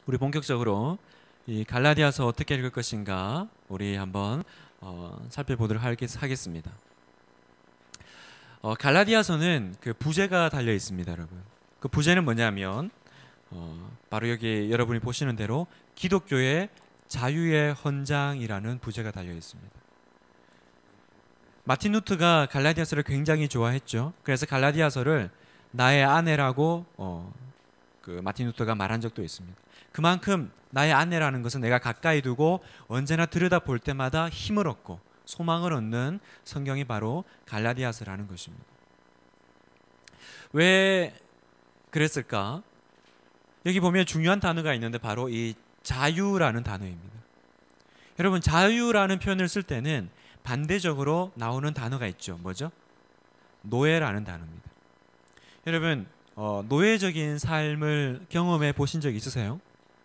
우리 본격적으로 이 갈라디아서 어떻게 읽을 것인가 우리 한번 살펴보도록 하겠습니다. 갈라디아서는 그 부제가 달려 있습니다, 여러분. 그 부제는 뭐냐면 바로 여기 여러분이 보시는 대로 기독교의 자유의 헌장이라는 부제가 달려 있습니다. 마틴 루터가 갈라디아서를 굉장히 좋아했죠. 그래서 갈라디아서를 나의 아내라고 그 마틴 루터가 말한 적도 있습니다. 그만큼 나의 아내라는 것은 내가 가까이 두고 언제나 들여다볼 때마다 힘을 얻고 소망을 얻는 성경이 바로 갈라디아서라는 것입니다. 왜 그랬을까? 여기 보면 중요한 단어가 있는데 바로 이 자유라는 단어입니다. 여러분, 자유라는 표현을 쓸 때는 반대적으로 나오는 단어가 있죠. 뭐죠? 노예라는 단어입니다. 여러분, 노예적인 삶을 경험해 보신 적 있으세요?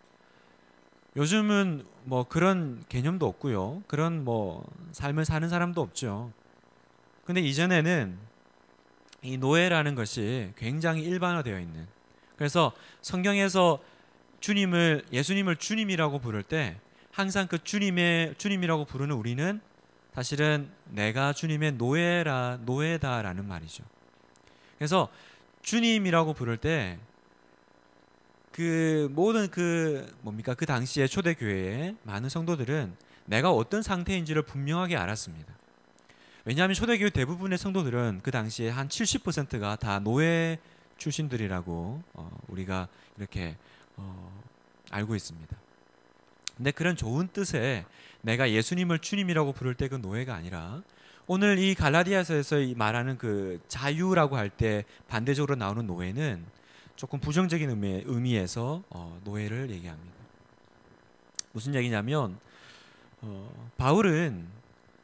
요즘은 뭐 그런 개념도 없고요. 그런 뭐 삶을 사는 사람도 없죠. 근데 이전에는 이 노예라는 것이 굉장히 일반화되어 있는, 그래서 성경에서 예수님을 주님이라고 부를 때 항상 그 주님이라고 부르는 우리는 사실은 내가 주님의 노예다라는 말이죠. 그래서 주님이라고 부를 때 그 모든 그 당시에 초대교회의 많은 성도들은 내가 어떤 상태인지를 분명하게 알았습니다. 왜냐하면 초대교회 대부분의 성도들은 그 당시에 한 70%가 다 노예 출신들이라고 우리가 이렇게 알고 있습니다. 근데 그런 좋은 뜻에 내가 예수님을 주님이라고 부를 때 그 노예가 아니라 오늘 이 갈라디아서에서 말하는 그 자유라고 할 때 반대적으로 나오는 노예는 조금 부정적인 의미에서 노예를 얘기합니다. 무슨 얘기냐면 바울은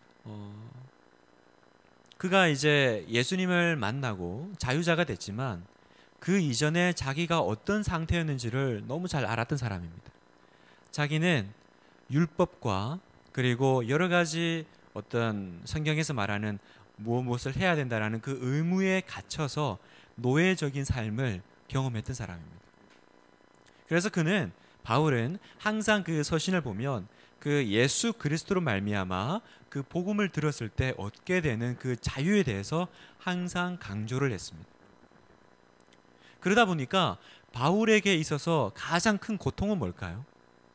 그가 이제 예수님을 만나고 자유자가 됐지만 그 이전에 자기가 어떤 상태였는지를 너무 잘 알았던 사람입니다. 자기는 율법과 그리고 여러 가지 어떤 성경에서 말하는 무엇을 해야 된다라는 그 의무에 갇혀서 노예적인 삶을 경험했던 사람입니다. 그래서 바울은 항상 그 서신을 보면 그 예수 그리스도로 말미암아 그 복음을 들었을 때 얻게 되는 그 자유에 대해서 항상 강조를 했습니다. 그러다 보니까 바울에게 있어서 가장 큰 고통은 뭘까요?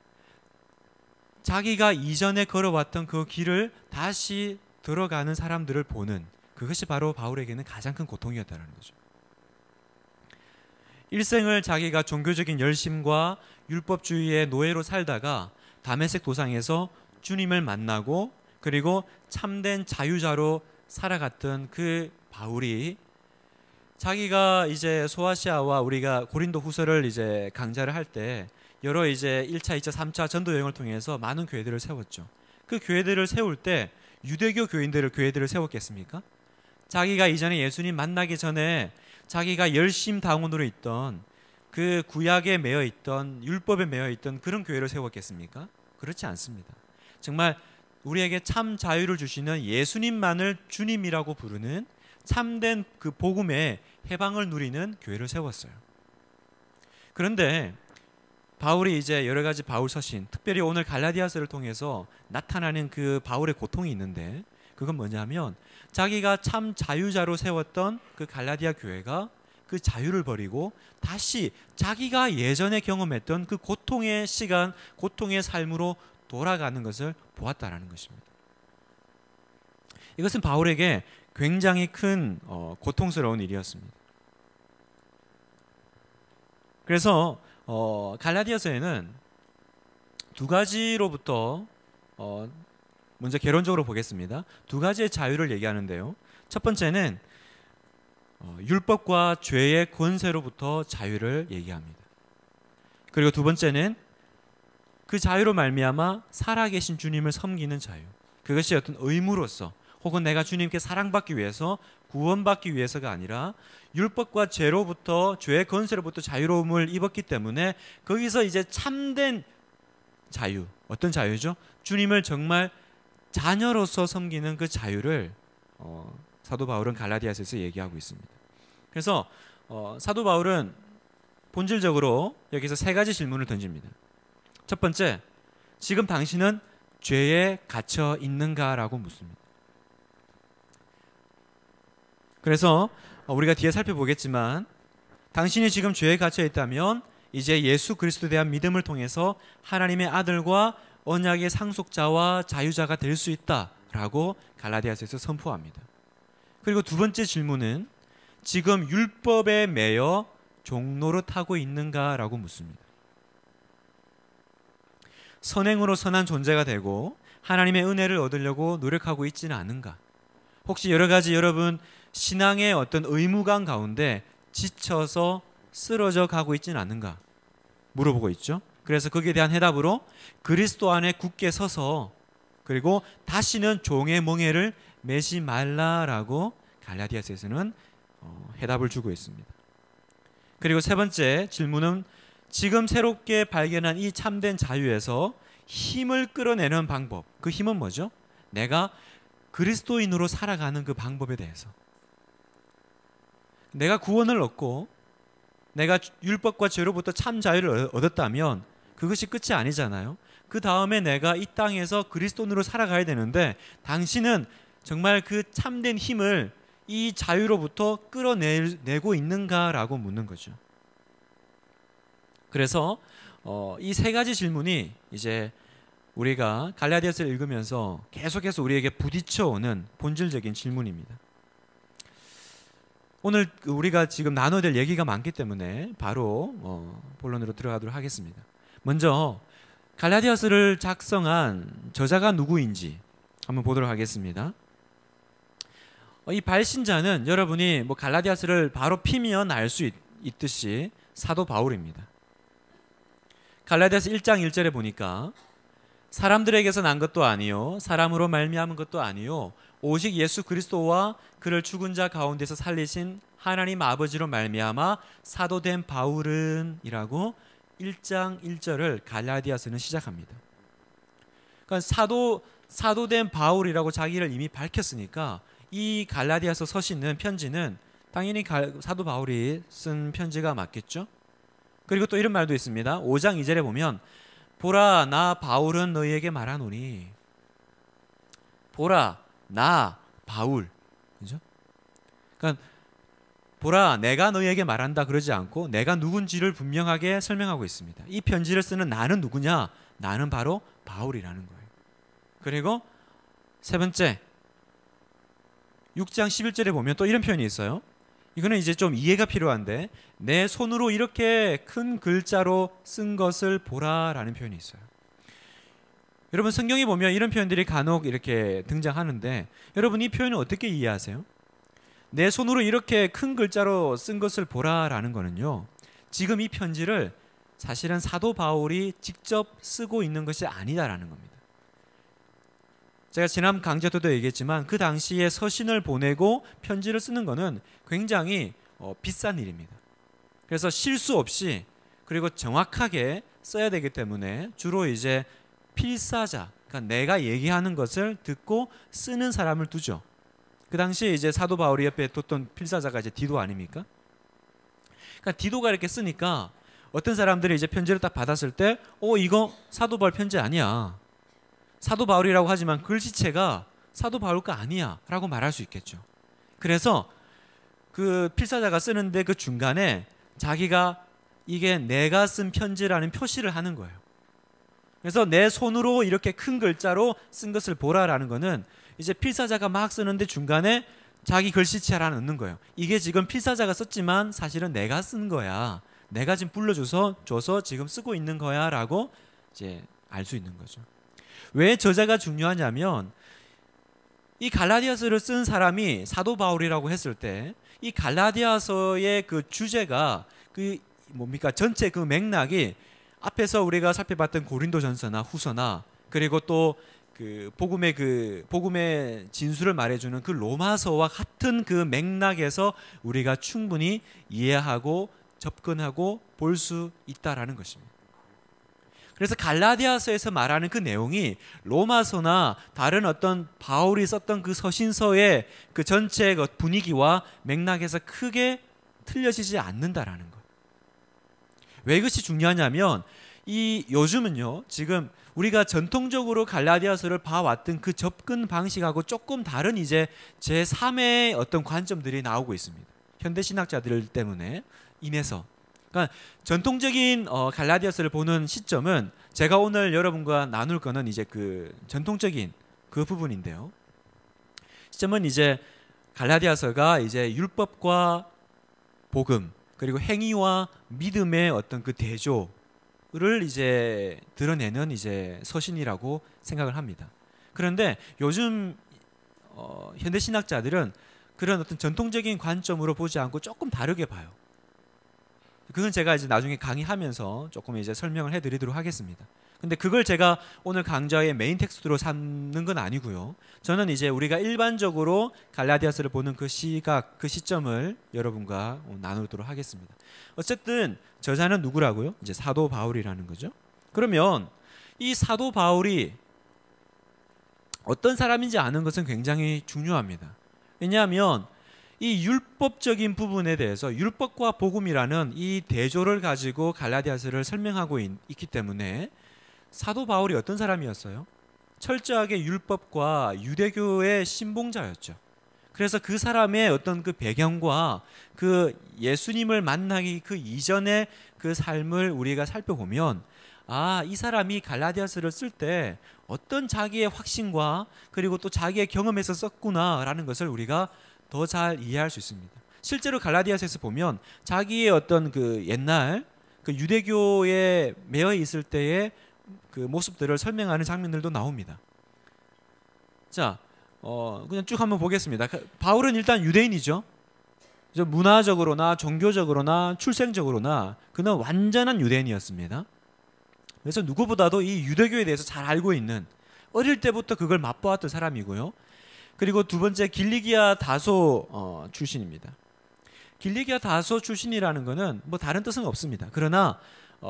자기가 이전에 걸어왔던 그 길을 다시 들어가는 사람들을 보는, 그것이 바로 바울에게는 가장 큰 고통이었다는 거죠. 일생을 자기가 종교적인 열심과 율법주의의 노예로 살다가 다메섹 도상에서 주님을 만나고 그리고 참된 자유자로 살아갔던 그 바울이 자기가 이제 소아시아와 우리가 고린도 후서를 이제 강좌를 할 때 여러 이제 1차, 2차, 3차 전도 여행을 통해서 많은 교회들을 세웠죠. 그 교회들을 세울 때 유대교 교회들을 세웠겠습니까? 자기가 이전에 예수님 만나기 전에 자기가 열심당원으로 있던 그 구약에 매여 있던 율법에 매여 있던 그런 교회를 세웠겠습니까? 그렇지 않습니다. 정말 우리에게 참 자유를 주시는 예수님만을 주님이라고 부르는 참된 그 복음의 해방을 누리는 교회를 세웠어요. 그런데 바울이 이제 여러 가지 바울 서신, 특별히 오늘 갈라디아서를 통해서 나타나는 그 바울의 고통이 있는데 그건 뭐냐면 자기가 참 자유자로 세웠던 그 갈라디아 교회가 그 자유를 버리고 다시 자기가 예전에 경험했던 그 고통의 시간, 고통의 삶으로 돌아가는 것을 보았다라는 것입니다. 이것은 바울에게 굉장히 큰 고통스러운 일이었습니다. 그래서 갈라디아서에는 두 가지로부터 먼저 개론적으로 보겠습니다. 두 가지의 자유를 얘기하는데요. 첫 번째는 율법과 죄의 권세로부터 자유를 얘기합니다. 그리고 두 번째는 그 자유로 말미암아 살아계신 주님을 섬기는 자유. 그것이 어떤 의무로서 혹은 내가 주님께 사랑받기 위해서 구원받기 위해서가 아니라 율법과 죄의 권세로부터 자유로움을 입었기 때문에 거기서 이제 참된 자유, 어떤 자유죠? 주님을 정말 자녀로서 섬기는 그 자유를 사도 바울은 갈라디아서에서 얘기하고 있습니다. 그래서 사도 바울은 본질적으로 여기서 세 가지 질문을 던집니다. 첫 번째, 지금 당신은 죄에 갇혀 있는가라고 묻습니다. 그래서 우리가 뒤에 살펴보겠지만 당신이 지금 죄에 갇혀 있다면 이제 예수 그리스도에 대한 믿음을 통해서 하나님의 아들과 언약의 상속자와 자유자가 될 수 있다라고 갈라디아서에서 선포합니다. 그리고 두 번째 질문은 지금 율법에 매여 종노릇하고 있는가라고 묻습니다. 선행으로 선한 존재가 되고 하나님의 은혜를 얻으려고 노력하고 있지는 않은가? 혹시 여러 가지 여러분 신앙의 어떤 의무감 가운데 지쳐서 쓰러져 가고 있지는 않은가? 물어보고 있죠. 그래서 거기에 대한 해답으로 그리스도 안에 굳게 서서 그리고 다시는 종의 멍에를 매지 말라라고 갈라디아서에서는 해답을 주고 있습니다. 그리고 세 번째 질문은 지금 새롭게 발견한 이 참된 자유에서 힘을 끌어내는 방법, 그 힘은 뭐죠? 내가 그리스도인으로 살아가는 그 방법에 대해서. 내가 구원을 얻고 내가 율법과 죄로부터 참 자유를 얻었다면 그것이 끝이 아니잖아요. 그 다음에 내가 이 땅에서 그리스도인으로 살아가야 되는데 당신은 정말 그 참된 힘을 이 자유로부터 끌어내고 있는가라고 묻는 거죠. 그래서 이 세 가지 질문이 이제 우리가 갈라디아서를 읽으면서 계속해서 우리에게 부딪혀오는 본질적인 질문입니다. 오늘 우리가 지금 나눠야 될 얘기가 많기 때문에 바로 본론으로 들어가도록 하겠습니다. 먼저 갈라디아서를 작성한 저자가 누구인지 한번 보도록 하겠습니다. 이 발신자는 여러분이 갈라디아서를 바로 피면 알 수 있듯이 사도 바울입니다. 갈라디아서 1장 1절에 보니까 사람들에게서 난 것도 아니요 사람으로 말미암은 것도 아니요 오직 예수 그리스도와 그를 죽은 자 가운데서 살리신 하나님 아버지로 말미암아 사도된 바울은 이라고 1장 1절을 갈라디아서는 시작합니다. 그러니까 사도된 바울이라고 자기를 이미 밝혔으니까 이 갈라디아서 서신은 편지는 당연히 사도 바울이 쓴 편지가 맞겠죠. 그리고 또 이런 말도 있습니다. 5장 2절에 보면 보라 나 바울은 너희에게 말하노니 보라 나 바울 그죠? 그러니까 보라 내가 너희에게 말한다 그러지 않고 내가 누군지를 분명하게 설명하고 있습니다. 이 편지를 쓰는 나는 누구냐? 나는 바로 바울이라는 거예요. 그리고 세 번째 6장 11절에 보면 또 이런 표현이 있어요. 이거는 이제 좀 이해가 필요한데 내 손으로 이렇게 큰 글자로 쓴 것을 보라라는 표현이 있어요. 여러분 성경에 보면 이런 표현들이 간혹 이렇게 등장하는데 여러분 이 표현을 어떻게 이해하세요? 내 손으로 이렇게 큰 글자로 쓴 것을 보라라는 거는요. 지금 이 편지를 사실은 사도 바울이 직접 쓰고 있는 것이 아니다라는 겁니다. 제가 지난 강좌 때도 얘기했지만 그 당시에 서신을 보내고 편지를 쓰는 것은 굉장히 비싼 일입니다. 그래서 실수 없이 그리고 정확하게 써야 되기 때문에 주로 이제 필사자, 그러니까 내가 얘기하는 것을 듣고 쓰는 사람을 두죠. 그 당시에 이제 사도 바울이 옆에 뒀던 필사자가 이제 디도 아닙니까? 그러니까 디도가 이렇게 쓰니까 어떤 사람들이 이제 편지를 딱 받았을 때, 이거 사도 바울 편지 아니야. 사도 바울이라고 하지만 글씨체가 사도 바울 거 아니야 라고 말할 수 있겠죠. 그래서 그 필사자가 쓰는데 그 중간에 자기가 이게 내가 쓴 편지라는 표시를 하는 거예요. 그래서 내 손으로 이렇게 큰 글자로 쓴 것을 보라라는 거는 이제 필사자가 막 쓰는데 중간에 자기 글씨체를 넣는 거예요. 이게 지금 필사자가 썼지만 사실은 내가 쓴 거야. 내가 지금 불러줘서 지금 쓰고 있는 거야 라고 이제 알 수 있는 거죠. 왜 저자가 중요하냐면 이 갈라디아서를 쓴 사람이 사도 바울이라고 했을 때 이 갈라디아서의 그 주제가 그 뭡니까 전체 그 맥락이 앞에서 우리가 살펴봤던 고린도전서나 후서나 그리고 또 그 복음의 진수를 말해주는 그 로마서와 같은 그 맥락에서 우리가 충분히 이해하고 접근하고 볼 수 있다라는 것입니다. 그래서 갈라디아서에서 말하는 그 내용이 로마서나 다른 어떤 바울이 썼던 그 서신서의 그 전체 그 분위기와 맥락에서 크게 틀려지지 않는다라는 것. 왜 이것이 중요하냐면 이 요즘은요, 지금 우리가 전통적으로 갈라디아서를 봐왔던 그 접근 방식하고 조금 다른 이제 제3의 어떤 관점들이 나오고 있습니다. 현대 신학자들 때문에 인해서. 그러니까 전통적인 갈라디아서를 보는 시점은 제가 오늘 여러분과 나눌 거는 이제 그 전통적인 그 부분인데요. 시점은 이제 갈라디아서가 이제 율법과 복음 그리고 행위와 믿음의 어떤 그 대조를 이제 드러내는 이제 서신이라고 생각을 합니다. 그런데 요즘 현대 신학자들은 그런 어떤 전통적인 관점으로 보지 않고 조금 다르게 봐요. 그건 제가 이제 나중에 강의하면서 조금 이제 설명을 해드리도록 하겠습니다. 근데 그걸 제가 오늘 강좌의 메인 텍스트로 삼는 건 아니고요. 저는 이제 우리가 일반적으로 갈라디아서를 보는 그 시각, 그 시점을 여러분과 나누도록 하겠습니다. 어쨌든 저자는 누구라고요? 이제 사도 바울이라는 거죠. 그러면 이 사도 바울이 어떤 사람인지 아는 것은 굉장히 중요합니다. 왜냐하면 이 율법적인 부분에 대해서 율법과 복음이라는 이 대조를 가지고 갈라디아서를 설명하고 있기 때문에 사도 바울이 어떤 사람이었어요? 철저하게 율법과 유대교의 신봉자였죠. 그래서 그 사람의 어떤 그 배경과 그 예수님을 만나기 그 이전의 그 삶을 우리가 살펴보면 이 사람이 갈라디아서를 쓸 때 어떤 자기의 확신과 그리고 또 자기의 경험에서 썼구나라는 것을 우리가 더 잘 이해할 수 있습니다. 실제로 갈라디아서에서 보면 자기의 어떤 그 옛날 그 유대교에 매여 있을 때의 그 모습들을 설명하는 장면들도 나옵니다. 자, 그냥 쭉 한번 보겠습니다. 바울은 일단 유대인이죠. 문화적으로나 종교적으로나 출생적으로나 그는 완전한 유대인이었습니다. 그래서 누구보다도 이 유대교에 대해서 잘 알고 있는, 어릴 때부터 그걸 맛보았던 사람이고요. 그리고 두 번째, 길리기아 다소 출신입니다. 길리기아 다소 출신이라는 것은 뭐 다른 뜻은 없습니다. 그러나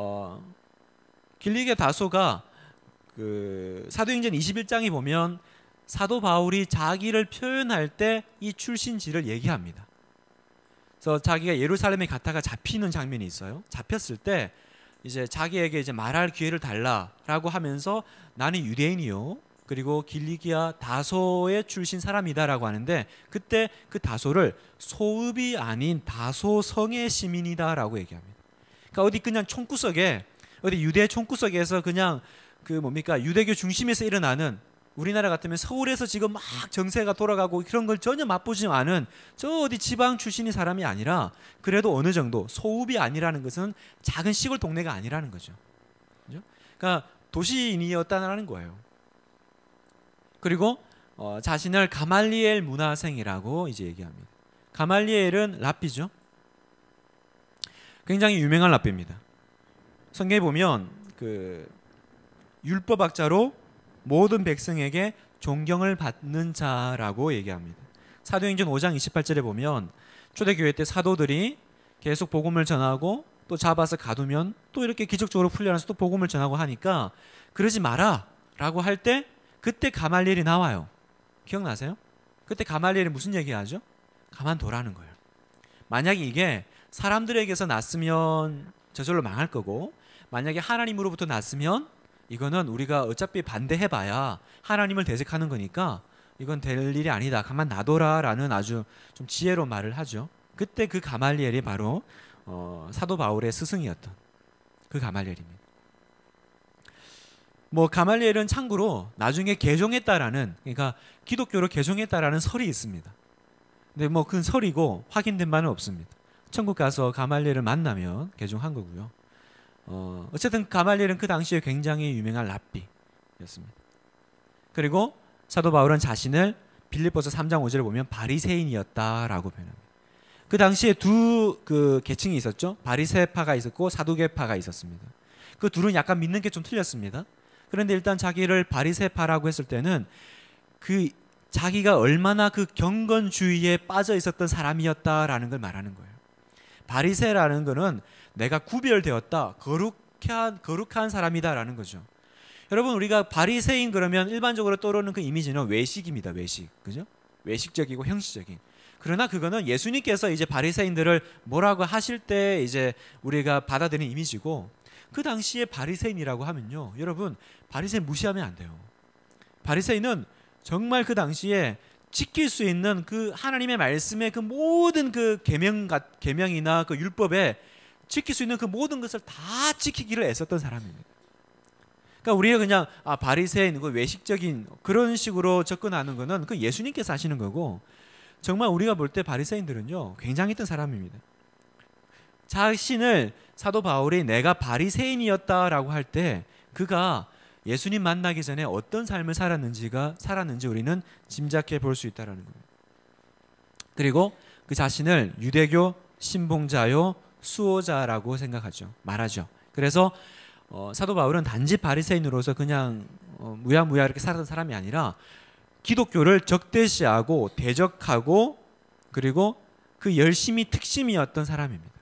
길리기아 다소가 그 사도행전 21장에 보면 사도 바울이 자기를 표현할 때 이 출신지를 얘기합니다. 그래서 자기가 예루살렘에 갔다가 잡히는 장면이 있어요. 잡혔을 때 이제 자기에게 이제 말할 기회를 달라라고 하면서 나는 유대인이요, 그리고 길리기아 다소의 출신 사람이다라고 하는데, 그때 그 다소를 소읍이 아닌 다소성의 시민이다라고 얘기합니다. 그러니까 어디 그냥 총구석에, 어디 유대 총구석에서 그냥 그 뭡니까 유대교 중심에서 일어나는, 우리나라 같으면 서울에서 지금 막 정세가 돌아가고 그런 걸 전혀 맛보지 않은 저 어디 지방 출신의 사람이 아니라, 그래도 어느 정도 소읍이 아니라는 것은 작은 시골 동네가 아니라는 거죠. 그죠? 그러니까 도시인이었다는 거예요. 그리고 자신을 가말리엘 문화생이라고 이제 얘기합니다. 가말리엘은 랍비죠. 굉장히 유명한 랍비입니다. 성경에 보면 그 율법학자로 모든 백성에게 존경을 받는 자라고 얘기합니다. 사도행전 5장 28절에 보면 초대교회 때 사도들이 계속 복음을 전하고 또 잡아서 가두면 또 이렇게 기적적으로 풀려나서 또 복음을 전하고 하니까 그러지 마라 라고 할 때 그때 가말리엘이 나와요. 기억나세요? 그때 가말리엘이 무슨 얘기하죠? 가만둬라는 거예요. 만약에 이게 사람들에게서 났으면 저절로 망할 거고, 만약에 하나님으로부터 났으면 이거는 우리가 어차피 반대해봐야 하나님을 대적하는 거니까 이건 될 일이 아니다, 가만 놔둬라라는 아주 좀 지혜로운 말을 하죠. 그때 그 가말리엘이 바로 사도 바울의 스승이었던 그 가말리엘입니다. 뭐 가말리엘은 참고로 나중에 개종했다라는, 그러니까 기독교로 개종했다라는 설이 있습니다. 근데 뭐 그건 설이고 확인된 바는 없습니다. 천국 가서 가말리엘을 만나면 개종한 거고요. 어쨌든 가말리엘은 그 당시에 굉장히 유명한 랍비였습니다. 그리고 사도 바울은 자신을 빌립보서 3장 5절에 보면 바리새인이었다라고 표현합니다. 그 당시에 두 그 계층이 있었죠. 바리새파가 있었고 사두개파가 있었습니다. 그 둘은 약간 믿는 게 좀 틀렸습니다. 그런데 일단 자기를 바리새파라고 했을 때는 그 자기가 얼마나 그 경건주의에 빠져 있었던 사람이었다라는 걸 말하는 거예요. 바리새라는 거는 내가 구별되었다, 거룩한 사람이다라는 거죠. 여러분, 우리가 바리새인 그러면 일반적으로 떠오르는 그 이미지는 외식입니다. 외식, 그죠? 외식적이고 형식적인. 그러나 그거는 예수님께서 이제 바리새인들을 뭐라고 하실 때 이제 우리가 받아들이는 이미지고, 그 당시에 바리새인이라고 하면요, 여러분 바리새인 무시하면 안 돼요. 바리새인은 정말 그 당시에 지킬 수 있는 그 하나님의 말씀의 그 모든 그 계명이나 그 율법에 지킬 수 있는 그 모든 것을 다 지키기를 애썼던 사람입니다. 그러니까 우리가 그냥 바리새인, 그 외식적인 그런 식으로 접근하는 거는 그 예수님께서 하시는 거고, 정말 우리가 볼 때 바리새인들은요 굉장했던 사람입니다. 자신을 사도 바울이 내가 바리새인이었다라고 할 때 그가 예수님 만나기 전에 어떤 삶을 살았는지 우리는 짐작해 볼 수 있다라는 겁니다. 그리고 그 자신을 유대교 신봉자요 수호자라고 말하죠. 그래서 사도 바울은 단지 바리새인으로서 그냥 무야무야 이렇게 살았던 사람이 아니라 기독교를 적대시하고 대적하고 그리고 그 열심이 특심이었던 사람입니다.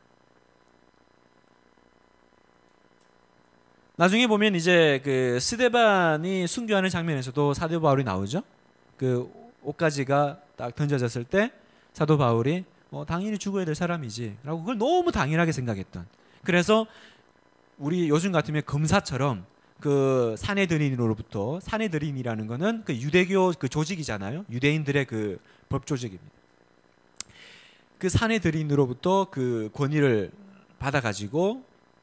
나중에 보면 이제 그 스데반이 순교하는 장면에서도 사도 바울이 나오죠. 그 옷가지가 딱 던져졌을 때 사도 바울이 당연히 죽어야 될 사람이지 라고 그걸 너무 당연하게 생각했던, 그래서 우리 요즘 같으면 검사처럼 그 사내들인이라는 거는 그 유대교 그 조직이잖아요. 유대인들의 그 법 조직입니다. 그 사내들인으로부터 그 권한을 받아가지고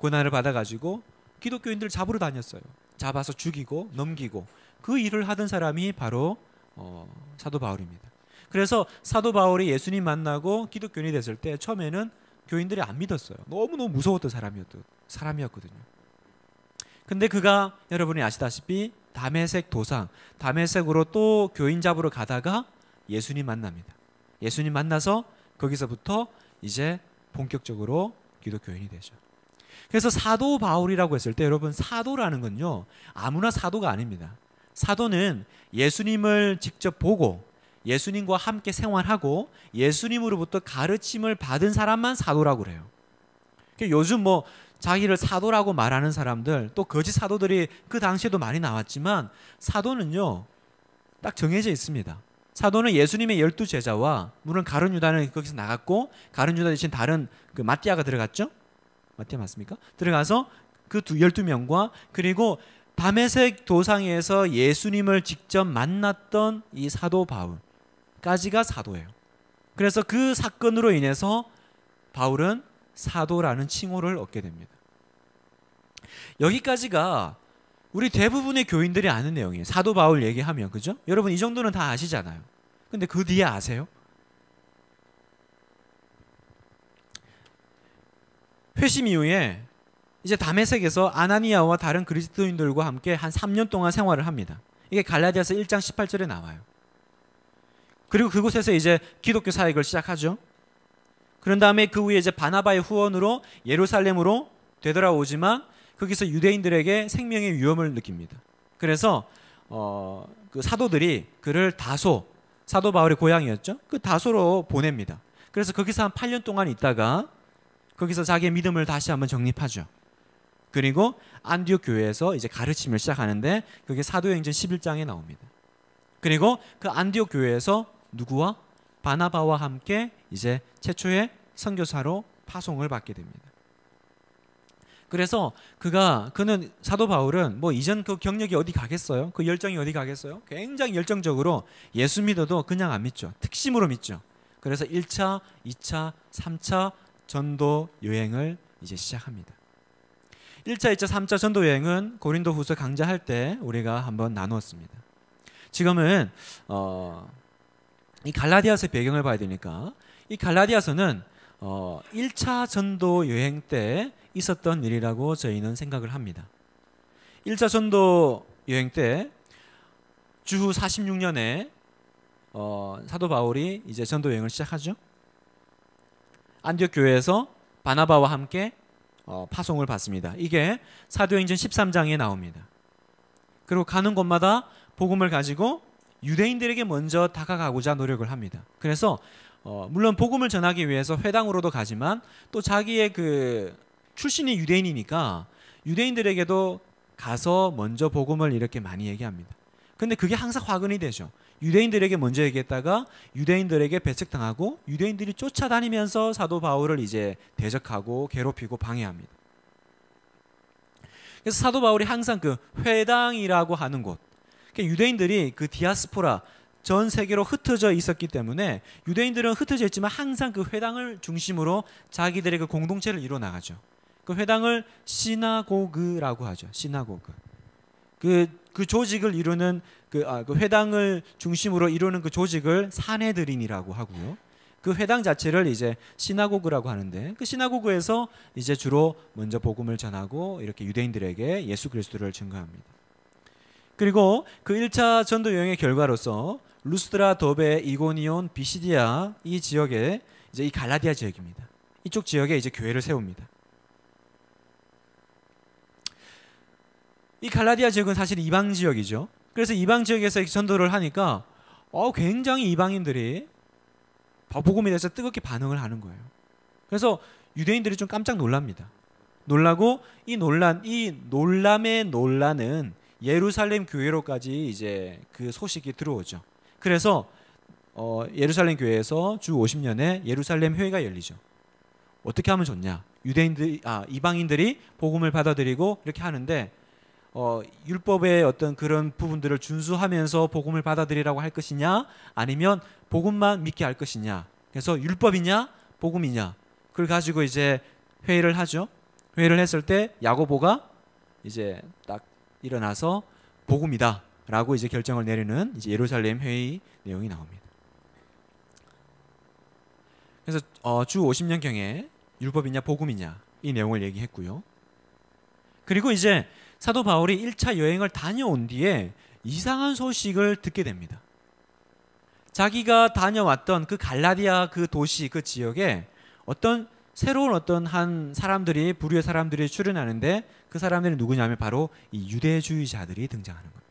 기독교인들 잡으러 다녔어요. 잡아서 죽이고 넘기고 그 일을 하던 사람이 바로 사도 바울입니다. 그래서 사도 바울이 예수님 만나고 기독교인이 됐을 때 처음에는 교인들이 안 믿었어요. 너무너무 무서웠던 사람이었거든요. 근데 그가 여러분이 아시다시피 다메섹으로 또 교인 잡으러 가다가 예수님 만납니다. 예수님 만나서 거기서부터 이제 본격적으로 기독교인이 되죠. 그래서 사도 바울이라고 했을 때 여러분, 사도라는 건요 아무나 사도가 아닙니다. 사도는 예수님을 직접 보고 예수님과 함께 생활하고 예수님으로부터 가르침을 받은 사람만 사도라고 그래요. 요즘 자기를 사도라고 말하는 사람들, 또 거짓 사도들이 그 당시에도 많이 나왔지만 사도는요 딱 정해져 있습니다. 사도는 예수님의 12제자와, 물론 가룟 유다는 거기서 나갔고 가룟 유다 대신 다른 그 마띠아가 들어갔죠. 마띠아 맞습니까? 들어가서 그 12명과 그리고 다메섹 도상에서 예수님을 직접 만났던 이 사도 바울까지가 사도예요. 그래서 그 사건으로 인해서 바울은 사도라는 칭호를 얻게 됩니다. 여기까지가 우리 대부분의 교인들이 아는 내용이에요. 사도 바울 얘기하면, 그죠? 여러분 이 정도는 다 아시잖아요. 근데 그 뒤에 아세요? 회심 이후에 이제 다메섹에서 아나니아와 다른 그리스도인들과 함께 한 3년 동안 생활을 합니다. 이게 갈라디아서 1장 18절에 나와요. 그리고 그곳에서 이제 기독교 사역을 시작하죠. 그런 다음에 그 후에 이제 바나바의 후원으로 예루살렘으로 되돌아오지만 거기서 유대인들에게 생명의 위험을 느낍니다. 그래서 그 사도들이 그를 사도 바울의 고향이었죠. 그 다소로 보냅니다. 그래서 거기서 한 8년 동안 있다가 거기서 자기의 믿음을 다시 한번 정립하죠. 그리고 안디옥 교회에서 이제 가르침을 시작하는데 그게 사도행전 11장에 나옵니다. 그리고 그 안디옥 교회에서 누구와? 바나바와 함께 이제 최초의 선교사로 파송을 받게 됩니다. 그래서 그는 사도 바울은 이전 그 경력이 어디 가겠어요? 그 열정이 어디 가겠어요? 굉장히 열정적으로 예수 믿어도 그냥 안 믿죠. 특심으로 믿죠. 그래서 1차, 2차, 3차 전도 여행을 이제 시작합니다. 1차, 2차, 3차 전도 여행은 고린도 후서 강좌할 때 우리가 한번 나누었습니다. 지금은 이 갈라디아서의 배경을 봐야 되니까, 이 갈라디아서는 1차 전도 여행 때 있었던 일이라고 저희는 생각을 합니다. 1차 전도 여행 때 주후 46년에 사도 바울이 이제 전도 여행을 시작하죠. 안디옥 교회에서 바나바와 함께 파송을 받습니다. 이게 사도행전 13장에 나옵니다. 그리고 가는 곳마다 복음을 가지고 유대인들에게 먼저 다가가고자 노력을 합니다. 그래서 물론 복음을 전하기 위해서 회당으로도 가지만 또 자기의 그 출신이 유대인이니까 유대인들에게도 가서 먼저 복음을 이렇게 많이 얘기합니다. 근데 그게 항상 화근이 되죠. 유대인들에게 먼저 얘기했다가 유대인들에게 배척당하고 유대인들이 쫓아다니면서 사도 바울을 이제 대적하고 괴롭히고 방해합니다. 그래서 사도 바울이 항상 그 회당이라고 하는 곳, 그러니까 유대인들이 그 디아스포라 전 세계로 흩어져 있었기 때문에 유대인들은 흩어져 있지만 항상 그 회당을 중심으로 자기들의 그 공동체를 이루어 나가죠. 그 회당을 시나고그라고 하죠. 시나고그. 그 조직을 이루는 그 회당을 중심으로 이루는 그 조직을 사네드린이라고 하고요. 그 회당 자체를 이제 시나고그라고 하는데, 그 시나고그에서 이제 주로 먼저 복음을 전하고 이렇게 유대인들에게 예수 그리스도를 증거합니다. 그리고 그 1차 전도 여행의 결과로서 루스드라, 더베, 이고니온, 비시디아 이 지역에 이제 이 갈라디아 지역입니다. 이쪽 지역에 이제 교회를 세웁니다. 이 갈라디아 지역은 사실 이방 지역이죠. 그래서 이방 지역에서 전도를 하니까 굉장히 이방인들이 복음에 대해서 뜨겁게 반응을 하는 거예요. 그래서 유대인들이 좀 깜짝 놀랍니다. 놀라고 이 놀람의 논란은 예루살렘 교회로까지 이제 그 소식이 들어오죠. 그래서 예루살렘 교회에서 주 50년에 예루살렘 회의가 열리죠. 어떻게 하면 좋냐? 이방인들이 복음을 받아들이고 이렇게 하는데 율법의 어떤 그런 부분들을 준수하면서 복음을 받아들이라고 할 것이냐, 아니면 복음만 믿게 할 것이냐. 그래서 율법이냐 복음이냐, 그걸 가지고 이제 회의를 하죠. 회의를 했을 때 야고보가 이제 딱 일어나서 복음이다 라고 이제 결정을 내리는 이제 예루살렘 회의 내용이 나옵니다. 그래서 주 50년경에 율법이냐 복음이냐 이 내용을 얘기했고요. 그리고 이제 사도 바울이 1차 여행을 다녀온 뒤에 이상한 소식을 듣게 됩니다. 자기가 다녀왔던 그 갈라디아 그 도시 그 지역에 새로운 한 사람들이, 부류의 사람들이 출현하는데, 그 사람들이 누구냐면 바로 이 유대주의자들이 등장하는 겁니다.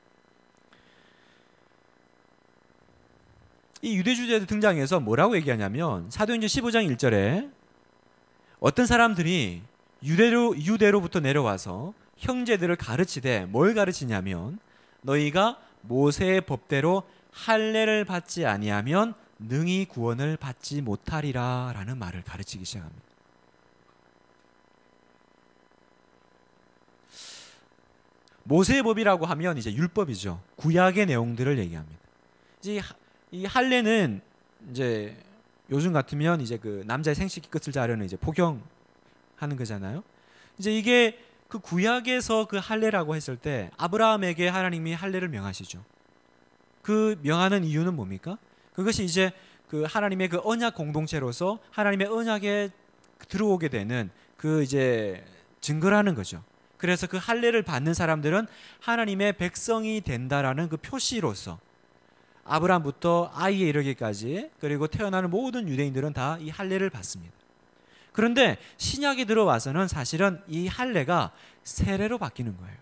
이 유대주의자들 등장해서 뭐라고 얘기하냐면, 사도행전 15장 1절에 어떤 사람들이 유대로부터 내려와서 형제들을 가르치되, 뭘 가르치냐면 너희가 모세의 법대로 할례를 받지 아니하면 능히 구원을 받지 못하리라 라는 말을 가르치기 시작합니다. 모세의 법이라고 하면 이제 율법이죠. 구약의 내용들을 얘기합니다. 이제 이 할례는 이제 요즘 같으면 이제 그 남자의 생식기 끝을 자르는 이제 포경하는 거잖아요. 이제 이게 그 구약에서 그 할례라고 했을 때 아브라함에게 하나님이 할례를 명하시죠. 그 명하는 이유는 뭡니까? 그것이 이제 그 하나님의 그 언약 공동체로서 하나님의 언약에 들어오게 되는 그 이제 증거라는 거죠. 그래서 그 할례를 받는 사람들은 하나님의 백성이 된다라는 그 표시로서 아브라함부터 아이에 이르기까지, 그리고 태어나는 모든 유대인들은 다 이 할례를 받습니다. 그런데 신약에 들어와서는 사실은 이 할례가 세례로 바뀌는 거예요.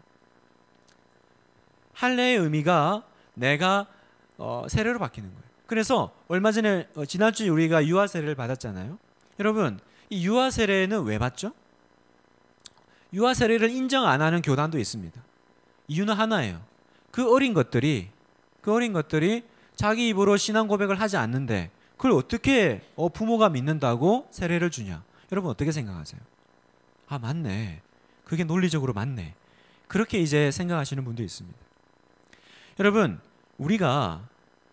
할례의 의미가 내가 세례로 바뀌는 거예요. 그래서 얼마 전에 지난주에 우리가 유아 세례를 받았잖아요. 여러분, 이 유아 세례는 왜 받죠? 유아 세례를 인정 안 하는 교단도 있습니다. 이유는 하나예요. 그 어린 것들이 자기 입으로 신앙 고백을 하지 않는데 그걸 어떻게 부모가 믿는다고 세례를 주냐? 여러분 어떻게 생각하세요? 아, 맞네. 그게 논리적으로 맞네. 그렇게 이제 생각하시는 분도 있습니다. 여러분, 우리가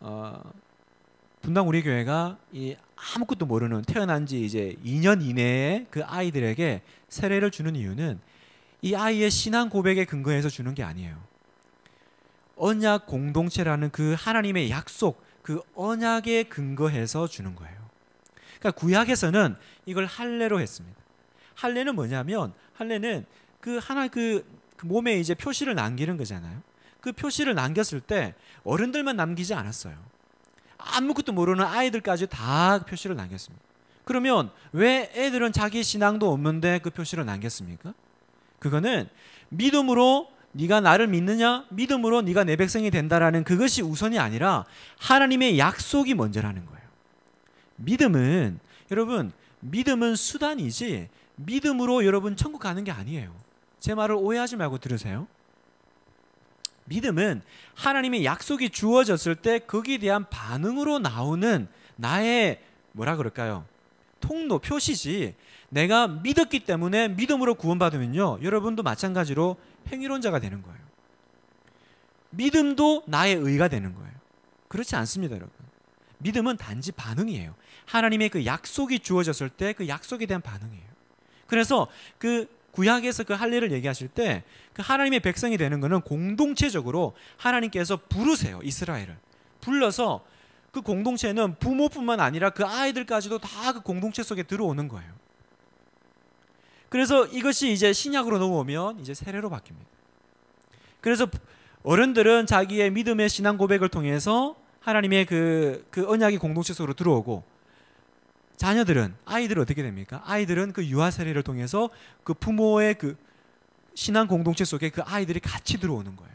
분당 우리 교회가 이 아무것도 모르는 태어난 지 이제 2년 이내에 그 아이들에게 세례를 주는 이유는 이 아이의 신앙 고백에 근거해서 주는 게 아니에요. 언약 공동체라는 그 하나님의 약속, 그 언약에 근거해서 주는 거예요. 그러니까 구약에서는 이걸 할례로 했습니다. 할례는 뭐냐면, 할례는 그 몸에 이제 표시를 남기는 거잖아요. 그 표시를 남겼을 때 어른들만 남기지 않았어요. 아무것도 모르는 아이들까지 다 표시를 남겼습니다. 그러면 왜 애들은 자기 신앙도 없는데 그 표시를 남겼습니까? 그거는 믿음으로 네가 나를 믿느냐? 믿음으로 네가 내 백성이 된다라는 그것이 우선이 아니라 하나님의 약속이 먼저라는 거예요. 믿음은, 여러분, 믿음은 수단이지 믿음으로 여러분 천국 가는 게 아니에요. 제 말을 오해하지 말고 들으세요. 믿음은 하나님의 약속이 주어졌을 때 거기에 대한 반응으로 나오는 나의 뭐라 그럴까요? 통로, 표시지. 내가 믿었기 때문에 믿음으로 구원받으면요, 여러분도 마찬가지로 행위론자가 되는 거예요. 믿음도 나의 의가 되는 거예요. 그렇지 않습니다, 여러분. 믿음은 단지 반응이에요. 하나님의 그 약속이 주어졌을 때 그 약속에 대한 반응이에요. 그래서 그 구약에서 그 할례를 얘기하실 때 그 하나님의 백성이 되는 것은 공동체적으로 하나님께서 부르세요. 이스라엘을 불러서 그 공동체는 부모뿐만 아니라 그 아이들까지도 다 그 공동체 속에 들어오는 거예요. 그래서 이것이 이제 신약으로 넘어오면 이제 세례로 바뀝니다. 그래서 어른들은 자기의 믿음의 신앙 고백을 통해서 하나님의 그 언약의 공동체 속으로 들어오고, 자녀들은, 아이들은 어떻게 됩니까? 아이들은 그 유아 세례를 통해서 그 부모의 그 신앙 공동체 속에 그 아이들이 같이 들어오는 거예요.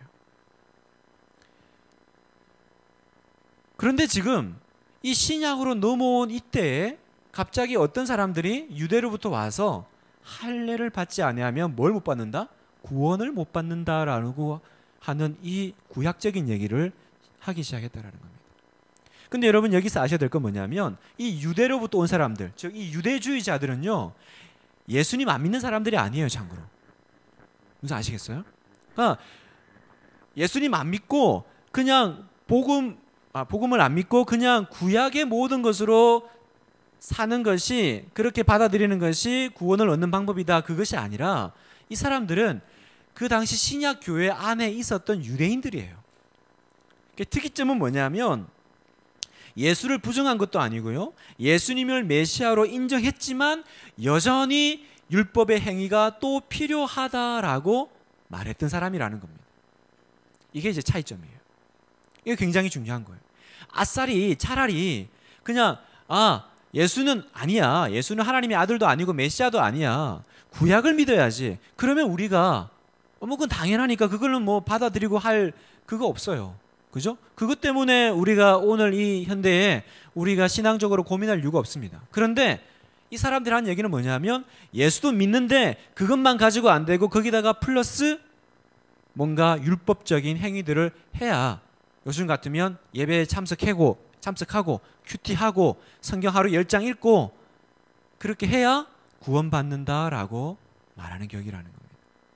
그런데 지금 이 신약으로 넘어온 이때에 갑자기 어떤 사람들이 유대로부터 와서 할례를 받지 아니하면 뭘 못 받는다? 구원을 못 받는다라고 하는 이 구약적인 얘기를 하기 시작했다라는 겁니다. 근데 여러분 여기서 아셔야 될 건 뭐냐면, 이 유대로부터 온 사람들, 즉 이 유대주의자들은요, 예수님 안 믿는 사람들이 아니에요. 참고로 무슨 아시겠어요? 그러니까 예수님 안 믿고 그냥 복음을 안 믿고 그냥 구약의 모든 것으로 사는 것이, 그렇게 받아들이는 것이 구원을 얻는 방법이다, 그것이 아니라 이 사람들은 그 당시 신약 교회 안에 있었던 유대인들이에요. 특이점은 뭐냐면 예수를 부정한 것도 아니고요, 예수님을 메시아로 인정했지만 여전히 율법의 행위가 또 필요하다라고 말했던 사람이라는 겁니다. 이게 이제 차이점이에요. 이게 굉장히 중요한 거예요. 아싸리 차라리 그냥 예수는 아니야, 예수는 하나님의 아들도 아니고 메시아도 아니야, 구약을 믿어야지, 그러면 우리가 그건 당연하니까 그걸로 뭐 받아들이고 할 그거 없어요. 그죠? 그것 때문에 우리가 오늘 이 현대에 우리가 신앙적으로 고민할 이유가 없습니다. 그런데 이 사람들이 하는 얘기는 뭐냐면, 예수도 믿는데 그것만 가지고 안 되고 거기다가 플러스 뭔가 율법적인 행위들을 해야, 요즘 같으면 예배에 참석하고 큐티하고 성경 하루 10장 읽고 그렇게 해야 구원받는다라고 말하는 격이라는 겁니다.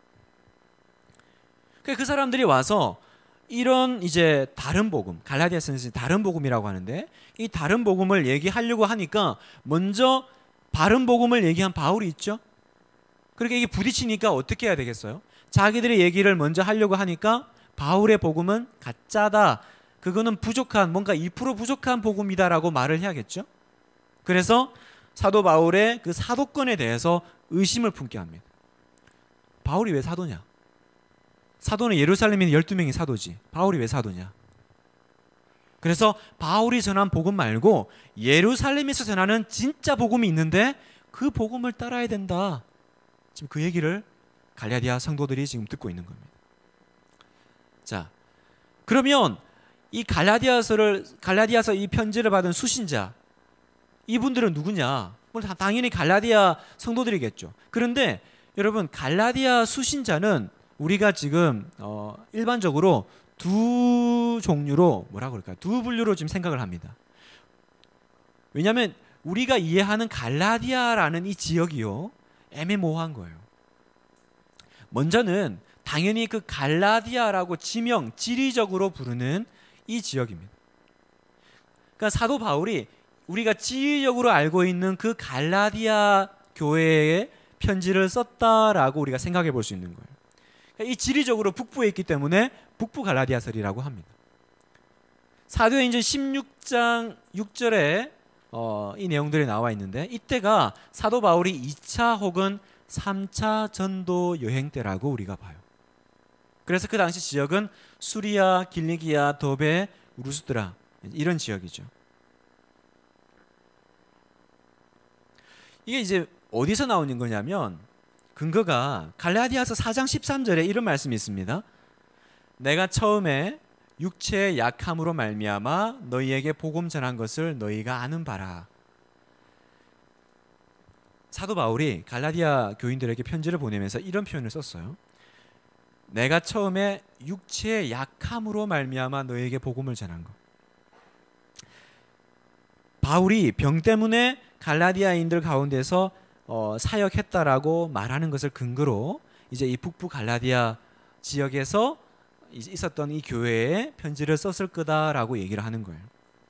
그 사람들이 와서 이런 이제 다른 복음, 갈라디아서는 다른 복음이라고 하는데, 이 다른 복음을 얘기하려고 하니까 먼저 바른 복음을 얘기한 바울이 있죠. 그렇게 이게 부딪히니까 어떻게 해야 되겠어요? 자기들의 얘기를 먼저 하려고 하니까 바울의 복음은 가짜다, 그거는 부족한, 뭔가 2% 부족한 복음이다라고 말을 해야겠죠. 그래서 사도 바울의 그 사도권에 대해서 의심을 품게 합니다. 바울이 왜 사도냐? 사도는 예루살렘에 있는 12명이 사도지, 바울이 왜 사도냐? 그래서 바울이 전한 복음 말고 예루살렘에서 전하는 진짜 복음이 있는데 그 복음을 따라야 된다. 지금 그 얘기를 갈라디아 성도들이 지금 듣고 있는 겁니다. 자, 그러면 이 갈라디아서 이 편지를 받은 수신자, 이분들은 누구냐? 당연히 갈라디아 성도들이겠죠. 그런데 여러분, 갈라디아 수신자는 우리가 지금 일반적으로 두 종류로, 뭐라고 그럴까요? 두 분류로 지금 생각을 합니다. 왜냐하면 우리가 이해하는 갈라디아라는 이 지역이요, 애매모호한 거예요. 먼저는 당연히 그 갈라디아라고 지리적으로 부르는 이 지역입니다. 그러니까 사도 바울이 우리가 지리적으로 알고 있는 그 갈라디아 교회에 편지를 썼다라고 우리가 생각해 볼 수 있는 거예요. 이 지리적으로 북부에 있기 때문에 북부 갈라디아설이라고 합니다. 사도행전 16장 6절에 이 내용들이 나와 있는데, 이때가 사도 바울이 2차 혹은 3차 전도 여행 때라고 우리가 봐요. 그래서 그 당시 지역은 수리아, 길리기아, 더베, 루스드라, 이런 지역이죠. 이게 이제 어디서 나오는 거냐면, 근거가 갈라디아서 4장 13절에 이런 말씀이 있습니다. 내가 처음에 육체의 약함으로 말미암아 너희에게 복음 전한 것을 너희가 아는 바라. 사도 바울이 갈라디아 교인들에게 편지를 보내면서 이런 표현을 썼어요. 내가 처음에 육체의 약함으로 말미암아 너희에게 복음을 전한 것. 바울이 병 때문에 갈라디아인들 가운데서 사역했다라고 말하는 것을 근거로 이제 이 북부 갈라디아 지역에서 있었던 이 교회에 편지를 썼을 거다라고 얘기를 하는 거예요.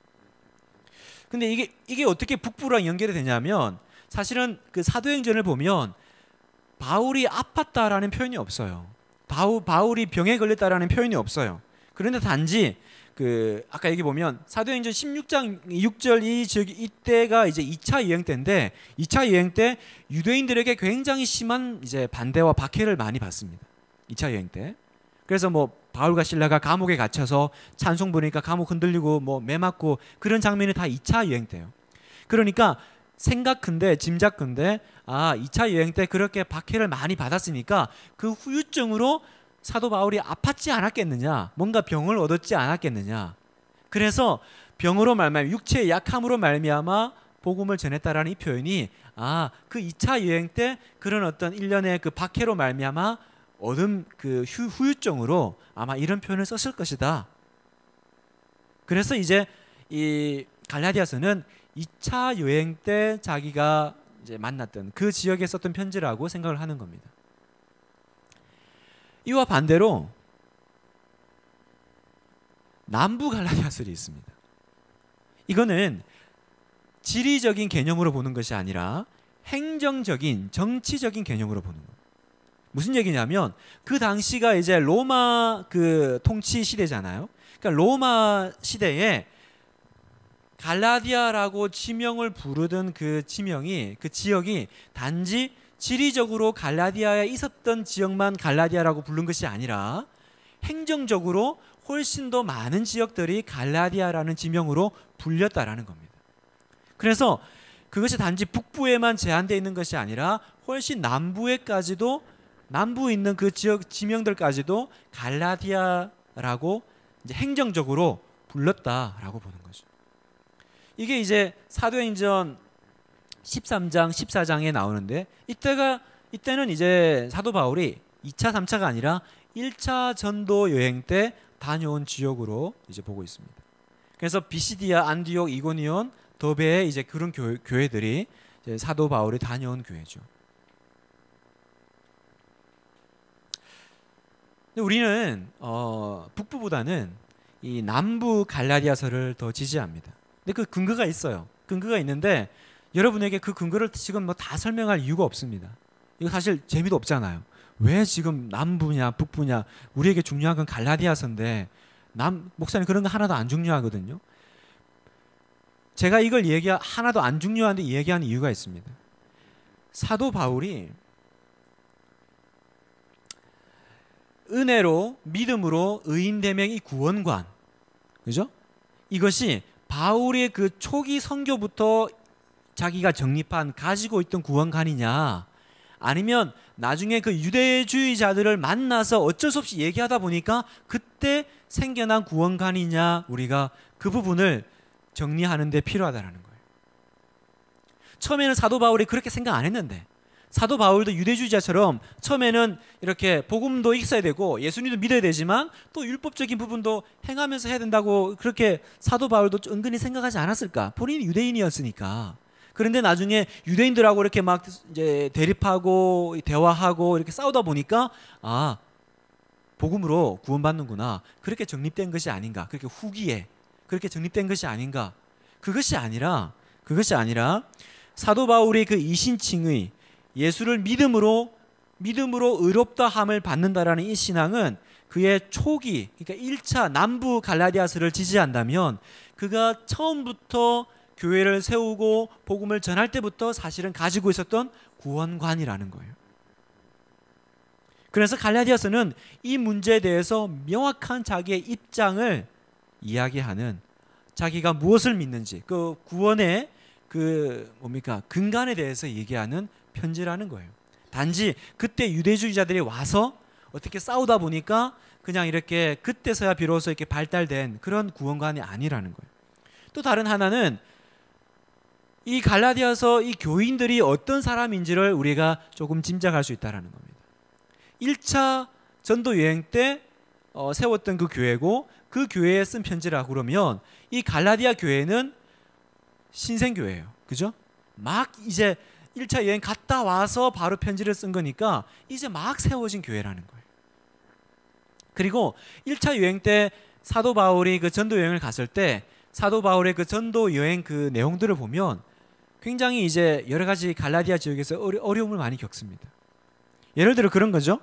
근데 이게 어떻게 북부랑 연결이 되냐면 사실은 그 사도행전을 보면 바울이 아팠다라는 표현이 없어요. 바울이 병에 걸렸다라는 표현이 없어요. 그런데 단지 그 아까 여기 보면 사도행전 16장 6절 이때가 이제 2차 유행 때인데 2차 유행 때 유대인들에게 굉장히 심한 이제 반대와 박해를 많이 받습니다. 2차 유행 때. 그래서 뭐 바울과 실라가 감옥에 갇혀서 찬송 부르니까 감옥 흔들리고 뭐 매 맞고 그런 장면이 다 2차 유행 때예요. 그러니까 생각컨대 짐작컨대 2차 유행 때 그렇게 박해를 많이 받았으니까 그 후유증으로 사도 바울이 아팠지 않았겠느냐, 뭔가 병을 얻었지 않았겠느냐. 그래서 병으로 말미암아 육체의 약함으로 말미암아 복음을 전했다라는 이 표현이 그 2차 유행 때 그런 어떤 일련의 그 박해로 말미암아 얻은 그 후유증으로 아마 이런 표현을 썼을 것이다. 그래서 이제 이 갈라디아서는 2차 유행 때 자기가 이제 만났던 그 지역에 썼던 편지라고 생각을 하는 겁니다. 이와 반대로 남부 갈라디아서도 있습니다. 이거는 지리적인 개념으로 보는 것이 아니라 행정적인 정치적인 개념으로 보는 거예요. 무슨 얘기냐면 그 당시가 이제 로마 그 통치 시대잖아요. 그러니까 로마 시대에 갈라디아라고 지명을 부르던 그 지역이 단지 지리적으로 갈라디아에 있었던 지역만 갈라디아라고 부른 것이 아니라 행정적으로 훨씬 더 많은 지역들이 갈라디아라는 지명으로 불렸다라는 겁니다. 그래서 그것이 단지 북부에만 제한되어 있는 것이 아니라 훨씬 남부에까지도 남부에 있는 그 지역 지명들까지도 갈라디아라고 이제 행정적으로 불렀다라고 보는 거죠. 이게 이제 사도행전 13장, 14장에 나오는데 이때는 이제 사도 바울이 2차, 3차가 아니라 1차 전도 여행 때 다녀온 지역으로 이제 보고 있습니다. 그래서 비시디아, 안디옥, 이고니온, 더베에 이제 그런 교회들이 이제 사도 바울이 다녀온 교회죠. 근데 우리는 북부보다는 이 남부 갈라디아서를 더 지지합니다. 근데 그 근거가 있어요. 근거가 있는데 여러분에게 그 근거를 지금 뭐 다 설명할 이유가 없습니다. 이거 사실 재미도 없잖아요. 왜 지금 남부냐 북부냐, 우리에게 중요한 건 갈라디아서인데 목사님 그런 거 하나도 안 중요하거든요. 제가 이걸 하나도 안 중요한데 얘기하는 이유가 있습니다. 사도 바울이 은혜로 믿음으로 의인되면 이 구원관, 그죠? 이것이 바울의 그 초기 선교부터 자기가 정립한 가지고 있던 구원관이냐, 아니면 나중에 그 유대주의자들을 만나서 어쩔 수 없이 얘기하다 보니까 그때 생겨난 구원관이냐, 우리가 그 부분을 정리하는 데 필요하다는 거예요. 처음에는 사도 바울이 그렇게 생각 안 했는데, 사도 바울도 유대주의자처럼 처음에는 이렇게 복음도 있어야 되고 예수님도 믿어야 되지만 또 율법적인 부분도 행하면서 해야 된다고 그렇게 사도 바울도 은근히 생각하지 않았을까? 본인이 유대인이었으니까. 그런데 나중에 유대인들하고 이렇게 막 이제 대립하고 대화하고 이렇게 싸우다 보니까 복음으로 구원받는구나, 그렇게 정립된 것이 아닌가, 그렇게 후기에 그렇게 정립된 것이 아닌가. 그것이 아니라 사도 바울의 그 이신칭의 예수를 믿음으로 의롭다 함을 받는다라는 이 신앙은 그의 초기, 그러니까 1차 남부 갈라디아서를 지지한다면 그가 처음부터 교회를 세우고 복음을 전할 때부터 사실은 가지고 있었던 구원관이라는 거예요. 그래서 갈라디아서는 이 문제에 대해서 명확한 자기의 입장을 이야기하는, 자기가 무엇을 믿는지 그 구원의 그 근간에 대해서 얘기하는 편지라는 거예요. 단지 그때 유대주의자들이 와서 어떻게 싸우다 보니까 그냥 이렇게 그때서야 비로소 이렇게 발달된 그런 구원관이 아니라는 거예요. 또 다른 하나는 이 갈라디아서 이 교인들이 어떤 사람인지를 우리가 조금 짐작할 수 있다는 겁니다. 1차 전도 여행 때 세웠던 그 교회고 그 교회에 쓴 편지라고 그러면 이 갈라디아 교회는 신생교회예요. 그죠? 막 이제 1차 여행 갔다 와서 바로 편지를 쓴 거니까 이제 막 세워진 교회라는 거예요. 그리고 1차 여행 때 사도 바울이 그 전도 여행을 갔을 때 사도 바울의 그 전도 여행 그 내용들을 보면 굉장히 이제 여러 가지 갈라디아 지역에서 어려움을 많이 겪습니다. 예를 들어 그런 거죠.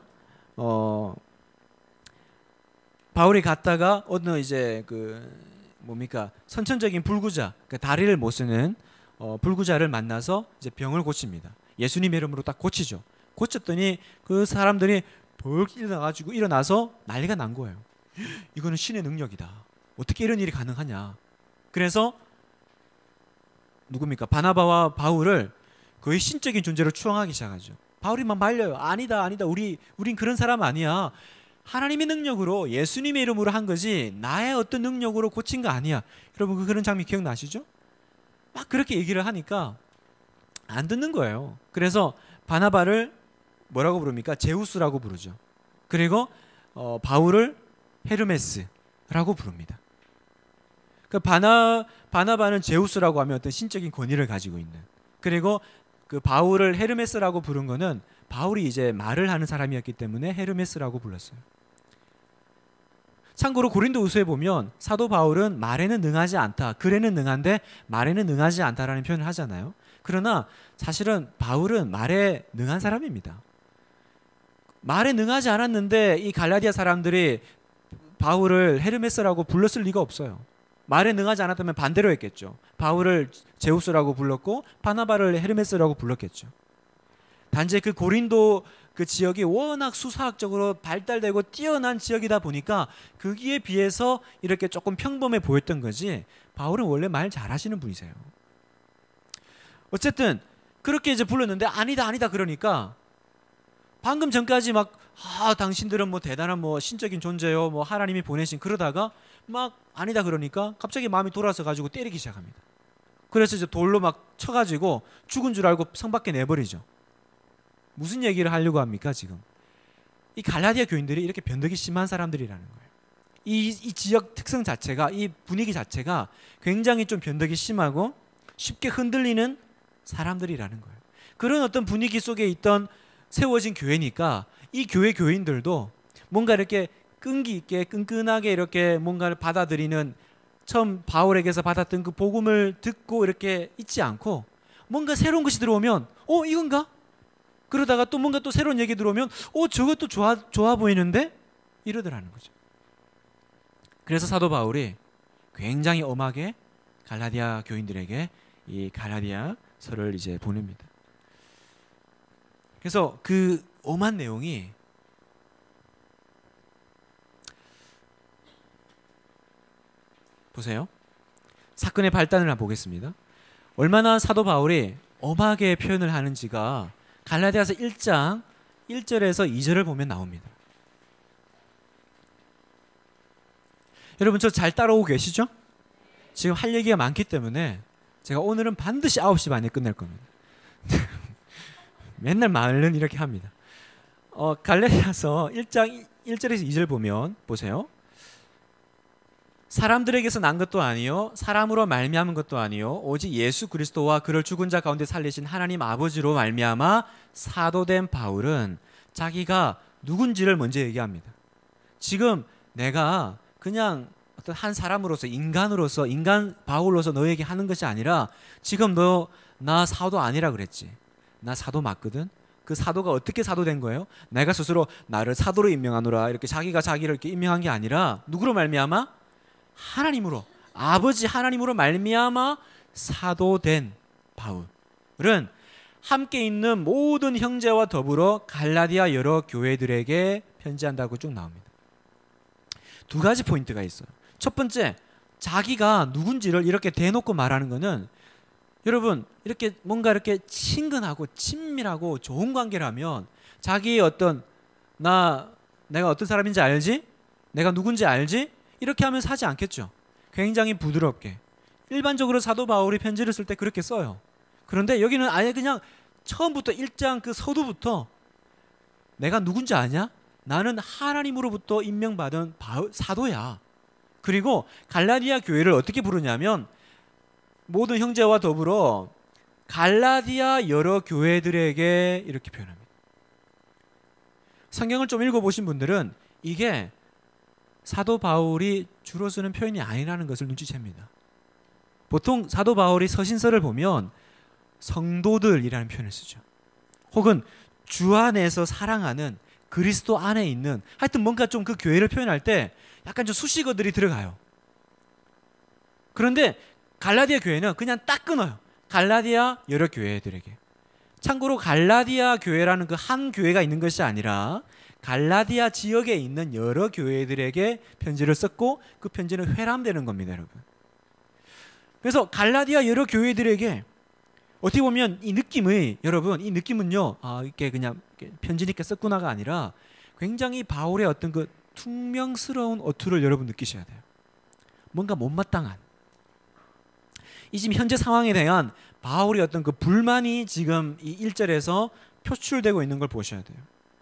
바울이 갔다가 어느 이제 그 뭡니까 선천적인 불구자, 그 다리를 못 쓰는 불구자를 만나서 이제 병을 고칩니다. 예수님의 이름으로 딱 고치죠. 고쳤더니 그 사람들이 벌 일어나서 난리가 난 거예요. 이거는 신의 능력이다. 어떻게 이런 일이 가능하냐. 그래서 누굽니까? 바나바와 바울을 거의 신적인 존재로 추앙하기 시작하죠. 바울이 막 말려요. 아니다. 우린 그런 사람 아니야. 하나님의 능력으로 예수님의 이름으로 한 거지 나의 어떤 능력으로 고친 거 아니야. 여러분 그런 장면 기억나시죠? 막 그렇게 얘기를 하니까 안 듣는 거예요. 그래서 바나바를 뭐라고 부릅니까? 제우스라고 부르죠. 그리고 바울을 헤르메스라고 부릅니다. 그 바나바는 제우스라고 하면 어떤 신적인 권위를 가지고 있는, 그리고 그 바울을 헤르메스라고 부른 거는 바울이 이제 말을 하는 사람이었기 때문에 헤르메스라고 불렀어요. 참고로 고린도후서에 보면 사도 바울은 말에는 능하지 않다, 글에는 능한데 말에는 능하지 않다라는 표현을 하잖아요. 그러나 사실은 바울은 말에 능한 사람입니다. 말에 능하지 않았는데 이 갈라디아 사람들이 바울을 헤르메스라고 불렀을 리가 없어요. 말에 능하지 않았다면 반대로 했겠죠. 바울을 제우스라고 불렀고 바나바를 헤르메스라고 불렀겠죠. 단지 그 고린도 그 지역이 워낙 수사학적으로 발달되고 뛰어난 지역이다 보니까 거기에 비해서 이렇게 조금 평범해 보였던 거지, 바울은 원래 말 잘하시는 분이세요. 어쨌든 그렇게 이제 불렀는데 아니다 그러니까 방금 전까지 막 당신들은 뭐 대단한 뭐 신적인 존재요, 뭐 하나님이 보내신, 그러다가 막 아니다 그러니까 갑자기 마음이 돌아서 가지고 때리기 시작합니다. 그래서 이제 돌로 막 쳐가지고 죽은 줄 알고 성 밖에 내버리죠. 무슨 얘기를 하려고 합니까 지금? 이 갈라디아 교인들이 이렇게 변덕이 심한 사람들이라는 거예요. 이 지역 특성 자체가, 이 분위기 자체가 굉장히 좀 변덕이 심하고 쉽게 흔들리는 사람들이라는 거예요. 그런 어떤 분위기 속에 있던 세워진 교회니까 이 교회 교인들도 뭔가 이렇게 끈기 있게 끈끈하게 이렇게 뭔가를 받아들이는, 처음 바울에게서 받았던 그 복음을 듣고 이렇게 있지 않고 뭔가 새로운 것이 들어오면 이건가? 그러다가 또 뭔가 또 새로운 얘기 들어오면 저것도 좋아 보이는데? 이러더라는 거죠. 그래서 사도 바울이 굉장히 엄하게 갈라디아 교인들에게 이 갈라디아서를 이제 보냅니다. 그래서 그 엄한 내용이 보세요. 사건의 발단을 한번 보겠습니다. 얼마나 사도 바울이 엄하게 표현을 하는지가 갈라디아서 1장 1절에서 2절을 보면 나옵니다. 여러분 저 잘 따라오고 계시죠? 지금 할 얘기가 많기 때문에 제가 오늘은 반드시 9시 반에 끝낼 겁니다. 맨날 말은 이렇게 합니다. 갈라디아서 1장 1절에서 2절 보면 보세요. 사람들에게서 난 것도 아니요 사람으로 말미암은 것도 아니요 오직 예수 그리스도와 그를 죽은 자 가운데 살리신 하나님 아버지로 말미암아 사도된 바울은 자기가 누군지를 먼저 얘기합니다. 지금 내가 그냥 어떤 한 사람으로서 인간으로서 인간 바울로서 너에게 하는 것이 아니라 지금 너 나 사도 아니라 그랬지. 나 사도 맞거든. 그 사도가 어떻게 사도된 거예요? 내가 스스로 나를 사도로 임명하노라 이렇게 자기가 자기를 이렇게 임명한 게 아니라 누구로 말미암아? 하나님으로, 아버지 하나님으로 말미암아 사도된 바울은 함께 있는 모든 형제와 더불어 갈라디아 여러 교회들에게 편지한다고 쭉 나옵니다. 두 가지 포인트가 있어요. 첫 번째, 자기가 누군지를 이렇게 대놓고 말하는 거는, 여러분 이렇게 뭔가 이렇게 친근하고 친밀하고 좋은 관계라면 자기의 어떤 내가 어떤 사람인지 알지? 내가 누군지 알지? 이렇게 하면서 하지 않겠죠. 굉장히 부드럽게. 일반적으로 사도 바울이 편지를 쓸 때 그렇게 써요. 그런데 여기는 아예 그냥 처음부터 1장 그 서두부터 내가 누군지 아냐? 나는 하나님으로부터 임명받은 사도야. 그리고 갈라디아 교회를 어떻게 부르냐면 모든 형제와 더불어 갈라디아 여러 교회들에게 이렇게 표현합니다. 성경을 좀 읽어보신 분들은 이게 사도 바울이 주로 쓰는 표현이 아니라는 것을 눈치챕니다. 보통 사도 바울이 서신서를 보면 성도들이라는 표현을 쓰죠. 혹은 주 안에서 사랑하는 그리스도 안에 있는, 하여튼 뭔가 좀 그 교회를 표현할 때 약간 좀 수식어들이 들어가요. 그런데 갈라디아 교회는 그냥 딱 끊어요. 갈라디아 여러 교회들에게. 참고로 갈라디아 교회라는 그 한 교회가 있는 것이 아니라 갈라디아 지역에 있는 여러 교회들에게 편지를 썼고 그 편지는 회람되는 겁니다, 여러분. 그래서 갈라디아 여러 교회들에게 어떻게 보면 이 느낌의, 여러분, 이 느낌은요, 이게 그냥 편지니까 썼구나가 아니라 굉장히 바울의 어떤 그 퉁명스러운 어투를 여러분 느끼셔야 돼요. 뭔가 못마땅한. 이 지금 현재 상황에 대한 바울의 어떤 그 불만이 지금 이 1절에서 표출되고 있는 걸 보셔야 돼요.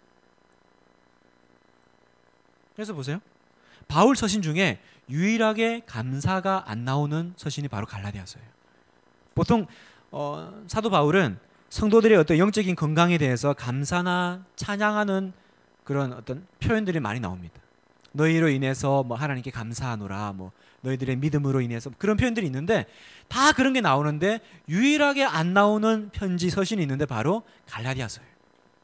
그래서 보세요. 바울 서신 중에 유일하게 감사가 안 나오는 서신이 바로 갈라디아서예요. 보통 사도 바울은 성도들의 어떤 영적인 건강에 대해서 감사나 찬양하는 그런 어떤 표현들이 많이 나옵니다. 너희로 인해서 뭐 하나님께 감사하노라, 뭐 너희들의 믿음으로 인해서 그런 표현들이 있는데 다 그런 게 나오는데 유일하게 안 나오는 편지 서신이 있는데 바로 갈라디아서예요.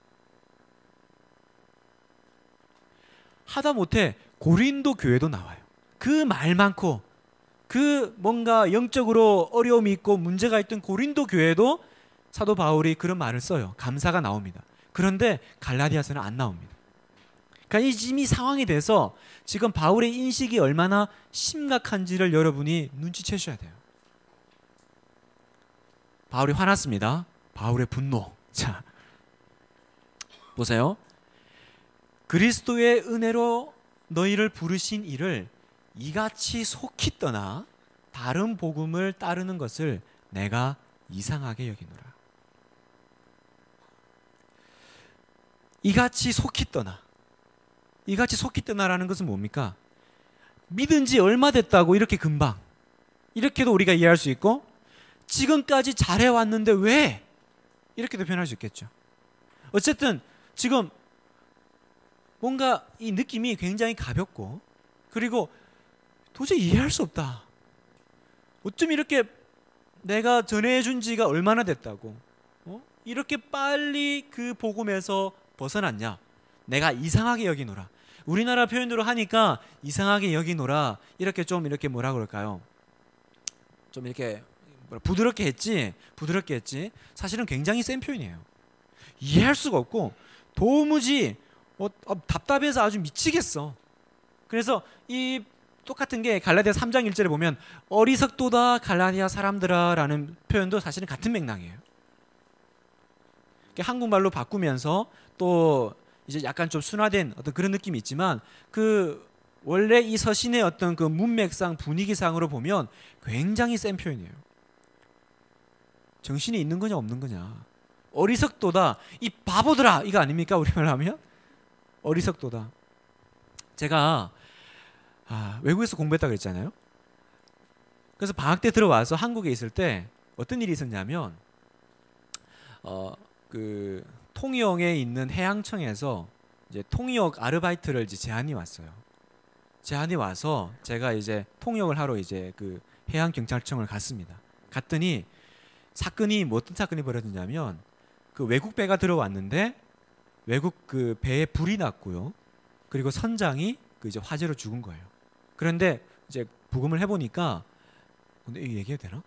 하다못해 고린도 교회도 나와요. 그 말 많고 그 뭔가 영적으로 어려움이 있고 문제가 있던 고린도 교회도 사도 바울이 그런 말을 써요. 감사가 나옵니다. 그런데 갈라디아서는 안 나옵니다. 그러니까 이미 상황이 돼서 지금 바울의 인식이 얼마나 심각한지를 여러분이 눈치채셔야 돼요. 바울이 화났습니다. 바울의 분노. 자, 보세요. 그리스도의 은혜로 너희를 부르신 이를 이같이 속히 떠나 다른 복음을 따르는 것을 내가 이상하게 여기노라. 이같이 속히 떠나. 이같이 속히 떠나라는 것은 뭡니까? 믿은 지 얼마 됐다고 이렇게 금방. 이렇게도 우리가 이해할 수 있고 지금까지 잘해왔는데 왜? 이렇게도 표현할 수 있겠죠. 어쨌든 지금 뭔가 이 느낌이 굉장히 가볍고 그리고 도저히 이해할 수 없다. 어쩜 이렇게 내가 전해준 지가 얼마나 됐다고 이렇게 빨리 그 복음에서 벗어났냐. 내가 이상하게 여기노라. 우리나라 표현으로 하니까 이상하게 여기노라. 이렇게 좀 이렇게 뭐라 그럴까요? 좀 이렇게 부드럽게 했지. 사실은 굉장히 센 표현이에요. 이해할 수가 없고 도무지 답답해서 아주 미치겠어. 그래서 이 똑같은 게 갈라디아 3장 1절에 보면 어리석도다 갈라디아 사람들아 라는 표현도 사실은 같은 맥락이에요. 한국말로 바꾸면서 또 이제 약간 좀 순화된 어떤 그런 느낌이 있지만 그 원래 이 서신의 어떤 그 문맥상 분위기상으로 보면 굉장히 센 표현이에요. 정신이 있는 거냐 없는 거냐. 어리석도다 이 바보들아 이거 아닙니까? 우리말로 하면 어리석도다. 제가 외국에서 공부했다 그랬잖아요. 그래서 방학 때 들어와서 한국에 있을 때 어떤 일이 있었냐면 그 통영에 있는 해양청에서 이제 통역 아르바이트를 이제 제안이 왔어요. 제안이 와서 제가 이제 통역을 하러 이제 그 해양 경찰청을 갔습니다. 갔더니 사건이 어떤 사건이 벌어졌냐면 그 외국 배가 들어왔는데 외국 그 배에 불이 났고요. 그리고 선장이 그 이제 화재로 죽은 거예요. 그런데 이제 부검을 해보니까 근데 이거 얘기해도 되나?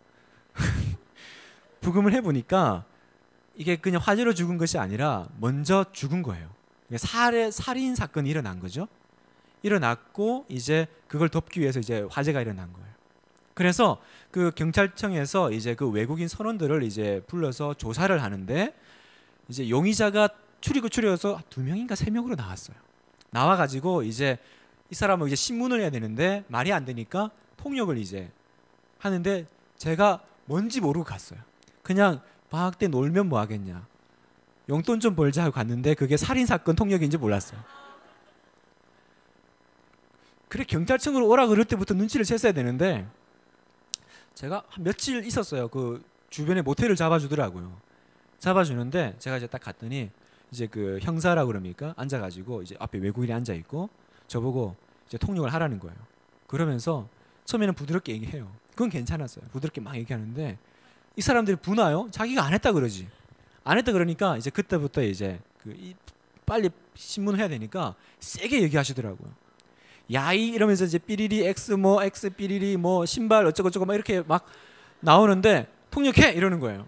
부검을 해보니까 이게 그냥 화재로 죽은 것이 아니라 먼저 죽은 거예요. 살인 사건이 일어난 거죠. 일어났고 이제 그걸 덮기 위해서 이제 화재가 일어난 거예요. 그래서 그 경찰청에서 이제 그 외국인 선원들을 이제 불러서 조사를 하는데 이제 용의자가 추리고추려서 2명인가 3명으로 나왔어요. 나와가지고 이제 이 사람은 이제 신문을 해야 되는데 말이 안 되니까 통역을 이제 하는데 제가 뭔지 모르고 갔어요. 그냥 방학 때 놀면 뭐 하겠냐. 용돈 좀 벌자 하고 갔는데 그게 살인사건 통역인지 몰랐어요. 그래 경찰청으로 오라 그럴 때부터 눈치를 챘어야 되는데 제가 한 며칠 있었어요. 그 주변에 모텔을 잡아주더라고요. 잡아주는데 제가 이제 딱 갔더니 이제 그 형사라고 그럽니까? 앉아가지고 이제 앞에 외국인이 앉아 있고 저보고 이제 통역을 하라는 거예요. 그러면서 처음에는 부드럽게 얘기해요. 그건 괜찮았어요. 부드럽게 막 얘기하는데 이 사람들이 분화요. 자기가 안 했다 그러지. 안 했다 그러니까 이제 그때부터 이제 빨리 신문을 해야 되니까 세게 얘기하시더라고요. 야이 이러면서 이제 삐리리 X 삐리리 뭐 신발 어쩌고 저쩌고 막 이렇게 막 나오는데 통역해 이러는 거예요.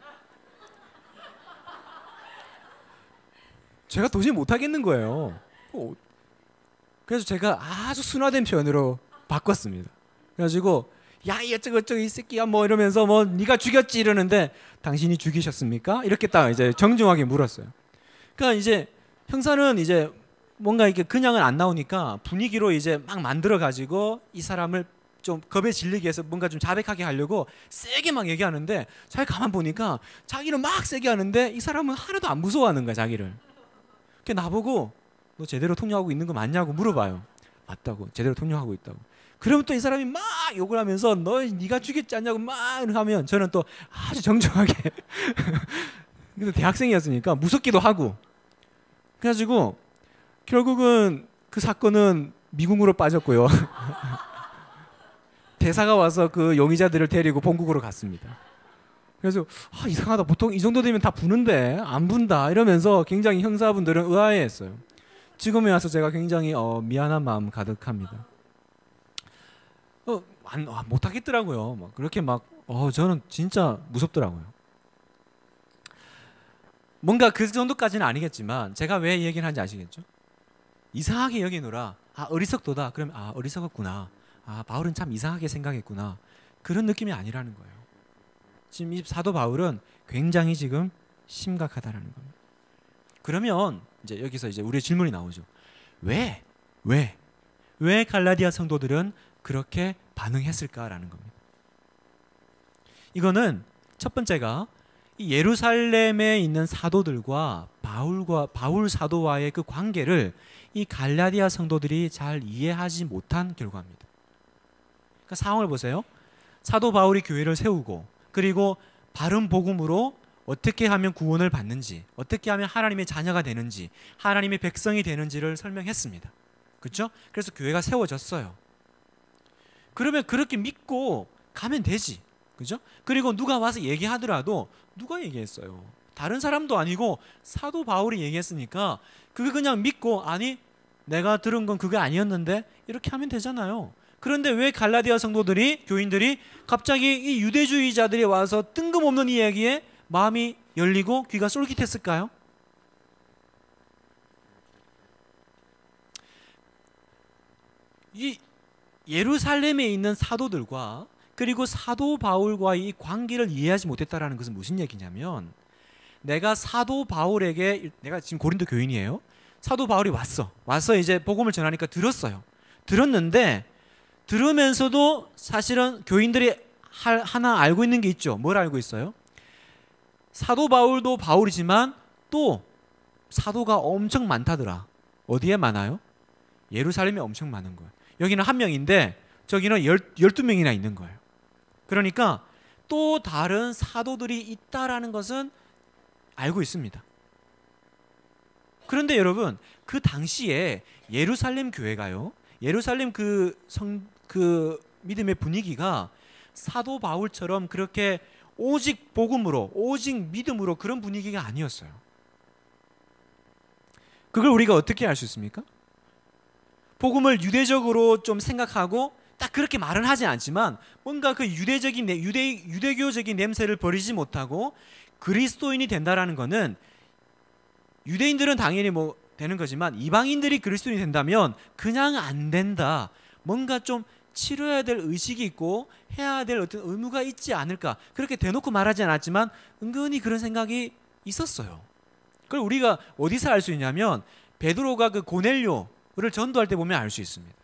제가 도저히 못 하겠는 거예요. 그래서 제가 아주 순화된 표현으로 바꿨습니다. 그래가지고 야이 어쩌고 저쩌고 이 새끼야 뭐 이러면서 뭐 네가 죽였지 이러는데 당신이 죽이셨습니까? 이렇게 딱 이제 정중하게 물었어요. 그러니까 이제 형사는 이제 뭔가 이렇게 그냥은 안 나오니까 분위기로 이제 막 만들어 가지고 이 사람을 좀 겁에 질리게 해서 뭔가 좀 자백하게 하려고 세게 막 얘기하는데 자기 가만 보니까 자기는 막 세게 하는데 이 사람은 하나도 안 무서워하는 거야 자기를. 그 나보고 너 제대로 통역하고 있는 거 맞냐고 물어봐요. 맞다고 제대로 통역하고 있다고. 그러면 또 이 사람이 막 욕을 하면서 네가 죽였지 않냐고 막 하면 저는 또 아주 정정하게 근데 대학생이었으니까 무섭기도 하고 그래가지고 결국은 그 사건은 미궁으로 빠졌고요. 대사가 와서 그 용의자들을 데리고 본국으로 갔습니다. 그래서 이상하다. 보통 이 정도 되면 다 부는데 안 분다 이러면서 굉장히 형사분들은 의아해했어요. 지금에 와서 제가 굉장히 미안한 마음 가득합니다. 못하겠더라고요. 막 그렇게 막 저는 진짜 무섭더라고요. 뭔가 그 정도까지는 아니겠지만 제가 왜 이 얘기를 하는지 아시겠죠? 이상하게 여기노라. 어리석도다. 그러면 어리석었구나. 바울은 참 이상하게 생각했구나. 그런 느낌이 아니라는 거예요. 지금 이 사도 바울은 굉장히 지금 심각하다라는 겁니다. 그러면 이제 여기서 이제 우리의 질문이 나오죠. 왜 갈라디아 성도들은 그렇게 반응했을까라는 겁니다. 이거는 첫 번째가 이 예루살렘에 있는 사도들과 바울 사도와의 그 관계를 이 갈라디아 성도들이 잘 이해하지 못한 결과입니다. 그러니까 상황을 보세요. 사도 바울이 교회를 세우고 그리고 바른 복음으로 어떻게 하면 구원을 받는지, 어떻게 하면 하나님의 자녀가 되는지, 하나님의 백성이 되는지를 설명했습니다. 그렇죠? 그래서 교회가 세워졌어요. 그러면 그렇게 믿고 가면 되지. 그죠? 그리고 누가 와서 얘기하더라도 누가 얘기했어요? 다른 사람도 아니고 사도 바울이 얘기했으니까 그거 그냥 믿고 내가 들은 건 그게 아니었는데 이렇게 하면 되잖아요. 그런데 왜 갈라디아 성도들이 교인들이 갑자기 이 유대주의자들이 와서 뜬금없는 이야기에 마음이 열리고 귀가 쫄깃했을까요? 이 예루살렘에 있는 사도들과 그리고 사도 바울과의 이 관계를 이해하지 못했다라는 것은 무슨 얘기냐면 내가 사도 바울에게 내가 지금 고린도 교인이에요. 사도 바울이 와서 이제 복음을 전하니까 들었는데 들으면서도 사실은 교인들이 하나 알고 있는 게 있죠. 뭘 알고 있어요? 사도 바울도 바울이지만 또 사도가 엄청 많다더라. 어디에 많아요? 예루살렘에 엄청 많은 거예요. 여기는 한 명인데 저기는 12명이나 있는 거예요. 그러니까 또 다른 사도들이 있다라는 것은 알고 있습니다. 그런데 여러분 그 당시에 예루살렘 교회가요. 예루살렘 그 믿음의 분위기가 사도 바울처럼 그렇게 오직 복음으로 오직 믿음으로 그런 분위기가 아니었어요. 그걸 우리가 어떻게 알 수 있습니까? 복음을 유대적으로 좀 생각하고 딱 그렇게 말은 하지 않지만 뭔가 그 유대교적인 냄새를 버리지 못하고 그리스도인이 된다라는 것은 유대인들은 당연히 뭐 되는 거지만 이방인들이 그리스도인이 된다면 그냥 안 된다. 뭔가 좀 치러야 될 의식이 있고 해야 될 어떤 의무가 있지 않을까. 그렇게 대놓고 말하지 않았지만 은근히 그런 생각이 있었어요. 그걸 우리가 어디서 알 수 있냐면 베드로가 그 고넬료를 전도할 때 보면 알 수 있습니다.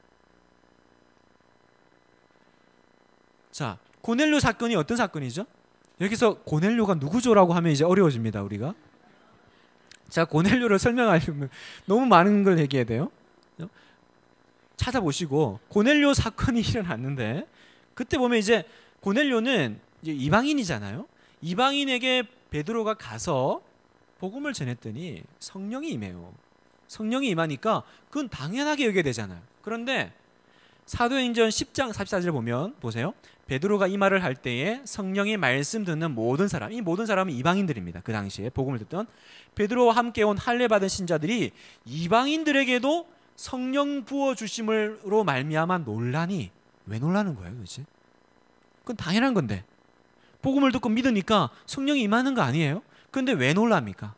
자, 고넬료 사건이 어떤 사건이죠? 여기서 고넬료가 누구죠라고 하면 이제 어려워집니다, 우리가. 자, 고넬료를 설명하려면 너무 많은 걸 얘기해야 돼요. 찾아보시고 고넬료 사건이 일어났는데 그때 보면 이제 고넬료는 이제 이방인이잖아요. 이방인에게 베드로가 가서 복음을 전했더니 성령이 임해요. 성령이 임하니까 그건 당연하게 여겨야 되잖아요. 그런데 사도행전 10장 44절 보면 보세요. 베드로가 이 말을 할 때에 성령의 말씀 듣는 모든 사람, 이 모든 사람은 이방인들입니다. 그 당시에 복음을 듣던 베드로와 함께 온 할례 받은 신자들이 이방인들에게도 성령 부어 주심으로 말미암아 놀라니, 왜 놀라는 거예요, 도대체? 그건 당연한 건데 복음을 듣고 믿으니까 성령이 임하는 거 아니에요? 근데 왜 놀랍니까?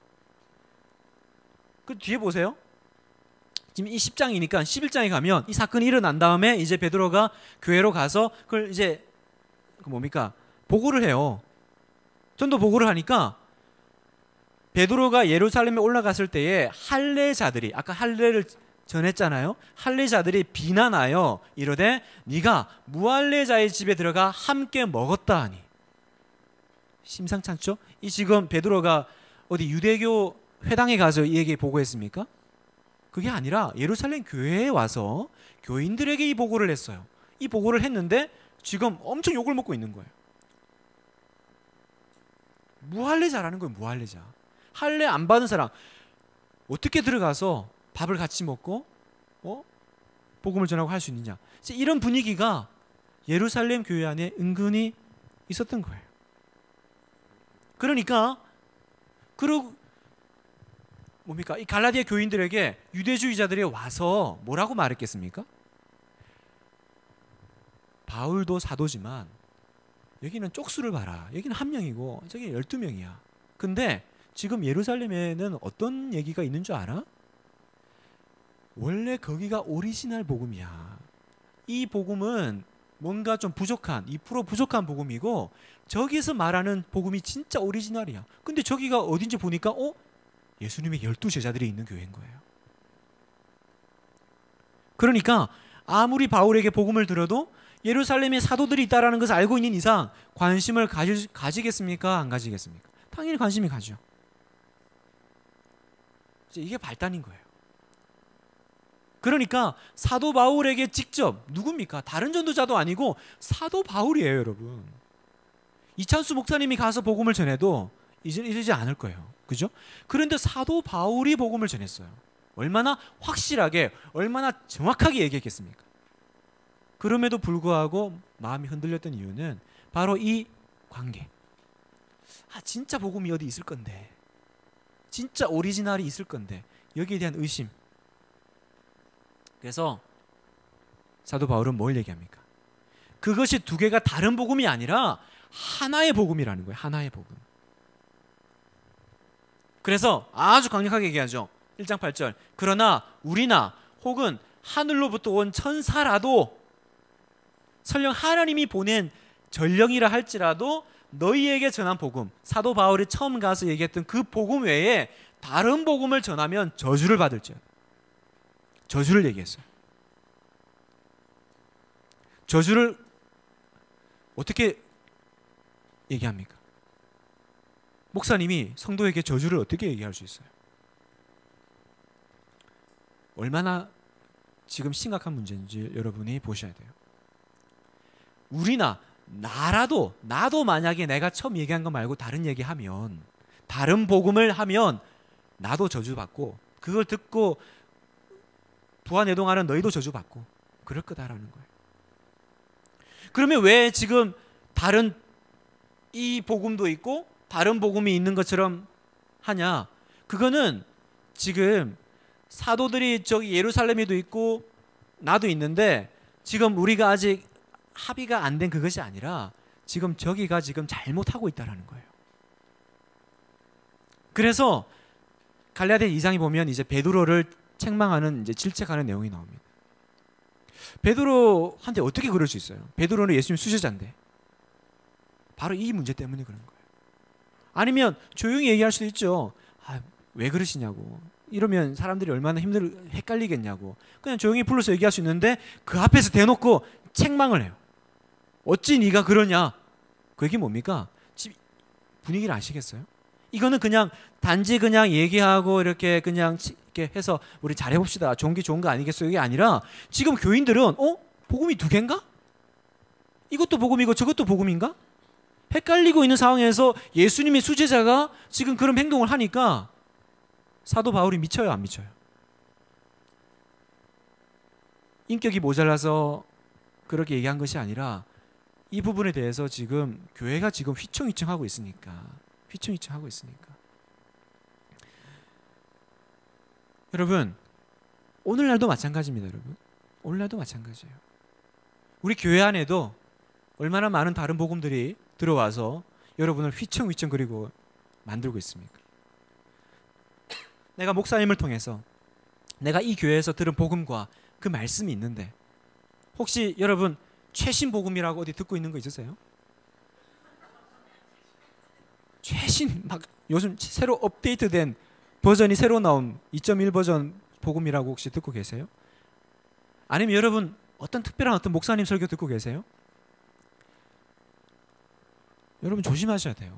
그 뒤에 보세요. 지금 이 10장이니까 11장에 가면 이 사건이 일어난 다음에 이제 베드로가 교회로 가서 그걸 이제 뭡니까? 보고를 해요. 전도 보고를 하니까 베드로가 예루살렘에 올라갔을 때에 할례자들이, 아까 할례를 전했잖아요. 할례자들이 비난하여 이르되 네가 무할례자의 집에 들어가 함께 먹었다 하니. 심상치 않죠? 이 지금 베드로가 어디 유대교 회당에 가서 이 얘기 보고했습니까? 그게 아니라 예루살렘 교회에 와서 교인들에게 이 보고를 했어요. 이 보고를 했는데 지금 엄청 욕을 먹고 있는 거예요. 무할례자라는 거예요. 무할례자. 할례 안 받은 사람 어떻게 들어가서 밥을 같이 먹고 복음을 전하고 할 수 있느냐. 이런 분위기가 예루살렘 교회 안에 은근히 있었던 거예요. 그러니까 뭡니까? 이 갈라디아 교인들에게 유대주의자들이 와서 뭐라고 말했겠습니까? 바울도 사도지만 여기는 쪽수를 봐라. 여기는 한 명이고 저기 12명이야. 근데 지금 예루살렘에는 어떤 얘기가 있는 줄 알아? 원래 거기가 오리지널 복음이야. 이 복음은 뭔가 좀 부족한, 2% 부족한 복음이고 저기서 말하는 복음이 진짜 오리지널이야. 근데 저기가 어딘지 보니까 예수님의 12제자들이 있는 교회인 거예요. 그러니까 아무리 바울에게 복음을 들어도 예루살렘에 사도들이 있다는 것을 알고 있는 이상 관심을 가지겠습니까? 안 가지겠습니까? 당연히 관심이 가죠. 이게 발단인 거예요. 그러니까 사도 바울에게 직접, 누굽니까? 다른 전도자도 아니고 사도 바울이에요, 여러분. 이찬수 목사님이 가서 복음을 전해도 이러지 않을 거예요. 그죠? 그런데 사도 바울이 복음을 전했어요. 얼마나 확실하게, 얼마나 정확하게 얘기했겠습니까? 그럼에도 불구하고 마음이 흔들렸던 이유는 바로 이 관계. 진짜 복음이 어디 있을 건데, 진짜 오리지널이 있을 건데, 여기에 대한 의심. 그래서 사도 바울은 뭘 얘기합니까? 그것이 두 개가 다른 복음이 아니라 하나의 복음이라는 거예요. 하나의 복음. 그래서 아주 강력하게 얘기하죠. 1장 8절. 그러나 우리나 혹은 하늘로부터 온 천사라도 설령 하나님이 보낸 전령이라 할지라도 너희에게 전한 복음, 사도 바울이 처음 가서 얘기했던 그 복음 외에 다른 복음을 전하면 저주를 받을지어다. 저주를 얘기했어요. 저주를 어떻게 얘기합니까? 목사님이 성도에게 저주를 어떻게 얘기할 수 있어요? 얼마나 지금 심각한 문제인지 여러분이 보셔야 돼요. 우리나 나도 만약에 내가 처음 얘기한 거 말고 다른 얘기하면, 다른 복음을 하면 나도 저주받고, 그걸 듣고 부하내동하는 너희도 저주받고 그럴 거다라는 거예요. 그러면 왜 지금 다른 이 복음도 있고 다른 복음이 있는 것처럼 하냐? 그거는 지금 사도들이 저기 예루살렘에도 있고 나도 있는데 지금 우리가 아직 합의가 안 된 그것이 아니라 지금 저기가 지금 잘못하고 있다라는 거예요. 그래서 갈라디아 2장에 보면 이제 베드로를 책망하는, 이제 질책하는 내용이 나옵니다. 베드로한테 어떻게 그럴 수 있어요? 베드로는 예수님 수제자인데. 바로 이 문제 때문에 그런 거예요. 아니면 조용히 얘기할 수도 있죠. 왜 그러시냐고. 이러면 사람들이 얼마나 헷갈리겠냐고. 그냥 조용히 불러서 얘기할 수 있는데 그 앞에서 대놓고 책망을 해요. 어찌 네가 그러냐. 그 얘기 뭡니까? 분위기를 아시겠어요? 이거는 그냥 단지 그냥 얘기하고 이렇게 그냥 이렇게 해서 우리 잘해봅시다. 좋은 게 좋은 거 아니겠어요? 이게 아니라 지금 교인들은 복음이 두 개인가? 이것도 복음이고 저것도 복음인가? 헷갈리고 있는 상황에서 예수님의 수제자가 지금 그런 행동을 하니까 사도 바울이 미쳐요, 안 미쳐요? 인격이 모자라서 그렇게 얘기한 것이 아니라 이 부분에 대해서 지금 교회가 지금 휘청휘청하고 있으니까. 여러분, 오늘날도 마찬가지입니다. 여러분, 오늘날도 마찬가지예요. 우리 교회 안에도 얼마나 많은 다른 복음들이 들어와서 여러분을 휘청휘청거리고 만들고 있습니까? 내가 목사님을 통해서 내가 이 교회에서 들은 복음과 그 말씀이 있는데, 혹시 여러분 최신 복음이라고 어디 듣고 있는 거 있으세요? 최신 막 요즘 새로 업데이트된 버전이 새로 나온 2.1 버전 복음이라고 혹시 듣고 계세요? 아니면 여러분 어떤 특별한 어떤 목사님 설교 듣고 계세요? 여러분 조심하셔야 돼요.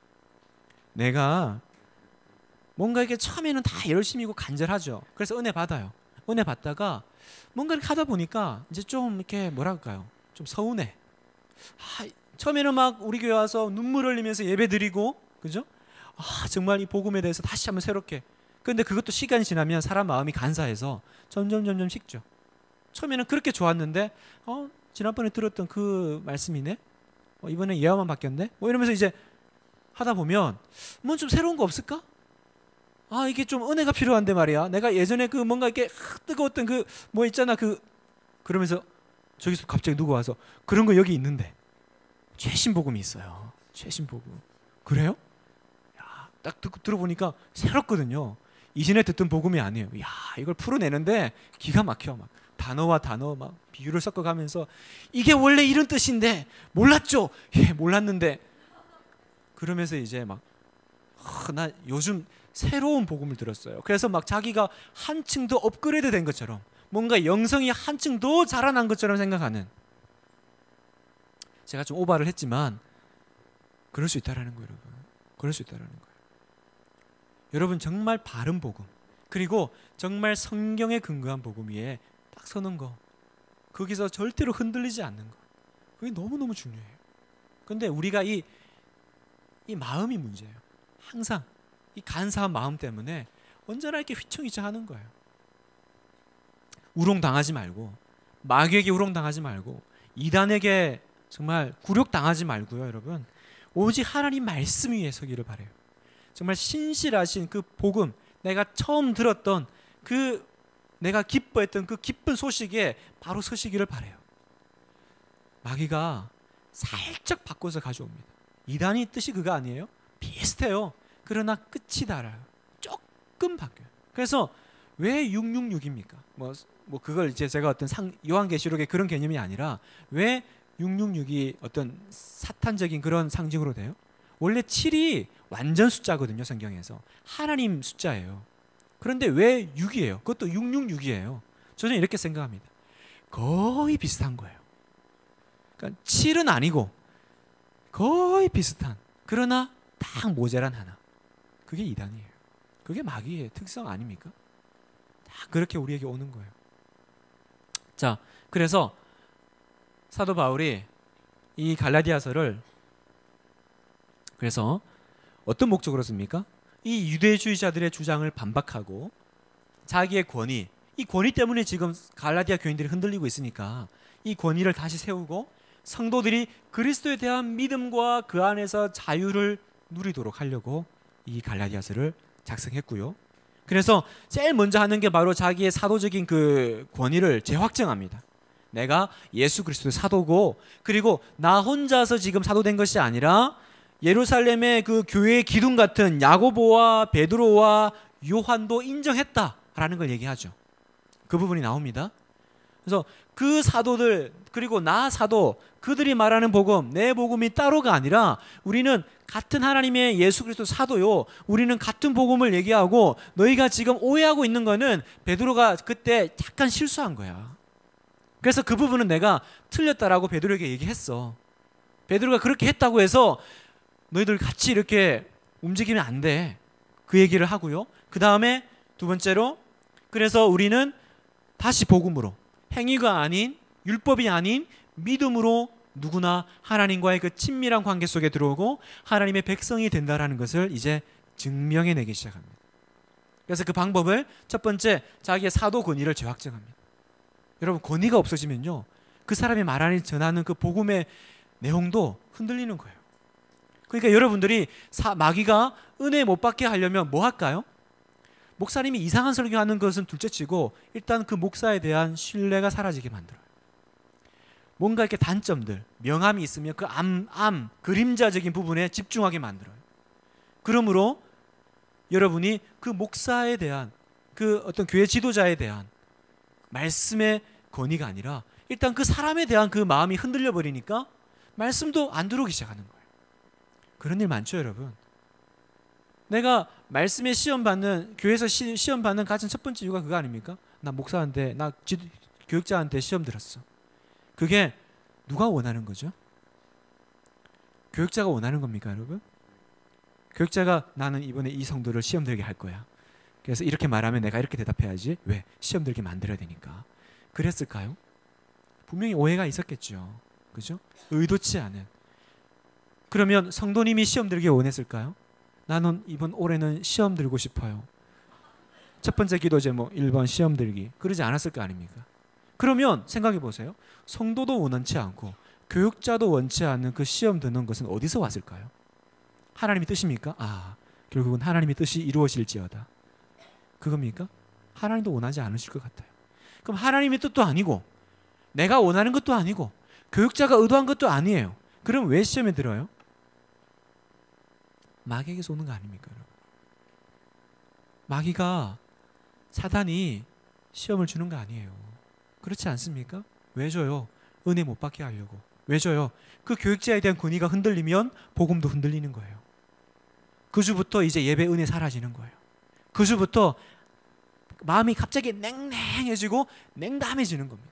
내가 뭔가 이렇게 처음에는 다 열심히고 간절하죠. 그래서 은혜 받아요. 은혜 받다가 뭔가 이렇게 하다 보니까 이제 좀 이렇게 뭐랄까요? 좀 서운해. 처음에는 막 우리 교회 와서 눈물 흘리면서 예배 드리고, 그죠? 정말 이 복음에 대해서 다시 한번 새롭게. 그런데 그것도 시간이 지나면 사람 마음이 간사해서 점점 식죠. 처음에는 그렇게 좋았는데 지난번에 들었던 그 말씀이네. 이번에 예화만 바뀌었네. 이러면서 이제 하다 보면 뭐 좀 새로운 거 없을까? 이게 좀 은혜가 필요한데 말이야. 내가 예전에 그 뭔가 이렇게 뜨거웠던 그 뭐 있잖아. 그러면서 저기서 갑자기 누구 와서 그런 거 여기 있는데 최신 복음이 있어요. 최신 복음. 그래요? 야, 딱 듣고 들어보니까 새롭거든요. 이전에 듣던 복음이 아니에요. 야, 이걸 풀어내는데 기가 막혀. 막 단어와 단어 막 비유를 섞어가면서 이게 원래 이런 뜻인데 몰랐죠? 예, 몰랐는데. 그러면서 이제 막 나 요즘 새로운 복음을 들었어요. 그래서 막 자기가 한층 더 업그레이드 된 것처럼, 뭔가 영성이 한층 더 자라난 것처럼 생각하는. 제가 좀 오바를 했지만 그럴 수 있다라는 거예요, 여러분. 그럴 수 있다라는 거예요. 여러분, 정말 바른 복음, 그리고 정말 성경에 근거한 복음 위에 딱 서는 거, 거기서 절대로 흔들리지 않는 거, 그게 너무너무 중요해요. 그런데 우리가 이 마음이 문제예요. 항상 이 간사한 마음 때문에 언제나 이렇게 휘청휘청하는 거예요. 우롱당하지 말고, 마귀에게 우롱당하지 말고, 이단에게 정말 굴욕당하지 말고요, 여러분. 오직 하나님 말씀 위에 서기를 바라요. 정말 신실하신 그 복음, 내가 처음 들었던 그 내가 기뻐했던 그 기쁜 소식에 바로 서시기를 바라요. 마귀가 살짝 바꿔서 가져옵니다. 이단이 뜻이 그거 아니에요? 비슷해요. 그러나 끝이 달라요. 조금 바뀌어요. 그래서 왜 666입니까? 뭐 그걸 이제 제가 어떤 요한계시록의 그런 개념이 아니라 왜 666이 어떤 사탄적인 그런 상징으로 돼요? 원래 7이 완전 숫자거든요, 성경에서. 하나님 숫자예요. 그런데 왜 6이에요? 그것도 666이에요. 저는 이렇게 생각합니다. 거의 비슷한 거예요. 그러니까 7은 아니고 거의 비슷한, 그러나 딱 모자란 하나. 그게 이단이에요. 그게 마귀의 특성 아닙니까? 다 그렇게 우리에게 오는 거예요. 자, 그래서 사도 바울이 이 갈라디아서를 그래서 어떤 목적으로 씁니까? 이 유대주의자들의 주장을 반박하고 자기의 권위, 이 권위 때문에 지금 갈라디아 교인들이 흔들리고 있으니까 이 권위를 다시 세우고 성도들이 그리스도에 대한 믿음과 그 안에서 자유를 누리도록 하려고 이 갈라디아서를 작성했고요. 그래서 제일 먼저 하는 게 바로 자기의 사도적인 그 권위를 재확정합니다. 내가 예수 그리스도의 사도고, 그리고 나 혼자서 지금 사도된 것이 아니라 예루살렘의 그 교회의 기둥 같은 야고보와 베드로와 요한도 인정했다라는 걸 얘기하죠. 그 부분이 나옵니다. 그래서 그 사도들, 그리고 나 사도, 그들이 말하는 복음, 내 복음이 따로가 아니라 우리는 같은 하나님의 예수 그리스도 사도요, 우리는 같은 복음을 얘기하고, 너희가 지금 오해하고 있는 거는 베드로가 그때 잠깐 실수한 거야. 그래서 그 부분은 내가 틀렸다라고 베드로에게 얘기했어. 베드로가 그렇게 했다고 해서 너희들 같이 이렇게 움직이면 안 돼. 그 얘기를 하고요. 그 다음에 두 번째로, 그래서 우리는 다시 복음으로, 행위가 아닌, 율법이 아닌 믿음으로 누구나 하나님과의 그 친밀한 관계 속에 들어오고 하나님의 백성이 된다라는 것을 이제 증명해내기 시작합니다. 그래서 그 방법을 첫 번째, 자기의 사도 권위를 재확정합니다. 여러분, 권위가 없어지면요, 그 사람이 말하는 전하는 그 복음의 내용도 흔들리는 거예요. 그러니까 여러분들이 마귀가 은혜 못 받게 하려면 뭐 할까요? 목사님이 이상한 설교하는 것은 둘째치고 일단 그 목사에 대한 신뢰가 사라지게 만들어요. 뭔가 이렇게 단점들, 명암이 있으면 그 그림자적인 부분에 집중하게 만들어요. 그러므로 여러분이 그 목사에 대한, 그 어떤 교회 지도자에 대한 말씀의 권위가 아니라 일단 그 사람에 대한 그 마음이 흔들려 버리니까 말씀도 안 들어오기 시작하는 거예요. 그런 일 많죠, 여러분. 내가 말씀에 시험 받는, 교회에서 시험 받는 가장 첫 번째 이유가 그거 아닙니까? 나 목사한테, 나 교육자한테 시험 들었어. 그게 누가 원하는 거죠? 교육자가 원하는 겁니까, 여러분? 교육자가 나는 이번에 이 성도를 시험 들게 할 거야. 그래서 이렇게 말하면 내가 이렇게 대답해야지. 왜? 시험 들게 만들어야 되니까. 그랬을까요? 분명히 오해가 있었겠죠. 그죠? 의도치 않은. 그러면 성도님이 시험 들기 원했을까요? 나는 이번 올해는 시험 들고 싶어요. 첫 번째 기도 제목 1번 시험 들기. 그러지 않았을 거 아닙니까? 그러면 생각해 보세요. 성도도 원치 않고 교육자도 원치 않는 그 시험 드는 것은 어디서 왔을까요? 하나님의 뜻입니까? 결국은 하나님의 뜻이 이루어질지어다. 그겁니까? 하나님도 원하지 않으실 것 같아요. 그럼 하나님의 뜻도 아니고 내가 원하는 것도 아니고 교육자가 의도한 것도 아니에요. 그럼 왜 시험에 들어요? 마귀에게서 오는 거 아닙니까, 여러분? 마귀가, 사단이 시험을 주는 거 아니에요. 그렇지 않습니까? 왜 줘요? 은혜 못 받게 하려고. 왜 줘요? 그 교육자에 대한 권위가 흔들리면 복음도 흔들리는 거예요. 그 주부터 이제 예배 은혜 사라지는 거예요. 그 주부터 마음이 갑자기 냉랭해지고 냉담해지는 겁니다.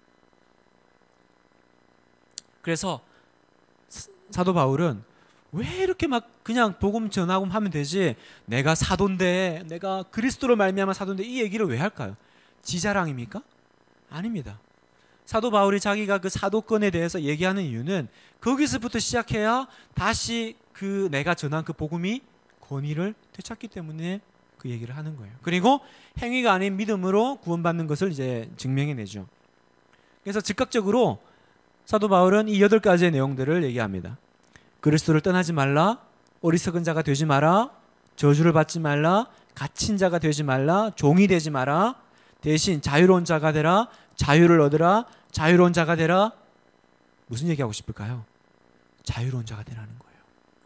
그래서 사도 바울은 왜 이렇게 막 그냥 복음 전하고 하면 되지, 내가 사도인데, 내가 그리스도로 말미암아 사도인데, 이 얘기를 왜 할까요? 지 자랑입니까? 아닙니다. 사도 바울이 자기가 그 사도권에 대해서 얘기하는 이유는 거기서부터 시작해야 다시 그 내가 전한 그 복음이 권위를 되찾기 때문에 그 얘기를 하는 거예요. 그리고 행위가 아닌 믿음으로 구원받는 것을 이제 증명해내죠. 그래서 즉각적으로 사도 바울은 이 8가지의 내용들을 얘기합니다. 그리스도를 떠나지 말라, 어리석은 자가 되지 마라, 저주를 받지 말라, 갇힌 자가 되지 말라, 종이 되지 마라, 대신 자유로운 자가 되라, 자유를 얻으라, 자유로운 자가 되라. 무슨 얘기하고 싶을까요? 자유로운 자가 되라는 거예요.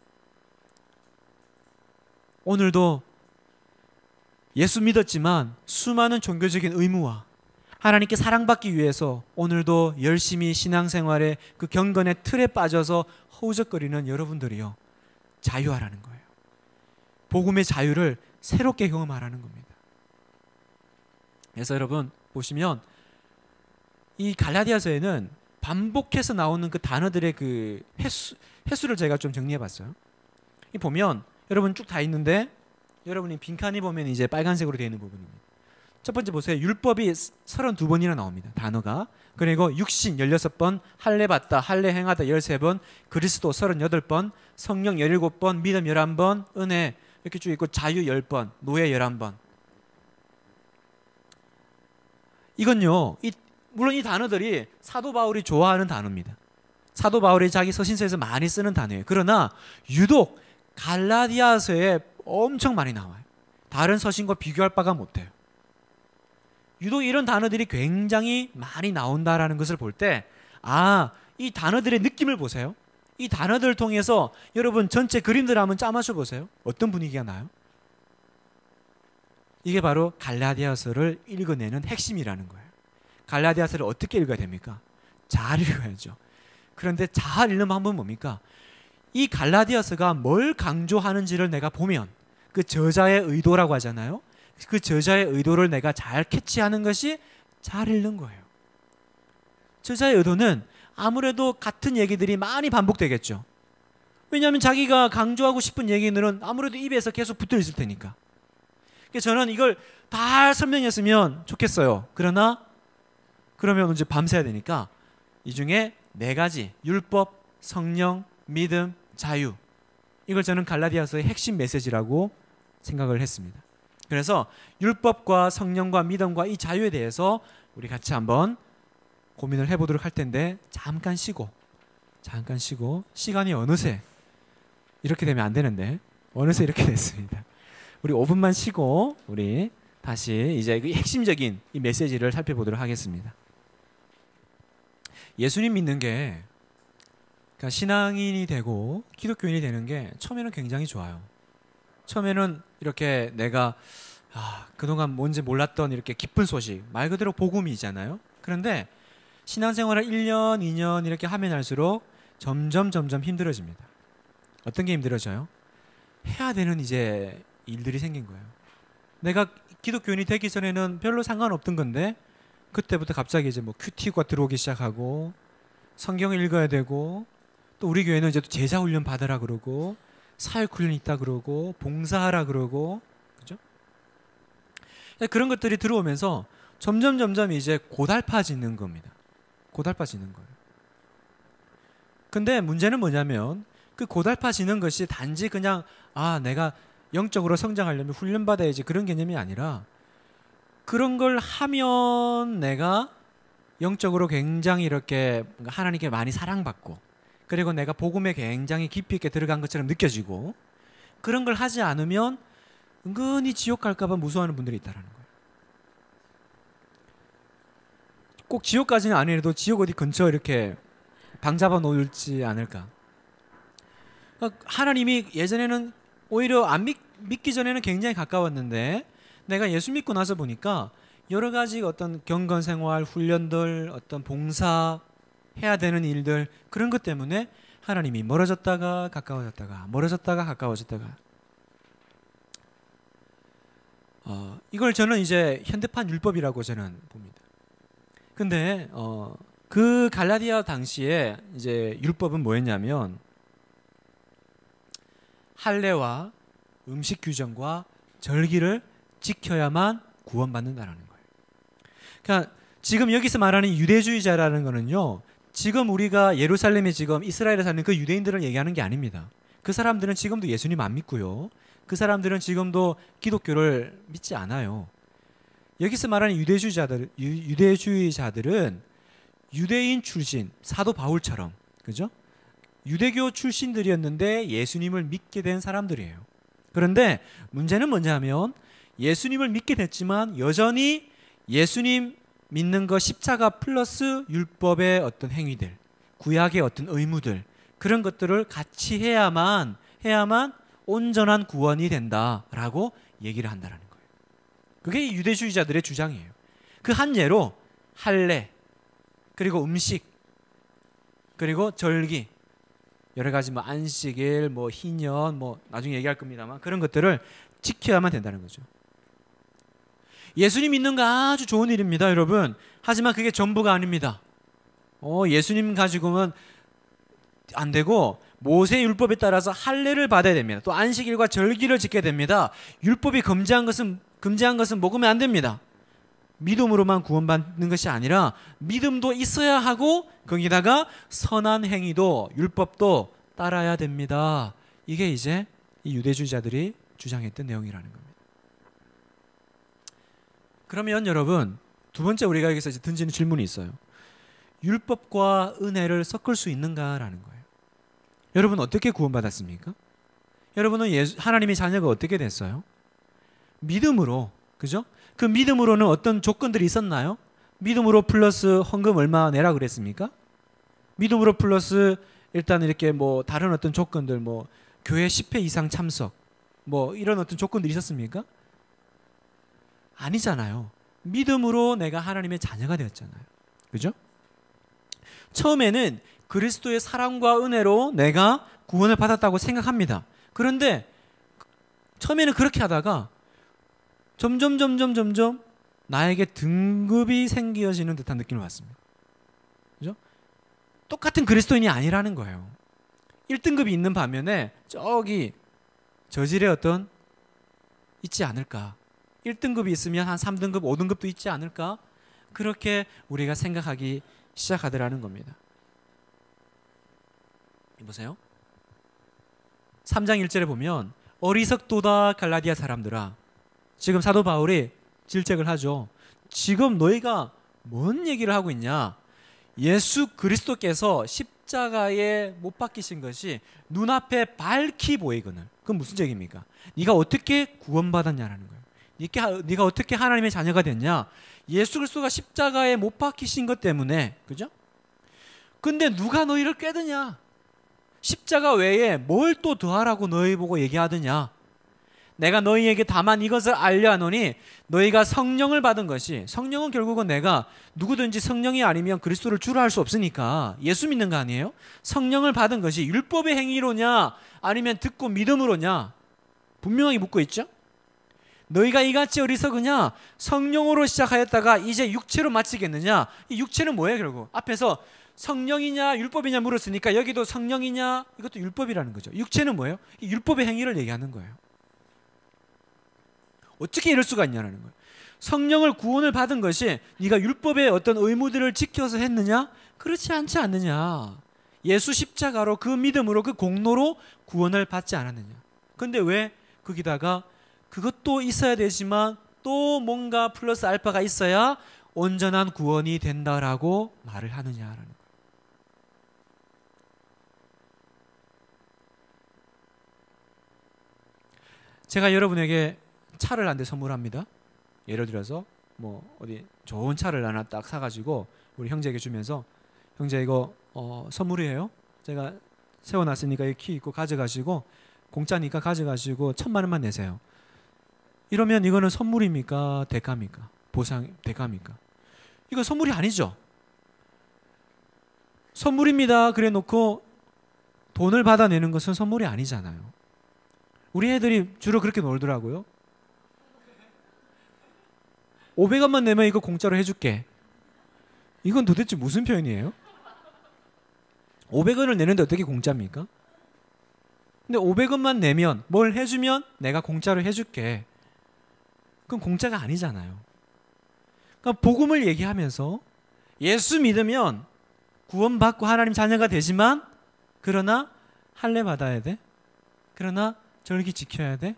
오늘도 예수 믿었지만 수많은 종교적인 의무와 하나님께 사랑받기 위해서 오늘도 열심히 신앙생활의 그 경건의 틀에 빠져서 허우적거리는 여러분들이요, 자유하라는 거예요. 복음의 자유를 새롭게 경험하라는 겁니다. 그래서 여러분 보시면 이 갈라디아서에는 반복해서 나오는 그 단어들의 그 횟수를 제가 좀 정리해 봤어요. 보면 여러분 쭉 다 있는데, 여러분이 빈칸이 보면 이제 빨간색으로 되어 있는 부분입니다. 첫 번째 보세요. 율법이 32번이나 나옵니다, 단어가. 그리고 육신 16번, 할례 받다, 할례 행하다 13번, 그리스도 38번, 성령 17번, 믿음 11번, 은혜 이렇게 쭉 있고, 자유 10번, 노예 11번. 이건요, 물론 이 단어들이 사도 바울이 좋아하는 단어입니다. 사도 바울이 자기 서신서에서 많이 쓰는 단어예요. 그러나 유독 갈라디아서에 엄청 많이 나와요. 다른 서신과 비교할 바가 못해요. 유독 이런 단어들이 굉장히 많이 나온다라는 것을 볼 때, 이 단어들의 느낌을 보세요. 이 단어들을 통해서 여러분 전체 그림들 한번 짜맞춰 보세요. 어떤 분위기가 나요? 이게 바로 갈라디아서를 읽어내는 핵심이라는 거예요. 갈라디아서를 어떻게 읽어야 됩니까? 잘 읽어야죠. 그런데 잘 읽는 방법은 뭡니까? 이 갈라디아서가 뭘 강조하는지를 내가 보면, 그 저자의 의도라고 하잖아요. 그 저자의 의도를 내가 잘 캐치하는 것이 잘 읽는 거예요. 저자의 의도는 아무래도 같은 얘기들이 많이 반복되겠죠. 왜냐하면 자기가 강조하고 싶은 얘기들은 아무래도 입에서 계속 붙어 있을 테니까. 그래서 저는 이걸 다 설명했으면 좋겠어요. 그러면 이제 밤새야 되니까 이 중에 네 가지, 율법, 성령, 믿음, 자유, 이걸 저는 갈라디아서의 핵심 메시지라고 생각을 했습니다. 그래서 율법과 성령과 믿음과 이 자유에 대해서 우리 같이 한번 고민을 해보도록 할 텐데, 잠깐 쉬고 시간이 어느새 이렇게 되면 안 되는데 어느새 이렇게 됐습니다. 우리 5분만 쉬고 우리 다시 이제 그 핵심적인 이 메시지를 살펴보도록 하겠습니다. 예수님 믿는 게, 그러니까 신앙인이 되고 기독교인이 되는 게 처음에는 굉장히 좋아요. 처음에는 이렇게 내가 그동안 뭔지 몰랐던 이렇게 기쁜 소식, 말 그대로 복음이잖아요. 그런데 신앙생활을 1년, 2년 이렇게 하면 할수록 점점 힘들어집니다. 어떤 게 힘들어져요? 해야 되는 이제 일들이 생긴 거예요. 내가 기독교인이 되기 전에는 별로 상관없던 건데 그때부터 갑자기 이제 뭐 큐티가 들어오기 시작하고, 성경을 읽어야 되고, 또 우리 교회는 이제 또 제자 훈련 받으라 그러고, 사역 훈련 있다 그러고, 봉사하라 그러고, 그죠? 그런 것들이 들어오면서 점점 이제 고달파지는 겁니다. 고달파지는 거예요. 근데 문제는 뭐냐면 그 고달파지는 것이 단지 그냥 내가 영적으로 성장하려면 훈련받아야지 그런 개념이 아니라, 그런 걸 하면 내가 영적으로 굉장히 이렇게 하나님께 많이 사랑받고, 그리고 내가 복음에 굉장히 깊이 있게 들어간 것처럼 느껴지고, 그런 걸 하지 않으면 은근히 지옥 갈까 봐 무서워하는 분들이 있다는 거예요. 꼭 지옥까지는 아니라도 지옥 어디 근처 이렇게 방 잡아 놓을지 않을까. 하나님이 예전에는 오히려 안 믿기 전에는 굉장히 가까웠는데, 내가 예수 믿고 나서 보니까 여러 가지 어떤 경건 생활, 훈련들, 어떤 봉사 해야 되는 일들, 그런 것 때문에 하나님이 멀어졌다가 가까워졌다가, 멀어졌다가 가까워졌다가. 이걸 저는 이제 현대판 율법이라고 저는 봅니다. 근데 그 갈라디아 당시에 이제 율법은 뭐였냐면 할례와 음식 규정과 절기를 지켜야만 구원받는다라는 거예요. 그러니까 지금 여기서 말하는 유대주의자라는 거는요, 지금 우리가 예루살렘에 지금 이스라엘에 사는 그 유대인들을 얘기하는 게 아닙니다. 그 사람들은 지금도 예수님 안 믿고요. 그 사람들은 지금도 기독교를 믿지 않아요. 여기서 말하는 유대주의자들은 유대인 출신, 사도 바울처럼, 그죠? 유대교 출신들이었는데 예수님을 믿게 된 사람들이에요. 그런데 문제는 뭐냐면 예수님을 믿게 됐지만 여전히 예수님 믿는 거 십자가 플러스 율법의 어떤 행위들, 구약의 어떤 의무들, 그런 것들을 같이 해야만 온전한 구원이 된다라고 얘기를 한다는 거예요. 그게 유대주의자들의 주장이에요. 그 한 예로 할례, 그리고 음식, 그리고 절기, 여러 가지 뭐 안식일, 뭐 희년, 뭐 나중에 얘기할 겁니다만 그런 것들을 지켜야만 된다는 거죠. 예수님 믿는 거 아주 좋은 일입니다, 여러분. 하지만 그게 전부가 아닙니다. 예수님 가지고는 안 되고 모세 율법에 따라서 할례를 받아야 됩니다. 또 안식일과 절기를 지켜야 됩니다. 율법이 금지한 것은 먹으면 안 됩니다. 믿음으로만 구원받는 것이 아니라 믿음도 있어야 하고 거기다가 선한 행위도 율법도 따라야 됩니다. 이게 이제 이 유대주의자들이 주장했던 내용이라는 겁니다. 그러면 여러분, 두 번째 우리가 여기서 이제 던지는 질문이 있어요. 율법과 은혜를 섞을 수 있는가라는 거예요. 여러분 어떻게 구원받았습니까? 여러분은 하나님의 자녀가 어떻게 됐어요? 믿음으로, 그죠? 그 믿음으로는 어떤 조건들이 있었나요? 믿음으로 플러스 헌금 얼마 내라 그랬습니까? 믿음으로 플러스 일단 이렇게 뭐 다른 어떤 조건들, 뭐 교회 10회 이상 참석, 뭐 이런 어떤 조건들이 있었습니까? 아니잖아요. 믿음으로 내가 하나님의 자녀가 되었잖아요. 그죠? 처음에는 그리스도의 사랑과 은혜로 내가 구원을 받았다고 생각합니다. 그런데 처음에는 그렇게 하다가 점점 나에게 등급이 생겨지는 듯한 느낌을 받습니다. 그죠? 똑같은 그리스도인이 아니라는 거예요. 1등급이 있는 반면에 저기 저질의 어떤 있지 않을까? 1등급이 있으면 한 3등급, 5등급도 있지 않을까? 그렇게 우리가 생각하기 시작하더라는 겁니다. 보세요. 3장 1절에 보면 어리석도다 갈라디아 사람들아. 지금 사도 바울이 질책을 하죠. 지금 너희가 뭔 얘기를 하고 있냐? 예수 그리스도께서 십자가에 못 박히신 것이 눈앞에 밝히 보이거늘. 그건 무슨 얘기입니까? 네가 어떻게 구원받았냐라는 거예요. 네가 어떻게 하나님의 자녀가 됐냐? 예수 그리스도가 십자가에 못 박히신 것 때문에. 그죠? 근데 누가 너희를 꾀드냐? 십자가 외에 뭘 또 더하라고 너희 보고 얘기하느냐? 내가 너희에게 다만 이것을 알려하노니 너희가 성령을 받은 것이, 성령은 결국은 내가 누구든지 성령이 아니면 그리스도를 주로 할 수 없으니까 예수 믿는 거 아니에요? 성령을 받은 것이 율법의 행위로냐 아니면 듣고 믿음으로냐? 분명하게 묻고 있죠. 너희가 이같이 어리석으냐? 성령으로 시작하였다가 이제 육체로 마치겠느냐? 이 육체는 뭐예요 결국? 앞에서 성령이냐 율법이냐 물었으니까 여기도 성령이냐 이것도 율법이라는 거죠. 육체는 뭐예요? 이 율법의 행위를 얘기하는 거예요. 어떻게 이럴 수가 있냐는 거예요. 성령을 구원을 받은 것이 네가 율법의 어떤 의무들을 지켜서 했느냐? 그렇지 않지 않느냐. 예수 십자가로 그 믿음으로 그 공로로 구원을 받지 않았느냐. 근데 왜 거기다가 그것도 있어야 되지만 또 뭔가 플러스 알파가 있어야 온전한 구원이 된다라고 말을 하느냐라는 거예요. 제가 여러분에게 차를 한 대 선물합니다. 예를 들어서 뭐 어디 좋은 차를 하나 딱 사가지고 우리 형제에게 주면서 형제 이거 선물이에요. 제가 세워놨으니까 이 키 있고 가져가시고 공짜니까 가져가시고 1,000만 원만 내세요. 이러면 이거는 선물입니까? 대가입니까? 보상 대가입니까? 이거 선물이 아니죠. 선물입니다. 그래 놓고 돈을 받아내는 것은 선물이 아니잖아요. 우리 애들이 주로 그렇게 놀더라고요. 500원만 내면 이거 공짜로 해줄게. 이건 도대체 무슨 표현이에요? 500원을 내는데 어떻게 공짜입니까? 근데 500원만 내면 뭘 해주면 내가 공짜로 해줄게. 그건 공짜가 아니잖아요. 그러니까 복음을 얘기하면서 예수 믿으면 구원받고 하나님 자녀가 되지만 그러나 할례 받아야 돼. 그러나 절기 지켜야 돼.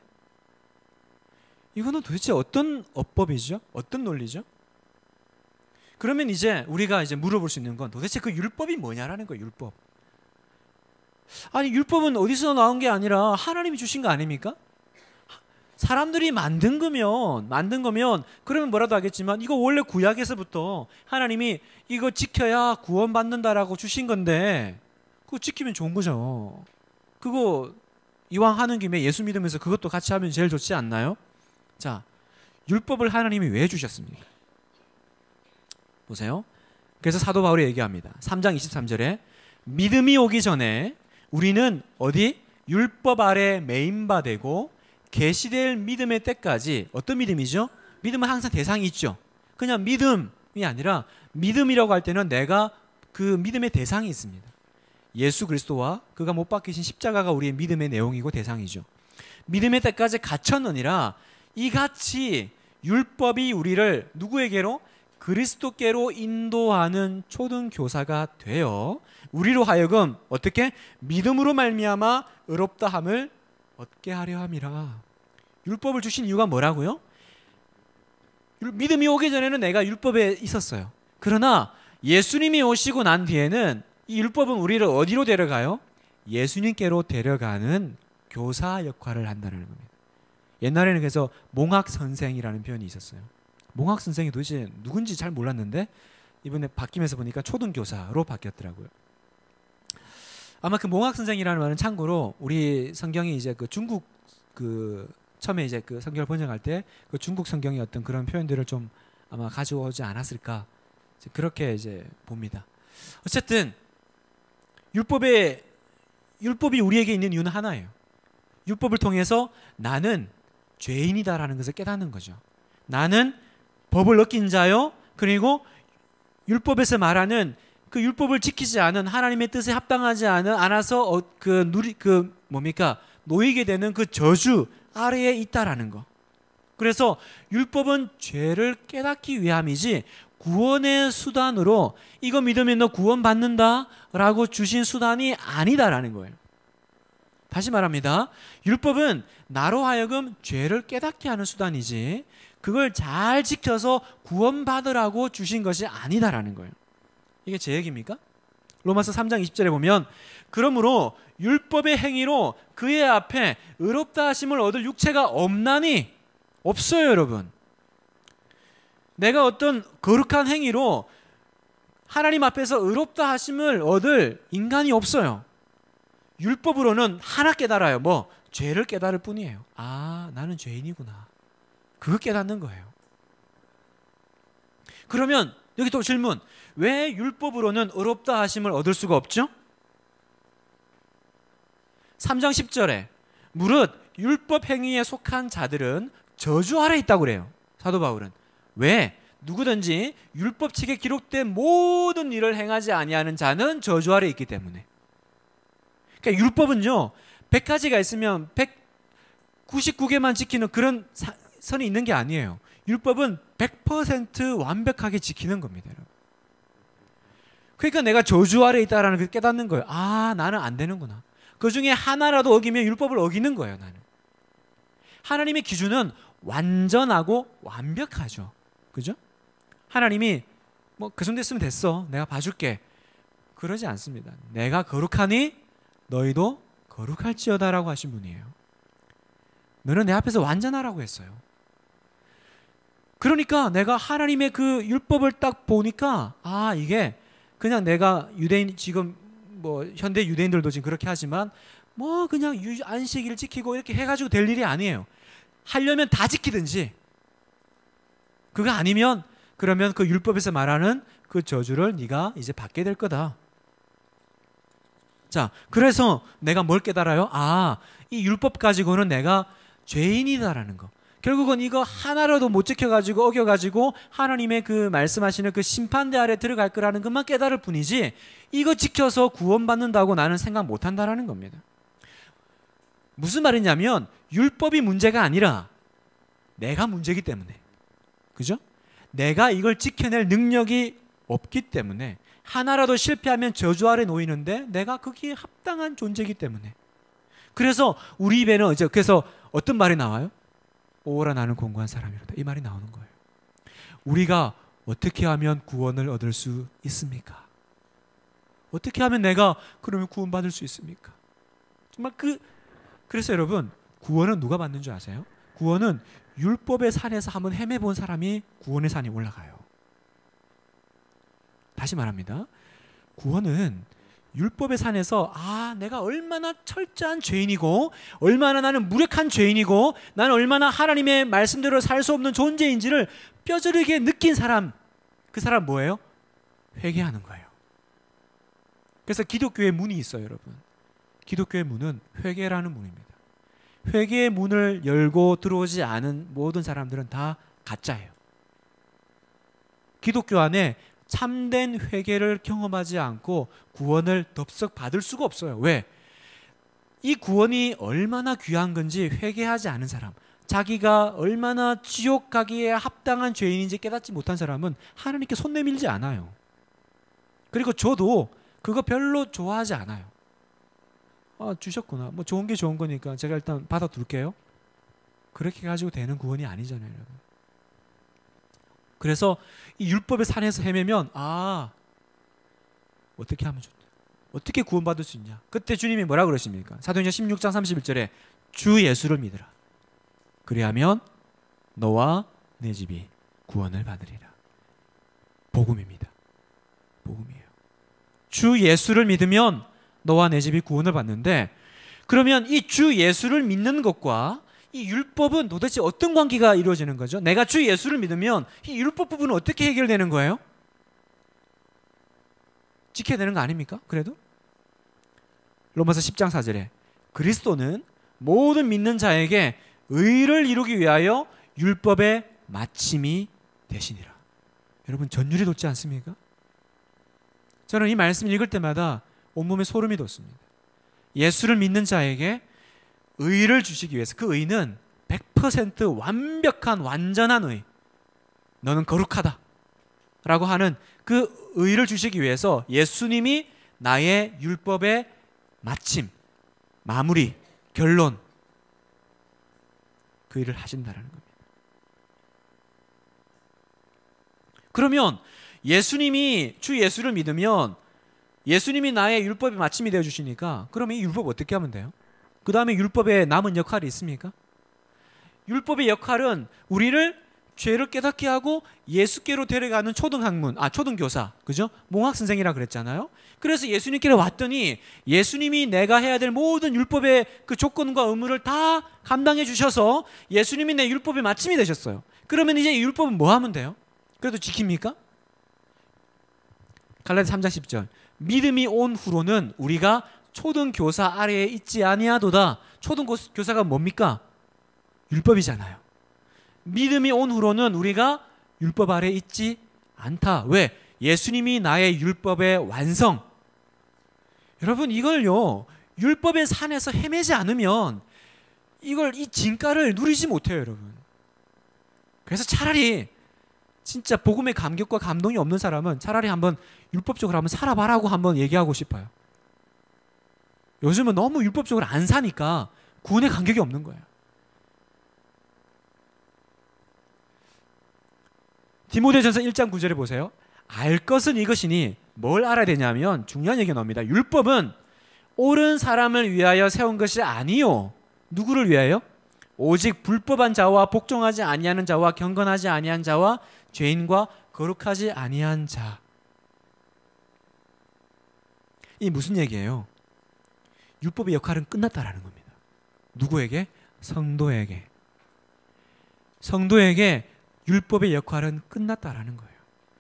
이거는 도대체 어떤 어법이죠? 어떤 논리죠? 그러면 이제 우리가 이제 물어볼 수 있는 건 도대체 그 율법이 뭐냐라는 거예요. 율법. 아니 율법은 어디서 나온 게 아니라 하나님이 주신 거 아닙니까? 사람들이 만든 거면 그러면 뭐라도 하겠지만 이거 원래 구약에서부터 하나님이 이거 지켜야 구원받는다라고 주신 건데 그거 지키면 좋은 거죠. 그거 이왕 하는 김에 예수 믿으면서 그것도 같이 하면 제일 좋지 않나요? 자, 율법을 하나님이 왜 주셨습니까? 보세요. 그래서 사도 바울이 얘기합니다. 3장 23절에 믿음이 오기 전에 우리는 어디? 율법 아래 매인바 되고 계시될 믿음의 때까지. 어떤 믿음이죠? 믿음은 항상 대상이 있죠. 그냥 믿음이 아니라 믿음이라고 할 때는 내가 그 믿음의 대상이 있습니다. 예수 그리스도와 그가 못 박히신 십자가가 우리의 믿음의 내용이고 대상이죠. 믿음의 때까지 갇혔느니라 이같이 율법이 우리를 누구에게로? 그리스도께로 인도하는 초등교사가 되어 우리로 하여금 어떻게? 믿음으로 말미암아 의롭다함을 얻게 하려 함이라. 율법을 주신 이유가 뭐라고요? 믿음이 오기 전에는 내가 율법에 있었어요. 그러나 예수님이 오시고 난 뒤에는 이 율법은 우리를 어디로 데려가요? 예수님께로 데려가는 교사 역할을 한다는 겁니다. 옛날에는 그래서 몽학선생이라는 표현이 있었어요. 몽학선생이 도대체 누군지 잘 몰랐는데 이번에 바뀌면서 보니까 초등교사로 바뀌었더라고요. 아마 그 몽학선생이라는 말은 참고로 우리 성경이 이제 그 중국 그 처음에 이제 그 성경을 번역할 때 그 중국 성경의 어떤 그런 표현들을 좀 아마 가져오지 않았을까 그렇게 이제 봅니다. 어쨌든 율법이 우리에게 있는 이유는 하나예요. 율법을 통해서 나는 죄인이다라는 것을 깨닫는 거죠. 나는 법을 어긴 자요. 그리고 율법에서 말하는 그 율법을 지키지 않은 하나님의 뜻에 합당하지 않아서 놓이게 되는 그 저주 아래에 있다라는 거. 그래서 율법은 죄를 깨닫기 위함이지 구원의 수단으로 이거 믿으면 너 구원받는다 라고 주신 수단이 아니다라는 거예요. 다시 말합니다. 율법은 나로 하여금 죄를 깨닫게 하는 수단이지 그걸 잘 지켜서 구원받으라고 주신 것이 아니다라는 거예요. 이게 제 얘기입니까? 로마서 3장 20절에 보면 그러므로 율법의 행위로 그의 앞에 의롭다 하심을 얻을 육체가 없나니 없어요, 여러분. 내가 어떤 거룩한 행위로 하나님 앞에서 의롭다 하심을 얻을 인간이 없어요. 율법으로는 하나 깨달아요. 뭐? 죄를 깨달을 뿐이에요. 아, 나는 죄인이구나. 그거 깨닫는 거예요. 그러면 여기 또 질문. 왜 율법으로는 의롭다 하심을 얻을 수가 없죠? 3장 10절에 무릇 율법 행위에 속한 자들은 저주 아래 있다고 그래요. 사도 바울은. 왜? 누구든지 율법책에 기록된 모든 일을 행하지 아니하는 자는 저주 아래 있기 때문에. 그러니까 율법은요, 100가지가 있으면 199개만 지키는 그런 선이 있는 게 아니에요. 율법은 100% 완벽하게 지키는 겁니다, 여러분. 그러니까 내가 저주 아래 있다라는 걸 깨닫는 거예요. 아, 나는 안 되는구나. 그 중에 하나라도 어기면 율법을 어기는 거예요, 나는. 하나님의 기준은 완전하고 완벽하죠. 그죠? 하나님이 뭐 그 정도 했으면 됐어. 내가 봐줄게. 그러지 않습니다. 내가 거룩하니 너희도 거룩할지어다라고 하신 분이에요. 너는 내 앞에서 완전하라고 했어요. 그러니까 내가 하나님의 그 율법을 딱 보니까 아, 이게 그냥 내가 유대인 지금 뭐 현대 유대인들도 지금 그렇게 하지만 뭐 그냥 안식일 지키고 이렇게 해가지고 될 일이 아니에요. 하려면 다 지키든지 그거 아니면 그러면 그 율법에서 말하는 그 저주를 네가 이제 받게 될 거다. 자, 그래서 내가 뭘 깨달아요? 아, 이 율법 가지고는 내가 죄인이다라는 거. 결국은 이거 하나라도 못 지켜가지고 어겨가지고 하나님의 그 말씀하시는 그 심판대 아래 들어갈 거라는 것만 깨달을 뿐이지 이거 지켜서 구원받는다고 나는 생각 못한다라는 겁니다. 무슨 말이냐면 율법이 문제가 아니라 내가 문제이기 때문에. 그죠? 내가 이걸 지켜낼 능력이 없기 때문에 하나라도 실패하면 저주 아래 놓이는데 내가 거기에 합당한 존재이기 때문에. 그래서 우리 입에는 이제 그래서 어떤 말이 나와요? 오라 나는 공고한 사람이로다. 이 말이 나오는 거예요. 우리가 어떻게 하면 구원을 얻을 수 있습니까? 어떻게 하면 내가 그러면 구원받을 수 있습니까? 정말 그래서 여러분 구원은 누가 받는 줄 아세요? 구원은 율법의 산에서 한번 헤매본 사람이 구원의 산에 올라가요. 다시 말합니다. 구원은 율법의 산에서 아, 내가 얼마나 철저한 죄인이고 얼마나 나는 무력한 죄인이고 나는 얼마나 하나님의 말씀대로 살 수 없는 존재인지를 뼈저리게 느낀 사람, 그 사람 뭐예요? 회개하는 거예요. 그래서 기독교의 문이 있어요, 여러분. 기독교의 문은 회개라는 문입니다. 회개의 문을 열고 들어오지 않은 모든 사람들은 다 가짜예요. 기독교 안에 참된 회개를 경험하지 않고 구원을 덥석 받을 수가 없어요. 왜? 이 구원이 얼마나 귀한 건지 회개하지 않은 사람, 자기가 얼마나 지옥 가기에 합당한 죄인인지 깨닫지 못한 사람은 하나님께 손 내밀지 않아요. 그리고 저도 그거 별로 좋아하지 않아요. 아, 주셨구나. 뭐 좋은 게 좋은 거니까 제가 일단 받아둘게요. 그렇게 가지고 되는 구원이 아니잖아요, 여러분. 그래서 이 율법의 산에서 헤매면 아, 어떻게 하면 좋다. 어떻게 구원받을 수 있냐. 그때 주님이 뭐라 그러십니까? 사도행전 16장 31절에 주 예수를 믿으라. 그리하면 너와 내 집이 구원을 받으리라. 복음입니다. 복음이에요. 주 예수를 믿으면 너와 내 집이 구원을 받는데 그러면 이 주 예수를 믿는 것과 이 율법은 도대체 어떤 관계가 이루어지는 거죠? 내가 주 예수를 믿으면 이 율법 부분은 어떻게 해결되는 거예요? 지켜야 되는 거 아닙니까? 그래도? 로마서 10장 4절에 그리스도는 모든 믿는 자에게 의를 이루기 위하여 율법의 마침이 되시니라. 여러분 전율이 돋지 않습니까? 저는 이 말씀을 읽을 때마다 온몸에 소름이 돋습니다. 예수를 믿는 자에게 의를 주시기 위해서 그 의는 100% 완벽한 완전한 의. 너는 거룩하다. 라고 하는 그 의의를 주시기 위해서 예수님이 나의 율법의 마침, 마무리, 결론, 그 일을 하신다라는 겁니다. 그러면 예수님이, 주 예수를 믿으면 예수님이 나의 율법의 마침이 되어 주시니까, 그러면 이 율법 어떻게 하면 돼요? 그 다음에 율법에 남은 역할이 있습니까? 율법의 역할은 우리를 죄를 깨닫게 하고 예수께로 데려가는 초등교사, 그죠? 몽학선생이라 그랬잖아요. 그래서 예수님께로 왔더니 예수님이 내가 해야 될 모든 율법의 그 조건과 의무를 다 감당해 주셔서 예수님이 내 율법의 마침이 되셨어요. 그러면 이제 이 율법은 뭐 하면 돼요? 그래도 지킵니까? 갈라디아 3장 10절. 믿음이 온 후로는 우리가 초등교사 아래에 있지 아니하도다. 초등교사가 뭡니까? 율법이잖아요. 믿음이 온 후로는 우리가 율법 아래에 있지 않다. 왜? 예수님이 나의 율법의 완성. 여러분, 이걸요, 율법의 산에서 헤매지 않으면 이 진가를 누리지 못해요, 여러분. 그래서 차라리 진짜 복음의 감격과 감동이 없는 사람은 차라리 한번 율법적으로 한번 살아봐라고 한번 얘기하고 싶어요. 요즘은 너무 율법적으로 안 사니까 구원의 감격이 없는 거예요. 디모데전서 1장 9절에 보세요. 알 것은 이것이니, 뭘 알아야 되냐면 중요한 얘기가 나옵니다. 율법은 옳은 사람을 위하여 세운 것이 아니요. 누구를 위하여? 오직 불법한 자와 복종하지 아니하는 자와 경건하지 아니한 자와 죄인과 거룩하지 아니한 자. 이 무슨 얘기예요? 율법의 역할은 끝났다라는 겁니다. 누구에게? 성도에게. 성도에게 율법의 역할은 끝났다라는 거예요.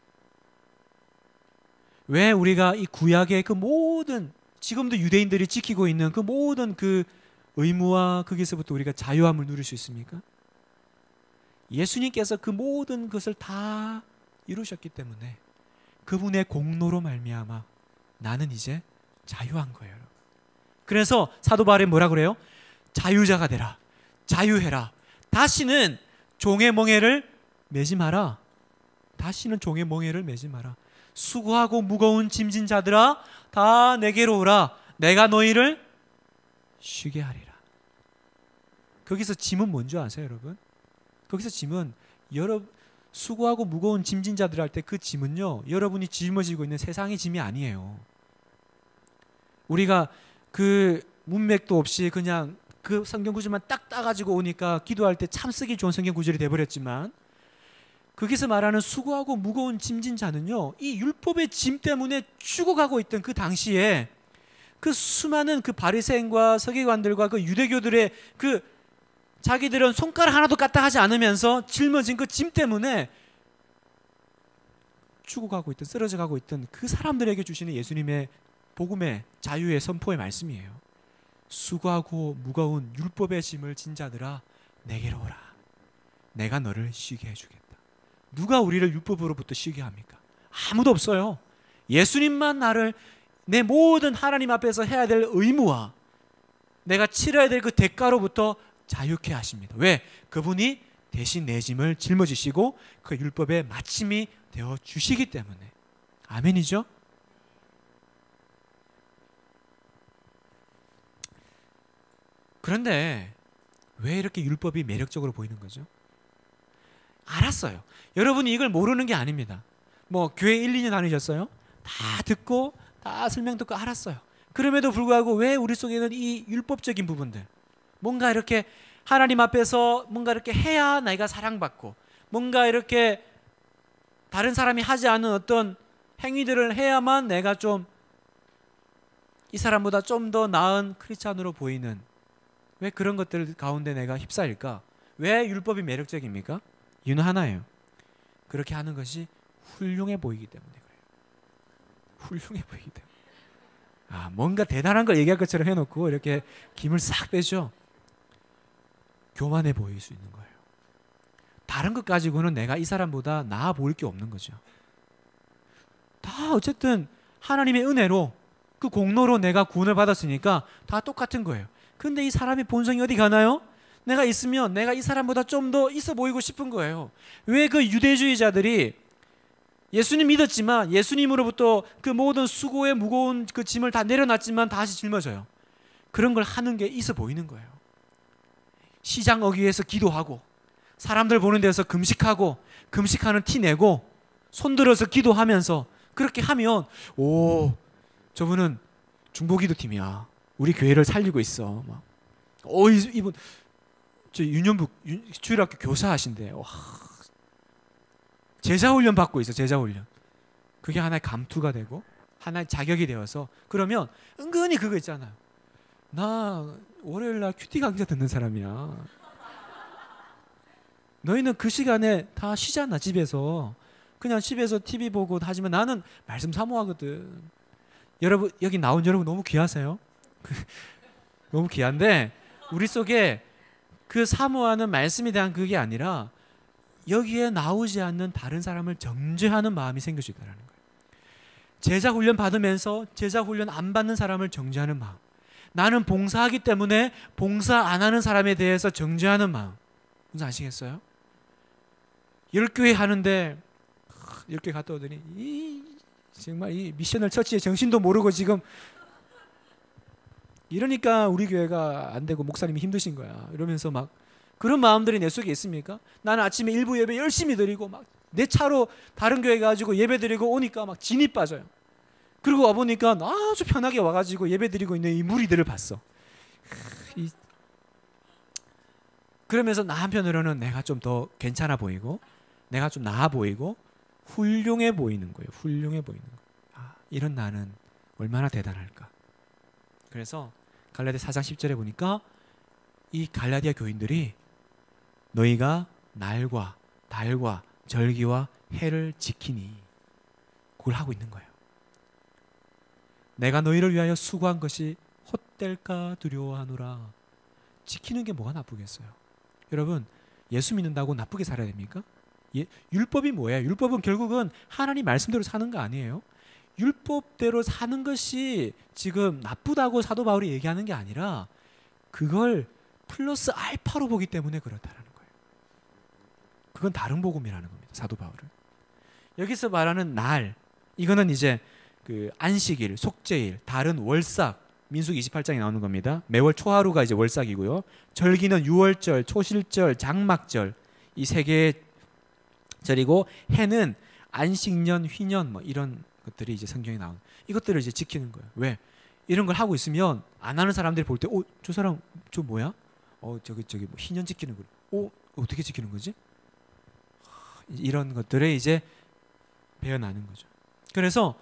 왜 우리가 이 구약의 그 모든, 지금도 유대인들이 지키고 있는 그 모든 그 의무와 거기서부터 우리가 자유함을 누릴 수 있습니까? 예수님께서 그 모든 것을 다 이루셨기 때문에 그분의 공로로 말미암아 나는 이제 자유한 거예요. 그래서 사도 바울이 뭐라 그래요? 자유자가 되라. 자유해라. 다시는 종의 멍에를 매지 마라. 다시는 종의 멍에를 매지 마라. 수고하고 무거운 짐진 자들아, 다 내게로 오라. 내가 너희를 쉬게 하리라. 거기서 짐은 뭔지 아세요, 여러분? 거기서 짐은 수고하고 무거운 짐진 자들 할 때 그 짐은요, 여러분이 짊어지고 있는 세상의 짐이 아니에요. 우리가 그 문맥도 없이 그냥 그 성경 구절만 딱 따가지고 오니까 기도할 때 참 쓰기 좋은 성경 구절이 돼버렸지만, 거기서 말하는 수고하고 무거운 짐진 자는요, 이 율법의 짐 때문에 죽어가고 있던 그 당시에 그 수많은 그 바리새인과 서기관들과 그 유대교들의 그 자기들은 손가락 하나도 까딱하지 않으면서 짊어진 그 짐 때문에 죽어가고 있던, 쓰러져가고 있던 그 사람들에게 주시는 예수님의 복음의 자유의 선포의 말씀이에요. 수고하고 무거운 율법의 짐을 진 자들아, 내게로 오라. 내가 너를 쉬게 해주겠다. 누가 우리를 율법으로부터 쉬게 합니까? 아무도 없어요. 예수님만 나를 내 모든 하나님 앞에서 해야 될 의무와 내가 치러야 될 그 대가로부터 자유케 하십니다. 왜? 그분이 대신 내 짐을 짊어지시고 그 율법의 마침이 되어 주시기 때문에. 아멘이죠? 그런데 왜 이렇게 율법이 매력적으로 보이는 거죠? 알았어요. 여러분이 이걸 모르는 게 아닙니다. 뭐 교회 1, 2년 다니셨어요? 다 듣고 다 설명 듣고 알았어요. 그럼에도 불구하고 왜 우리 속에는 이 율법적인 부분들, 뭔가 이렇게 하나님 앞에서 뭔가 이렇게 해야 내가 사랑받고, 뭔가 이렇게 다른 사람이 하지 않은 어떤 행위들을 해야만 내가 좀 이 사람보다 좀 더 나은 크리스찬으로 보이는, 왜 그런 것들 가운데 내가 휩싸일까? 왜 율법이 매력적입니까? 이유는 하나예요. 그렇게 하는 것이 훌륭해 보이기 때문에 그래요. 훌륭해 보이기 때문에. 뭔가 대단한 걸 얘기할 것처럼 해놓고 이렇게 김을 싹 빼죠. 교만해 보일 수 있는 거예요. 다른 것 가지고는 내가 이 사람보다 나아 보일 게 없는 거죠. 다 어쨌든 하나님의 은혜로 그 공로로 내가 구원을 받았으니까 다 똑같은 거예요. 근데 이 사람의 본성이 어디 가나요? 내가 있으면 내가 이 사람보다 좀 더 있어 보이고 싶은 거예요. 왜 그 유대주의자들이 예수님 믿었지만 예수님으로부터 그 모든 수고의 무거운 그 짐을 다 내려놨지만 다시 짊어져요. 그런 걸 하는 게 있어 보이는 거예요. 시장 어귀에서 기도하고 사람들 보는 데서 금식하고 금식하는 티 내고 손들어서 기도하면서 그렇게 하면 오, 저분은 중보기도팀이야. 우리 교회를 살리고 있어. 막. 이분 저 유년부 주일학교 교사하신대. 와, 제자훈련 받고 있어. 제자훈련. 그게 하나의 감투가 되고 하나의 자격이 되어서 그러면 은근히 그거 있잖아요. 나 월요일날 큐티 강좌 듣는 사람이야. 너희는 그 시간에 다 쉬잖아. 집에서 그냥 집에서 TV 보고 하지만 나는 말씀 사모하거든. 여러분 여기 나온 여러분 너무 귀하세요. 너무 귀한데 우리 속에 그 사모하는 말씀에 대한 그게 아니라 여기에 나오지 않는 다른 사람을 정죄하는 마음이 생길 수 있다는 거예요. 제자 훈련 받으면서 제자 훈련 안 받는 사람을 정죄하는 마음. 나는 봉사하기 때문에 봉사 안 하는 사람에 대해서 정죄하는 마음. 무슨 아시겠어요? 10교회 하는데 10교회 갔다 오더니 정말 이 미셔널 처치의 정신도 모르고 지금 이러니까 우리 교회가 안 되고 목사님이 힘드신 거야. 이러면서 막 그런 마음들이 내 속에 있습니까? 나는 아침에 일부 예배 열심히 드리고 막 내 차로 다른 교회 가지고 예배 드리고 오니까 막 진이 빠져요. 그리고 와보니까 아주 편하게 와가지고 예배 드리고 있는 이 무리들을 봤어. 그러면서 나 한편으로는 내가 좀 더 괜찮아 보이고 내가 좀 나아 보이고 훌륭해 보이는 거예요. 훌륭해 보이는 거예요. 아, 이런 나는 얼마나 대단할까. 그래서 갈라디아 4장 10절에 보니까 이 갈라디아 교인들이 너희가 날과 달과 절기와 해를 지키니 그걸 하고 있는 거예요. 내가 너희를 위하여 수고한 것이 헛될까 두려워하노라. 지키는 게 뭐가 나쁘겠어요? 여러분 예수 믿는다고 나쁘게 살아야 됩니까? 율법이 뭐예요? 율법은 결국은 하나님 말씀대로 사는 거 아니에요? 율법대로 사는 것이 지금 나쁘다고 사도 바울이 얘기하는 게 아니라 그걸 플러스 알파로 보기 때문에 그렇다는 거예요. 그건 다른 복음이라는 겁니다. 사도 바울은. 여기서 말하는 날, 이거는 이제 그 안식일, 속죄일, 다른 월삭, 민수기 28장에 나오는 겁니다. 매월 초하루가 이제 월삭이고요. 절기는 유월절, 초실절, 장막절 이 세 개의 절이고 해는 안식년, 휘년 뭐 이런 것들이 이제 성경에 나오는 이것들을 이제 지키는 거예요. 왜? 이런 걸 하고 있으면 안 하는 사람들이 볼 때, 저 사람 저 뭐야? 저기 뭐 휘년 지키는 거. 어떻게 지키는 거지? 이런 것들을 이제 배워나는 거죠. 그래서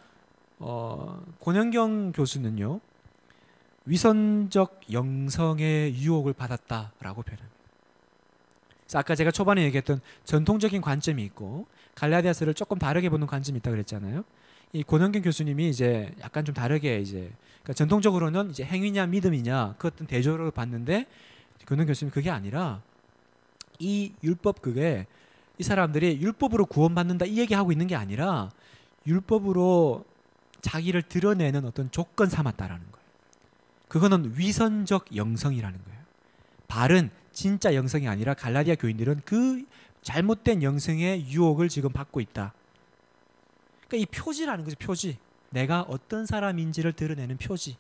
권영경 교수는요, 위선적 영성의 유혹을 받았다라고 표현합니다. 그래서 아까 제가 초반에 얘기했던 전통적인 관점이 있고 갈라디아서를 조금 다르게 보는 관점이 있다고 그랬잖아요. 이 권영경 교수님이 이제 약간 좀 다르게 이제 그러니까 전통적으로는 이제 행위냐 믿음이냐 그 어떤 대조를 봤는데 권영경 교수님 그게 아니라 이 율법 그게 이 사람들이 율법으로 구원받는다 이 얘기하고 있는 게 아니라 율법으로 자기를 드러내는 어떤 조건 삼았다라는 거예요. 그거는 위선적 영성이라는 거예요. 바른 진짜 영성이 아니라 갈라디아 교인들은 그 잘못된 영성의 유혹을 지금 받고 있다. 그러니까 이 표지라는 거죠. 표지. 내가 어떤 사람인지를 드러내는 표지.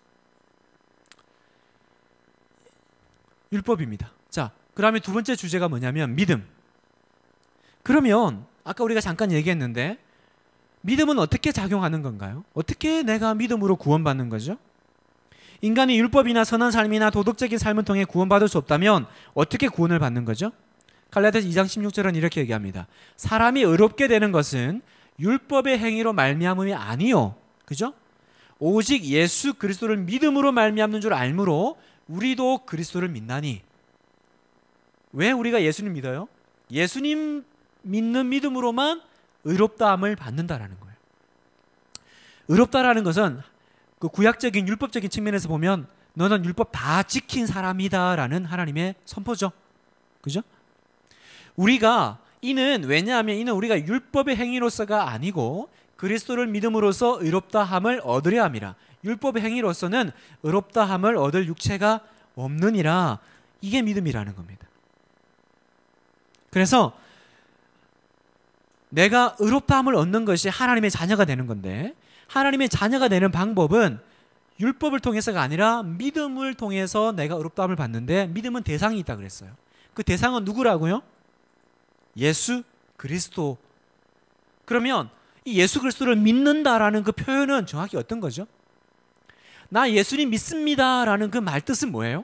율법입니다. 자, 그다음에 두 번째 주제가 뭐냐면 믿음. 그러면 아까 우리가 잠깐 얘기했는데 믿음은 어떻게 작용하는 건가요? 어떻게 내가 믿음으로 구원받는 거죠? 인간이 율법이나 선한 삶이나 도덕적인 삶을 통해 구원받을 수 없다면 어떻게 구원을 받는 거죠? 갈라디아서 2장 16절은 이렇게 얘기합니다. 사람이 의롭게 되는 것은 율법의 행위로 말미암음이 아니요. 그죠? 오직 예수 그리스도를 믿음으로 말미암는 줄 알므로 우리도 그리스도를 믿나니. 왜 우리가 예수님 믿어요? 예수님 믿는 믿음으로만 의롭다함을 받는다라는 거예요. 의롭다라는 것은 그 구약적인 율법적인 측면에서 보면 너는 율법 다 지킨 사람이다라는 하나님의 선포죠. 그죠? 우리가 왜냐하면 이는 우리가 율법의 행위로서가 아니고 그리스도를 믿음으로써 의롭다함을 얻으려 함이라. 율법의 행위로서는 의롭다함을 얻을 육체가 없느니라. 이게 믿음이라는 겁니다. 그래서 내가 의롭다함을 얻는 것이 하나님의 자녀가 되는 건데, 하나님의 자녀가 되는 방법은 율법을 통해서가 아니라 믿음을 통해서 내가 의롭다함을 받는데, 믿음은 대상이 있다 그랬어요. 그 대상은 누구라고요? 예수 그리스도. 그러면 이 예수 그리스도를 믿는다라는 그 표현은 정확히 어떤 거죠? 나 예수님 믿습니다 라는 그 말 뜻은 뭐예요?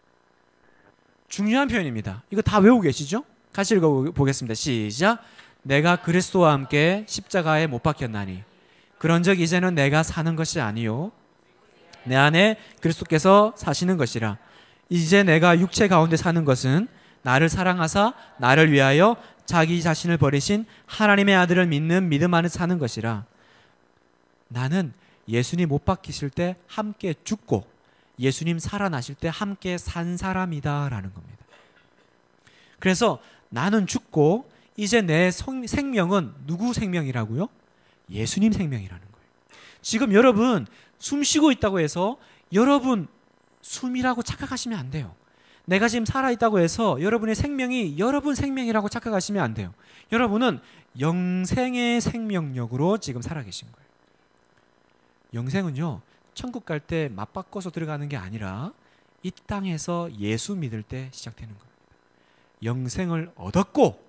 중요한 표현입니다. 이거 다 외우고 계시죠? 같이 읽어보겠습니다. 시작. 내가 그리스도와 함께 십자가에 못 박혔나니 그런즉 이제는 내가 사는 것이 아니요 내 안에 그리스도께서 사시는 것이라. 이제 내가 육체 가운데 사는 것은 나를 사랑하사 나를 위하여 자기 자신을 버리신 하나님의 아들을 믿는 믿음 안에 사는 것이라. 나는 예수님 못 박히실 때 함께 죽고 예수님 살아나실 때 함께 산 사람이다 라는 겁니다. 그래서 나는 죽고 이제 내 생명은 누구 생명이라고요? 예수님 생명이라는 거예요. 지금 여러분 숨 쉬고 있다고 해서 여러분 숨이라고 착각하시면 안 돼요. 내가 지금 살아있다고 해서 여러분의 생명이 여러분 생명이라고 착각하시면 안 돼요. 여러분은 영생의 생명력으로 지금 살아계신 거예요. 영생은요, 천국 갈 때 맞바꿔서 들어가는 게 아니라 이 땅에서 예수 믿을 때 시작되는 겁니다. 영생을 얻었고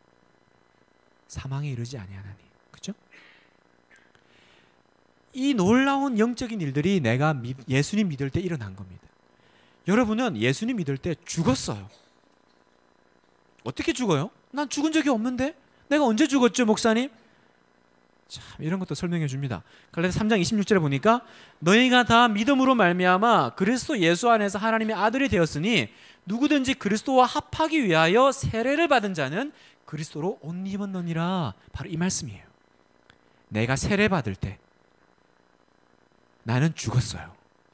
사망에 이르지 아니하나니. 그렇죠? 이 놀라운 영적인 일들이 내가 예수님 믿을 때 일어난 겁니다. 여러분은 예수님 믿을 때 죽었어요. 어떻게 죽어요? 난 죽은 적이 없는데? 내가 언제 죽었죠, 목사님? 참, 이런 것도 설명해 줍니다. 갈라디아서 3장 26절에 보니까 너희가 다 믿음으로 말미암아 그리스도 예수 안에서 하나님의 아들이 되었으니 누구든지 그리스도와 합하기 위하여 세례를 받은 자는 그리스도로 옷 입었느니라. 바로 이 말씀이에요. 내가 세례 받을 때 나는 죽었어요.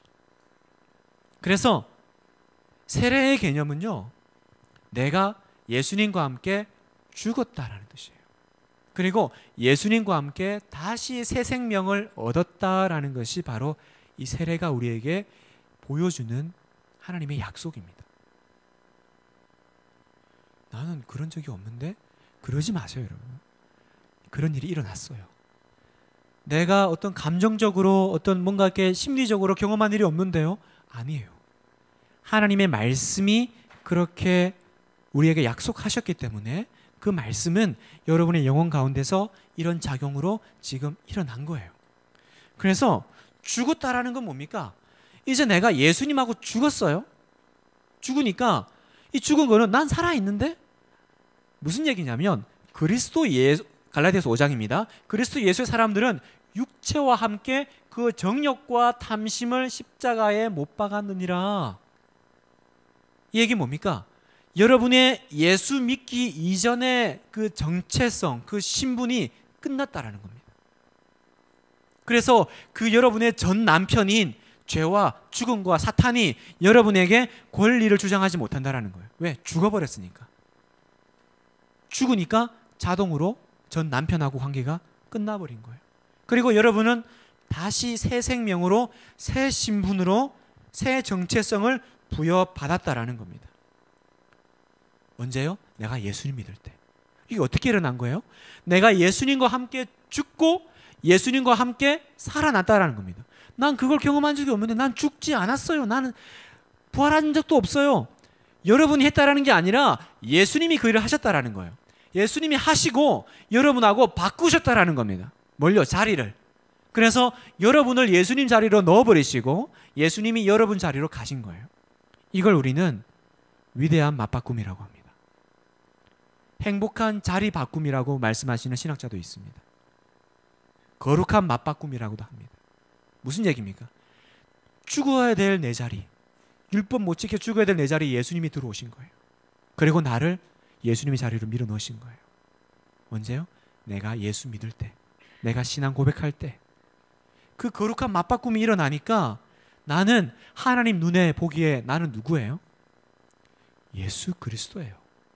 그래서 세례의 개념은요, 내가 예수님과 함께 죽었다라는 뜻이에요. 그리고 예수님과 함께 다시 새 생명을 얻었다라는 것이 바로 이 세례가 우리에게 보여주는 하나님의 약속입니다. 나는 그런 적이 없는데? 그러지 마세요, 여러분. 그런 일이 일어났어요. 내가 어떤 감정적으로 어떤 뭔가 이렇게 심리적으로 경험한 일이 없는데요? 아니에요. 하나님의 말씀이 그렇게 우리에게 약속하셨기 때문에 그 말씀은 여러분의 영혼 가운데서 이런 작용으로 지금 일어난 거예요. 그래서 죽었다라는 건 뭡니까? 이제 내가 예수님하고 죽었어요. 죽으니까 이 죽은 거는 난 살아있는데? 무슨 얘기냐면 갈라디아서 5장입니다. 그리스도 예수의 사람들은 육체와 함께 그 정욕과 탐심을 십자가에 못 박았느니라. 이 얘기 뭡니까? 여러분의 예수 믿기 이전의 그 정체성, 그 신분이 끝났다라는 겁니다. 그래서 그 여러분의 전 남편인 죄와 죽음과 사탄이 여러분에게 권리를 주장하지 못한다라는 거예요. 왜? 죽어버렸으니까. 죽으니까 자동으로 전 남편하고 관계가 끝나버린 거예요. 그리고 여러분은 다시 새 생명으로, 새 신분으로, 새 정체성을 부여받았다라는 겁니다. 언제요? 내가 예수님 믿을 때. 이게 어떻게 일어난 거예요? 내가 예수님과 함께 죽고 예수님과 함께 살아났다라는 겁니다. 난 그걸 경험한 적이 없는데 난 죽지 않았어요. 나는 부활한 적도 없어요. 여러분이 했다라는 게 아니라 예수님이 그 일을 하셨다라는 거예요. 예수님이 하시고 여러분하고 바꾸셨다라는 겁니다. 뭘요? 자리를. 그래서 여러분을 예수님 자리로 넣어버리시고 예수님이 여러분 자리로 가신 거예요. 이걸 우리는 위대한 맞바꿈이라고 합니다. 행복한 자리 바꿈이라고 말씀하시는 신학자도 있습니다. 거룩한 맞바꿈이라고도 합니다. 무슨 얘기입니까? 죽어야 될 내 자리, 율법 못 지켜 죽어야 될 내 자리에 예수님이 들어오신 거예요. 그리고 나를 예수님의 자리로 밀어넣으신 거예요. 언제요? 내가 예수 믿을 때, 내가 신앙 고백할 때. 그 거룩한 맞바꿈이 일어나니까 나는 하나님 눈에 보기에 나는 누구예요? 예수 그리스도예요.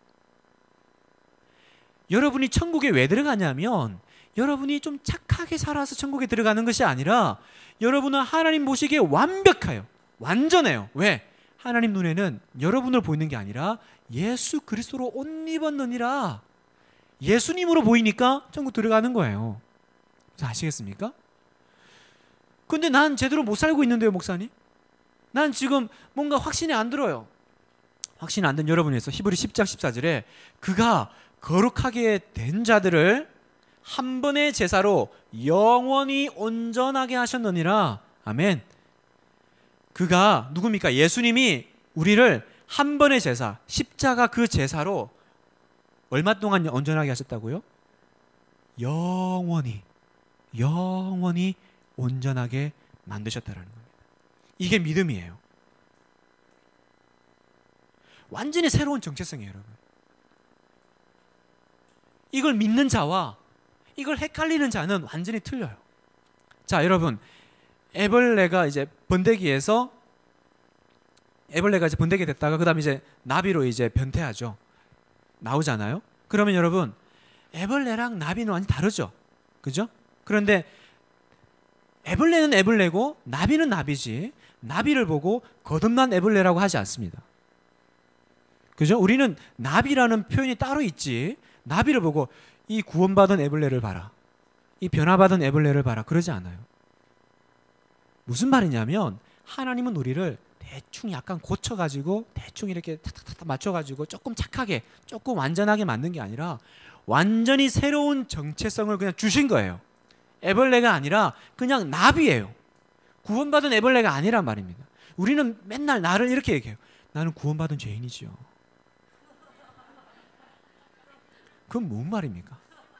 여러분이 천국에 왜 들어가냐면 여러분이 좀 착하게 살아서 천국에 들어가는 것이 아니라 여러분은 하나님 보시기에 완벽해요. 완전해요. 왜? 하나님 눈에는 여러분을 보이는 게 아니라 예수 그리스도로 옷 입었느니라. 예수님으로 보이니까 천국 들어가는 거예요. 아시겠습니까? 근데 난 제대로 못 살고 있는데요, 목사님? 난 지금 뭔가 확신이 안 들어요. 확신이 안 든 여러분을 위해서 히브리 10장 14절에 그가 거룩하게 된 자들을 한 번의 제사로 영원히 온전하게 하셨느니라. 아멘. 그가 누굽니까? 예수님이 우리를 한 번의 제사, 십자가 그 제사로 얼마 동안 온전하게 하셨다고요? 영원히 온전하게 만드셨다라는 겁니다. 이게 믿음이에요. 완전히 새로운 정체성이에요, 여러분. 이걸 믿는 자와 이걸 헷갈리는 자는 완전히 틀려요. 자, 여러분, 애벌레가 이제 번데기에서 번데기 됐다가 그다음에 이제 나비로 이제 변태하죠. 나오잖아요. 그러면 여러분, 애벌레랑 나비는 완전히 다르죠. 그죠? 그런데 애벌레는 애벌레고 나비는 나비지, 나비를 보고 거듭난 애벌레라고 하지 않습니다. 그죠? 우리는 나비라는 표현이 따로 있지, 나비를 보고 이 구원받은 애벌레를 봐라, 이 변화받은 애벌레를 봐라, 그러지 않아요. 무슨 말이냐면 하나님은 우리를 대충 약간 고쳐가지고 대충 이렇게 탁탁탁 맞춰가지고 조금 착하게, 조금 완전하게 만든 게 아니라 완전히 새로운 정체성을 그냥 주신 거예요. 애벌레가 아니라 그냥 나비예요. 구원받은 애벌레가 아니란 말입니다. 우리는 맨날 나를 이렇게 얘기해요. 나는 구원받은 죄인이지요. 그건 뭔 말입니까?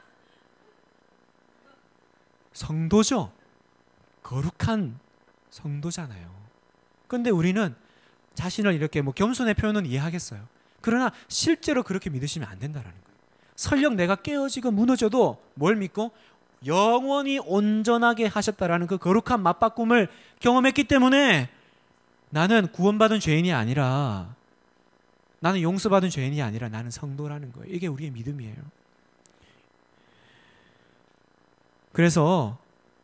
성도죠. 거룩한 성도잖아요. 그런데 우리는 자신을 이렇게 겸손의 표현은 이해하겠어요. 그러나 실제로 그렇게 믿으시면 안 된다는 거예요. 설령 내가 깨어지고 무너져도 뭘 믿고? 영원히 온전하게 하셨다라는 그 거룩한 맞바꿈을 경험했기 때문에 나는 구원받은 죄인이 아니라, 나는 용서받은 죄인이 아니라 나는 성도라는 거예요. 이게 우리의 믿음이에요. 그래서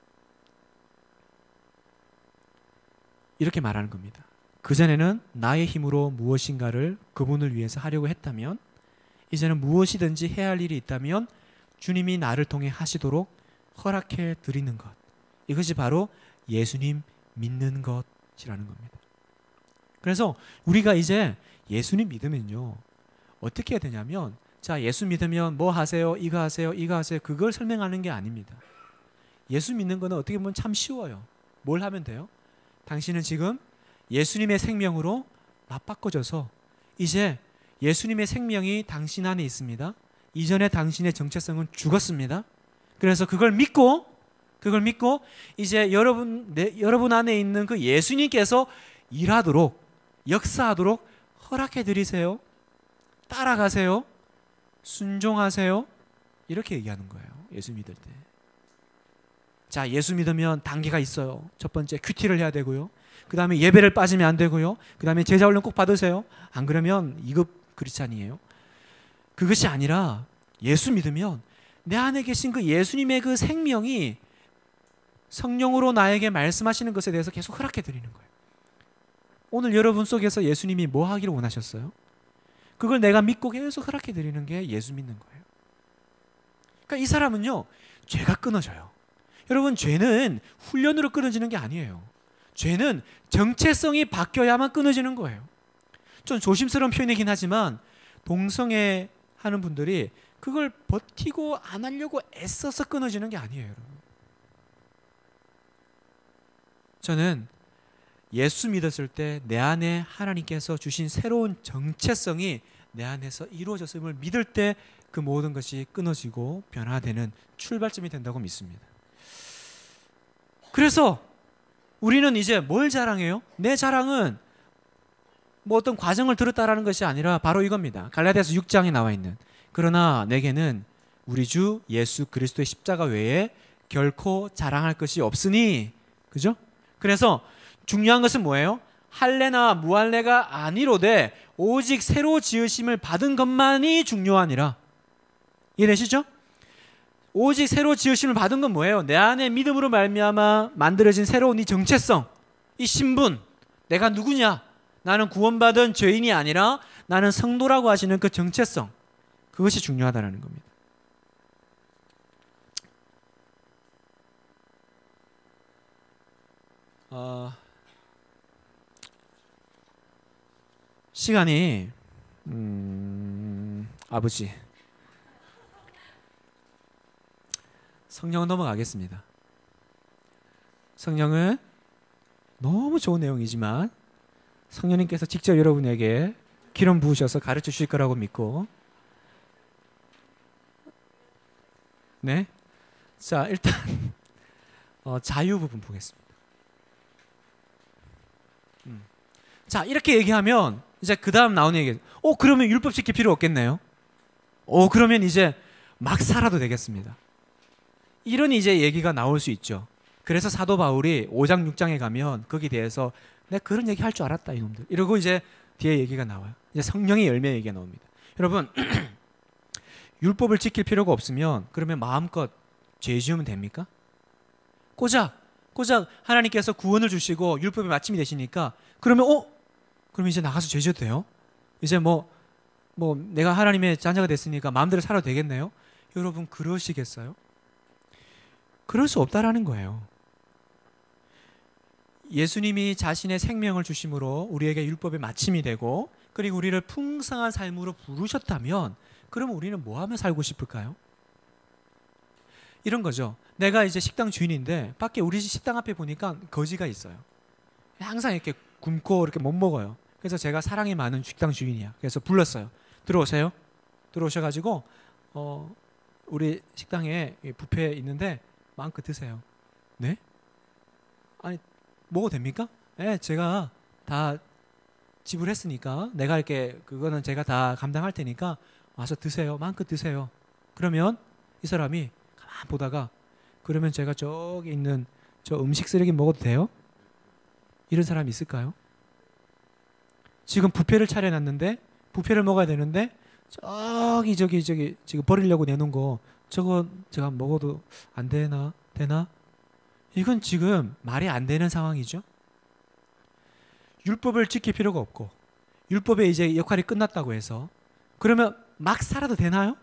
이렇게 말하는 겁니다. 그전에는 나의 힘으로 무엇인가를 그분을 위해서 하려고 했다면 이제는 무엇이든지 해야 할 일이 있다면 주님이 나를 통해 하시도록 허락해 드리는 것, 이것이 바로 예수님 믿는 것이라는 겁니다. 그래서 우리가 이제 예수님 믿으면요, 어떻게 해야 되냐면, 자, 예수 믿으면 뭐 하세요? 이거 하세요? 이거 하세요? 그걸 설명하는 게 아닙니다. 예수 믿는 거는 어떻게 보면 참 쉬워요. 뭘 하면 돼요? 당신은 지금 예수님의 생명으로 맞바꿔져서 이제 예수님의 생명이 당신 안에 있습니다. 이전에 당신의 정체성은 죽었습니다. 그래서 그걸 믿고 이제 여러분 안에 있는 그 예수님께서 일하도록, 역사하도록 허락해 드리세요. 따라가세요. 순종하세요. 이렇게 얘기하는 거예요. 예수 믿을 때. 자, 예수 믿으면 단계가 있어요. 첫 번째, 큐티를 해야 되고요. 그 다음에 예배를 빠지면 안 되고요. 그 다음에 제자 훈련 꼭 받으세요. 안 그러면 2급 크리스찬이에요. 그것이 아니라 예수 믿으면 내 안에 계신 그 예수님의 그 생명이 성령으로 나에게 말씀하시는 것에 대해서 계속 허락해 드리는 거예요. 오늘 여러분 속에서 예수님이 뭐 하기를 원하셨어요? 그걸 내가 믿고 계속 허락해 드리는 게 예수 믿는 거예요. 그러니까 이 사람은요, 죄가 끊어져요. 여러분, 죄는 훈련으로 끊어지는 게 아니에요. 죄는 정체성이 바뀌어야만 끊어지는 거예요. 좀 조심스러운 표현이긴 하지만 동성애 하는 분들이 그걸 버티고 안 하려고 애써서 끊어지는 게 아니에요, 여러분. 저는 예수 믿었을 때 내 안에 하나님께서 주신 새로운 정체성이 내 안에서 이루어졌음을 믿을 때 그 모든 것이 끊어지고 변화되는 출발점이 된다고 믿습니다. 그래서 우리는 이제 뭘 자랑해요? 내 자랑은 뭐 어떤 과정을 들었다라는 것이 아니라 바로 이겁니다. 갈라디아서 6장에 나와 있는, 그러나 내게는 우리 주 예수 그리스도의 십자가 외에 결코 자랑할 것이 없으니, 그죠? 그래서 중요한 것은 뭐예요? 할례나 무할례가 아니로되 오직 새로 지으심을 받은 것만이 중요하니라. 이해되시죠? 오직 새로 지으심을 받은 건 뭐예요? 내 안에 믿음으로 말미암아 만들어진 새로운 이 정체성, 이 신분, 내가 누구냐? 나는 구원받은 죄인이 아니라 나는 성도라고 하시는 그 정체성, 그것이 중요하다는 겁니다. 시간이 아버지 성령은 넘어가겠습니다. 성령은 너무 좋은 내용이지만 성령님께서 직접 여러분에게 기름 부으셔서 가르쳐 주실 거라고 믿고, 네, 자 일단 자유 부분 보겠습니다. 자 이렇게 얘기하면 이제 그 다음 나오는 얘기, 그러면 율법 지킬 필요 없겠네요. 그러면 이제 막 살아도 되겠습니다. 이런 이제 얘기가 나올 수 있죠. 그래서 사도 바울이 5장 6장에 가면 거기에 대해서 내가 그런 얘기 할 줄 알았다 이놈들 이러고 이제 뒤에 얘기가 나와요. 이제 성령의 열매 얘기가 나옵니다. 여러분 율법을 지킬 필요가 없으면 그러면 마음껏 죄 지으면 됩니까? 고작 하나님께서 구원을 주시고 율법의 마침이 되시니까 그러면 그럼 이제 나가서 죄 지어도 돼요? 이제 뭐 내가 하나님의 자녀가 됐으니까 마음대로 살아도 되겠네요? 여러분 그러시겠어요? 그럴 수 없다라는 거예요. 예수님이 자신의 생명을 주심으로 우리에게 율법의 마침이 되고 그리고 우리를 풍성한 삶으로 부르셨다면 그러면 우리는 뭐 하며 살고 싶을까요? 이런 거죠. 내가 이제 식당 주인인데 밖에 우리 식당 앞에 보니까 거지가 있어요. 항상 이렇게 굶고 이렇게 못 먹어요. 그래서 제가 사랑이 많은 식당 주인이야. 그래서 불렀어요. 들어오세요. 들어오셔가지고 우리 식당에 뷔페 있는데 마음껏 드세요. 네? 아니 먹어도 됩니까? 네, 제가 다 지불했으니까 내가 이렇게 그거는 제가 다 감당할 테니까 와서 드세요. 마음껏 드세요. 그러면 이 사람이 가만 보다가 그러면 제가 저기 있는 저 음식 쓰레기 먹어도 돼요? 이런 사람이 있을까요? 지금 뷔페를 차려놨는데 뷔페를 먹어야 되는데 저기 지금 버리려고 내놓은 거 저거 제가 먹어도 안 되나? 이건 지금 말이 안 되는 상황이죠. 율법을 지킬 필요가 없고 율법의 이제 역할이 끝났다고 해서 그러면 막 살아도 되나요?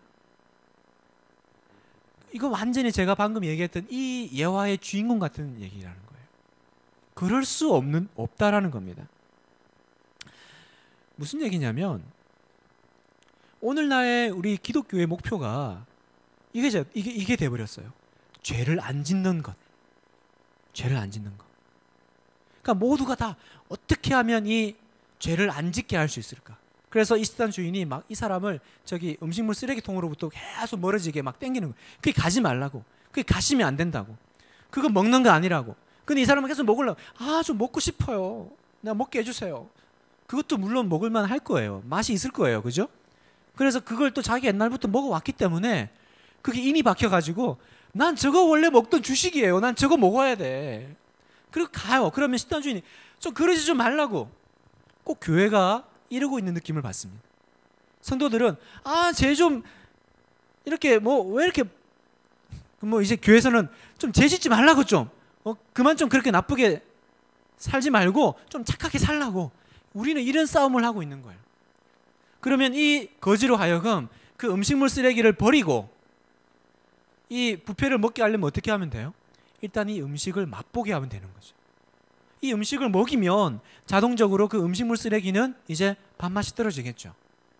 이거 완전히 제가 방금 얘기했던 이 예화의 주인공 같은 얘기라는 거예요. 그럴 수 없다라는 겁니다. 무슨 얘기냐면 오늘날의 우리 기독교의 목표가 이게 돼버렸어요. 죄를 안 짓는 것. 그러니까 모두가 다 어떻게 하면 이 죄를 안 짓게 할 수 있을까? 그래서 이 식당 주인이 막 이 사람을 저기 음식물 쓰레기통으로부터 계속 멀어지게 막 땡기는 거예요. 그게 가지 말라고. 그게 가시면 안 된다고. 그거 먹는 거 아니라고. 근데 이 사람은 계속 먹으려고. 좀 먹고 싶어요. 내가 먹게 해주세요. 그것도 물론 먹을만 할 거예요. 맛이 있을 거예요. 그죠? 그래서 그걸 또 자기 옛날부터 먹어왔기 때문에 그게 인이 박혀가지고 난 저거 원래 먹던 주식이에요. 난 저거 먹어야 돼. 그리고 가요. 그러면 식당 주인이 좀 그러지 좀 말라고. 꼭 교회가 이러고 있는 느낌을 받습니다. 성도들은 쟤 좀 이렇게 왜 이렇게 이제 교회에서는 좀 죄 짓지 말라고 좀 그만 좀 그렇게 나쁘게 살지 말고 좀 착하게 살라고. 우리는 이런 싸움을 하고 있는 거예요. 그러면 이 거지로 하여금 그 음식물 쓰레기를 버리고 이 뷔페를 먹게 하려면 어떻게 하면 돼요? 일단 이 음식을 맛보게 하면 되는 거죠. 이 음식을 먹이면 자동적으로 그 음식물 쓰레기는 이제 밥맛이 떨어지겠죠.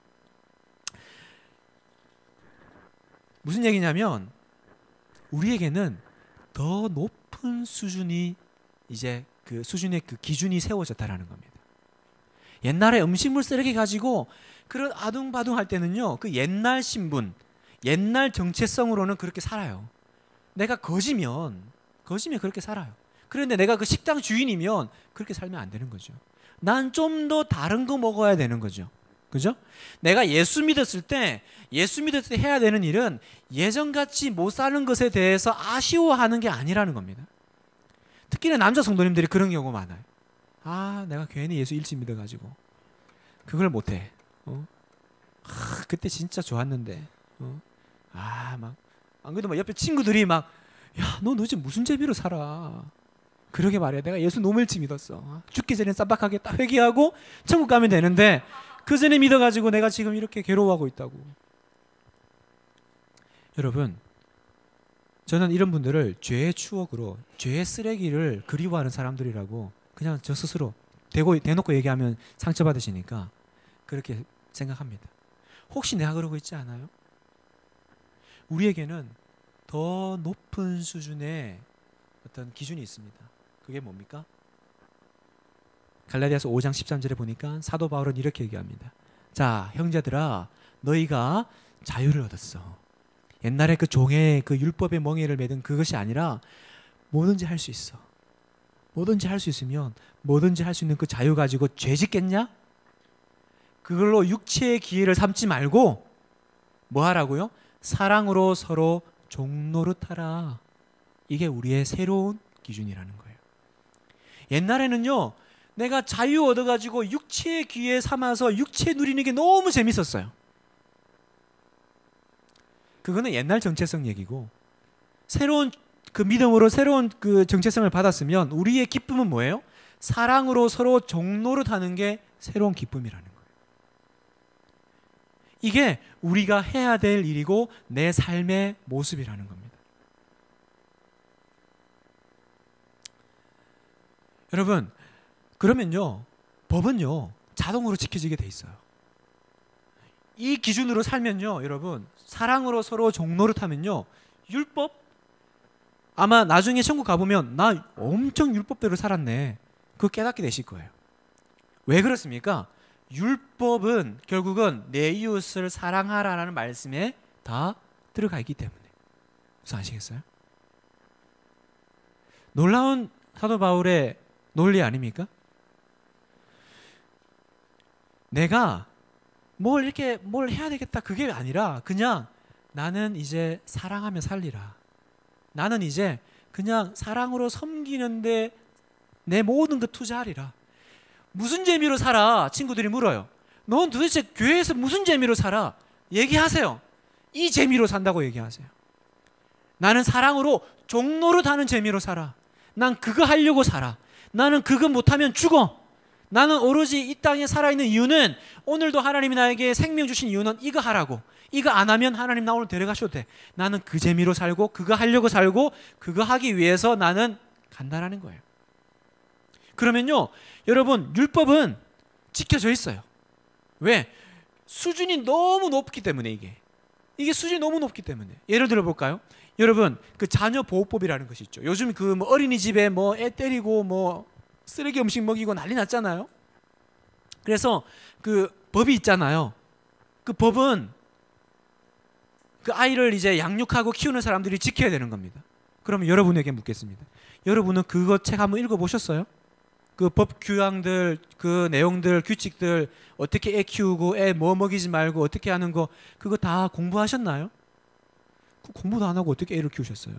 무슨 얘기냐면 우리에게는 더 높은 수준이 이제 그 수준의 그 기준이 세워졌다라는 겁니다. 옛날에 음식물 쓰레기 가지고 그런 아둥바둥 할 때는요, 그 옛날 신분, 옛날 정체성으로는 그렇게 살아요. 내가 거지면 그렇게 살아요. 그런데 내가 그 식당 주인이면 그렇게 살면 안 되는 거죠. 난 좀 더 다른 거 먹어야 되는 거죠. 그죠? 내가 예수 믿었을 때 해야 되는 일은 예전같이 못 사는 것에 대해서 아쉬워하는 게 아니라는 겁니다. 특히나 남자 성도님들이 그런 경우 많아요. 내가 괜히 예수 일찍 믿어가지고 그걸 못해. 그때 진짜 좋았는데. 막 안 그래도 막 옆에 친구들이 막 너 도대체 무슨 재미로 살아? 그러게 말이야. 내가 예수 너무 일찍 믿었어. 죽기 전에 쌈박하게 딱 회개하고 천국 가면 되는데 그 전에 믿어가지고 내가 지금 이렇게 괴로워하고 있다고. 여러분, 저는 이런 분들을 죄의 추억으로, 죄의 쓰레기를 그리워하는 사람들이라고 그냥 저 스스로 대놓고 얘기하면 상처받으시니까 그렇게 생각합니다. 혹시 내가 그러고 있지 않아요? 우리에게는 더 높은 수준의 어떤 기준이 있습니다. 그게 뭡니까? 갈라디아서 5장 13절에 보니까 사도 바울은 이렇게 얘기합니다. 자, 형제들아, 너희가 자유를 얻었어. 옛날에 그 종의 그 율법의 멍에를 매든 그것이 아니라 뭐든지 할 수 있어. 뭐든지 할 수 있으면 뭐든지 할 수 있는 그 자유 가지고 죄 짓겠냐? 그걸로 육체의 기회를 삼지 말고 뭐 하라고요? 사랑으로 서로 종노릇하라. 이게 우리의 새로운 기준이라는 거예요. 옛날에는요, 내가 자유 얻어가지고 육체의 기회 삼아서 육체 누리는 게 너무 재밌었어요. 그거는 옛날 정체성 얘기고, 새로운 그 믿음으로 새로운 그 정체성을 받았으면 우리의 기쁨은 뭐예요? 사랑으로 서로 종노릇하는 게 새로운 기쁨이라는 거예요. 이게 우리가 해야 될 일이고 내 삶의 모습이라는 겁니다. 여러분, 그러면요, 법은요 자동으로 지켜지게 돼 있어요. 이 기준으로 살면요, 여러분, 사랑으로 서로 종노릇하면요, 율법, 아마 나중에 천국 가보면 나 엄청 율법대로 살았네, 그거 깨닫게 되실 거예요. 왜 그렇습니까? 율법은 결국은 내 이웃을 사랑하라는 말씀에 다 들어가 있기 때문에. 무슨 아시겠어요? 놀라운 사도 바울의 논리 아닙니까? 내가 뭘 해야 되겠다 그게 아니라 그냥 나는 이제 사랑하며 살리라. 나는 이제 그냥 사랑으로 섬기는데 내 모든 거 투자하리라. 무슨 재미로 살아? 친구들이 물어요. 넌 도대체 교회에서 무슨 재미로 살아? 얘기하세요. 이 재미로 산다고 얘기하세요. 나는 사랑으로 종노릇하는 재미로 살아. 난 그거 하려고 살아. 나는 그거 못하면 죽어. 나는 오로지 이 땅에 살아있는 이유는, 오늘도 하나님이 나에게 생명 주신 이유는 이거 하라고. 이거 안 하면 하나님 나 오늘 데려가셔도 돼. 나는 그 재미로 살고 그거 하려고 살고 그거 하기 위해서 나는 간다라는 거예요. 그러면요, 여러분, 율법은 지켜져 있어요. 왜? 수준이 너무 높기 때문에. 이게 수준이 너무 높기 때문에. 예를 들어 볼까요? 여러분, 그 자녀 보호법이라는 것이 있죠. 요즘 그 뭐 어린이집에 뭐 애 때리고 뭐 쓰레기 음식 먹이고 난리 났잖아요. 그래서 그 법이 있잖아요. 그 법은 그 아이를 이제 양육하고 키우는 사람들이 지켜야 되는 겁니다. 그러면 여러분에게 묻겠습니다. 여러분은 그거 책 한번 읽어보셨어요? 그 법 규양들, 그 내용들, 규칙들, 어떻게 애 키우고 애 뭐 먹이지 말고 어떻게 하는 거, 그거 다 공부하셨나요? 공부도 안 하고 어떻게 애를 키우셨어요?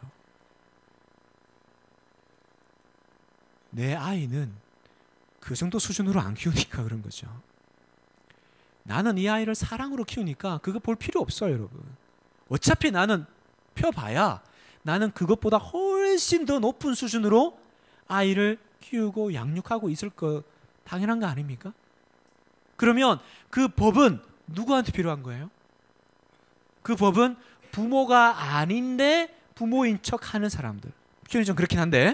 내 아이는 그 정도 수준으로 안 키우니까 그런 거죠. 나는 이 아이를 사랑으로 키우니까 그거 볼 필요 없어요, 여러분. 어차피 나는 펴봐야 나는 그것보다 훨씬 더 높은 수준으로 아이를 키우고 양육하고 있을 거 당연한 거 아닙니까? 그러면 그 법은 누구한테 필요한 거예요? 그 법은 부모가 아닌데 부모인 척 하는 사람들. 표현이 좀 그렇긴 한데,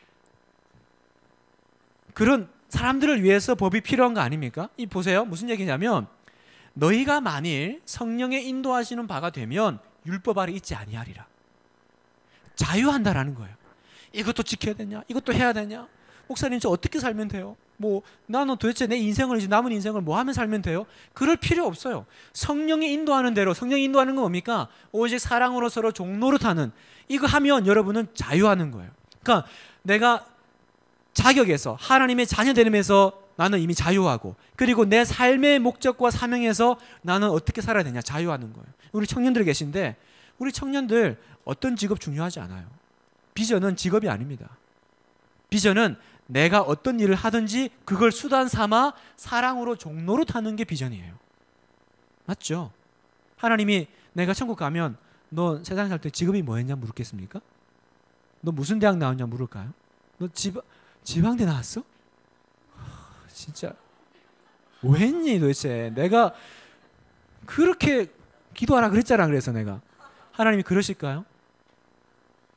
그런 사람들을 위해서 법이 필요한 거 아닙니까? 이 보세요. 무슨 얘기냐면, 너희가 만일 성령의 인도하시는 바가 되면 율법 아래 있지 아니하리라. 자유한다라는 거예요. 이것도 지켜야 되냐? 이것도 해야 되냐? 목사님, 저 어떻게 살면 돼요? 뭐 나는 도대체 내 인생을, 이제 남은 인생을 뭐 하면 살면 돼요? 그럴 필요 없어요. 성령이 인도하는 대로. 성령이 인도하는 건 뭡니까? 오직 사랑으로 서로 종노릇하는, 이거 하면 여러분은 자유하는 거예요. 그러니까 내가 자격에서, 하나님의 자녀 되면서 나는 이미 자유하고, 그리고 내 삶의 목적과 사명에서 나는 어떻게 살아야 되냐, 자유하는 거예요. 우리 청년들 계신데, 우리 청년들 어떤 직업 중요하지 않아요. 비전은 직업이 아닙니다. 비전은 내가 어떤 일을 하든지 그걸 수단 삼아 사랑으로 종노릇하는 게 비전이에요. 맞죠? 하나님이 내가 천국 가면 너 세상 살 때 직업이 뭐였냐 물겠습니까? 너 무슨 대학 나왔냐 물을까요? 너 지방대 나왔어? 진짜 왜 했니 도대체? 내가 그렇게 기도하라 그랬잖아. 그래서 내가. 하나님이 그러실까요?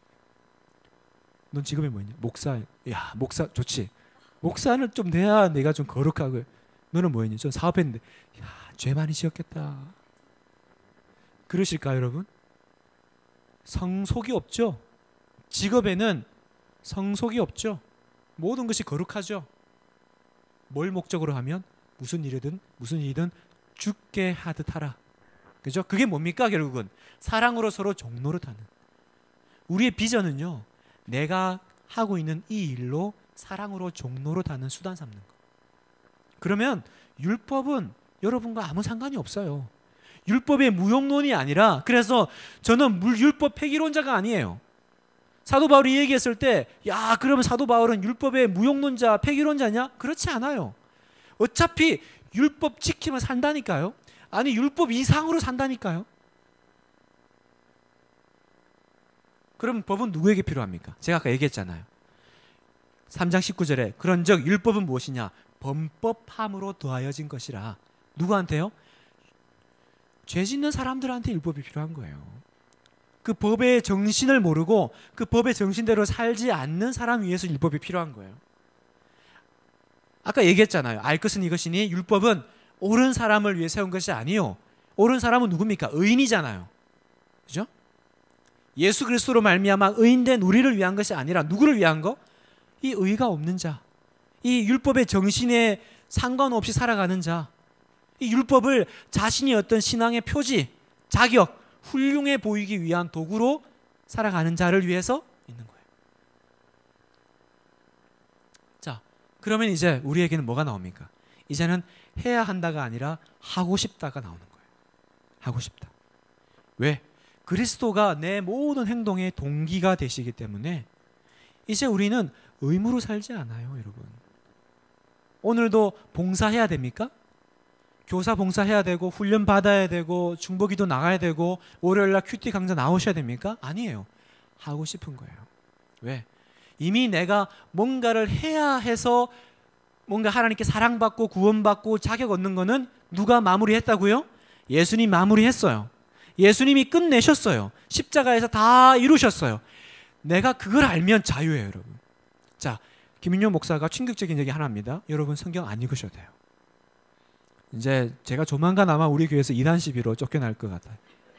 넌 직업이 뭐냐? 목사. 야, 목사 좋지. 목사는 좀 돼야 내가 좀 거룩하고. 너는 뭐였니? 좀 사업했는데. 야, 죄 많이 지었겠다. 그러실까요, 여러분? 성속이 없죠. 직업에는 성속이 없죠. 모든 것이 거룩하죠. 뭘 목적으로 하면 무슨 일이든 죽게 하듯 하라. 그죠? 그게 뭡니까? 결국은 사랑으로 서로 종노릇하는. 우리의 비전은요, 내가 하고 있는 이 일로 사랑으로 종노릇하는 수단 삼는 거. 그러면 율법은 여러분과 아무 상관이 없어요. 율법의 무용론이 아니라, 그래서 저는 율법 폐기론자가 아니에요. 사도 바울이 얘기했을 때, 야, 그러면 사도 바울은 율법의 무용론자, 폐기론자냐? 그렇지 않아요. 어차피 율법 지키면 산다니까요. 아니, 율법 이상으로 산다니까요. 그럼 법은 누구에게 필요합니까? 제가 아까 얘기했잖아요. 3장 19절에 그런즉 율법은 무엇이냐? 범법함으로 더하여진 것이라. 누구한테요? 죄 짓는 사람들한테 율법이 필요한 거예요. 그 법의 정신을 모르고 그 법의 정신대로 살지 않는 사람 위해서 율법이 필요한 거예요. 아까 얘기했잖아요. 알 것은 이것이니 율법은 옳은 사람을 위해 세운 것이 아니요. 옳은 사람은 누굽니까? 의인이잖아요. 그죠? 예수 그리스도로 말미암아 의인된 우리를 위한 것이 아니라 누구를 위한 거? 이 의가 없는 자, 이 율법의 정신에 상관없이 살아가는 자, 이 율법을 자신이 어떤 신앙의 표지, 자격, 훌륭해 보이기 위한 도구로 살아가는 자를 위해서 있는 거예요. 자, 그러면 이제 우리에게는 뭐가 나옵니까? 이제는 해야 한다가 아니라 하고 싶다가 나오는 거예요. 하고 싶다. 왜? 그리스도가 내 모든 행동의 동기가 되시기 때문에 이제 우리는 의무로 살지 않아요, 여러분. 오늘도 봉사해야 됩니까? 교사 봉사해야 되고 훈련 받아야 되고 중보기도 나가야 되고 월요일날 큐티 강좌 나오셔야 됩니까? 아니에요. 하고 싶은 거예요. 왜? 이미 내가 뭔가를 해야 해서 뭔가 하나님께 사랑받고 구원받고 자격 얻는 거는 누가 마무리했다고요? 예수님 마무리했어요. 예수님이 끝내셨어요. 십자가에서 다 이루셨어요. 내가 그걸 알면 자유예요, 여러분. 자, 김인용 목사가 충격적인 얘기 하나입니다. 여러분 성경 안 읽으셔도 돼요. 이제 제가 조만간 아마 우리 교회에서 이단 시비로 쫓겨날 것 같아요.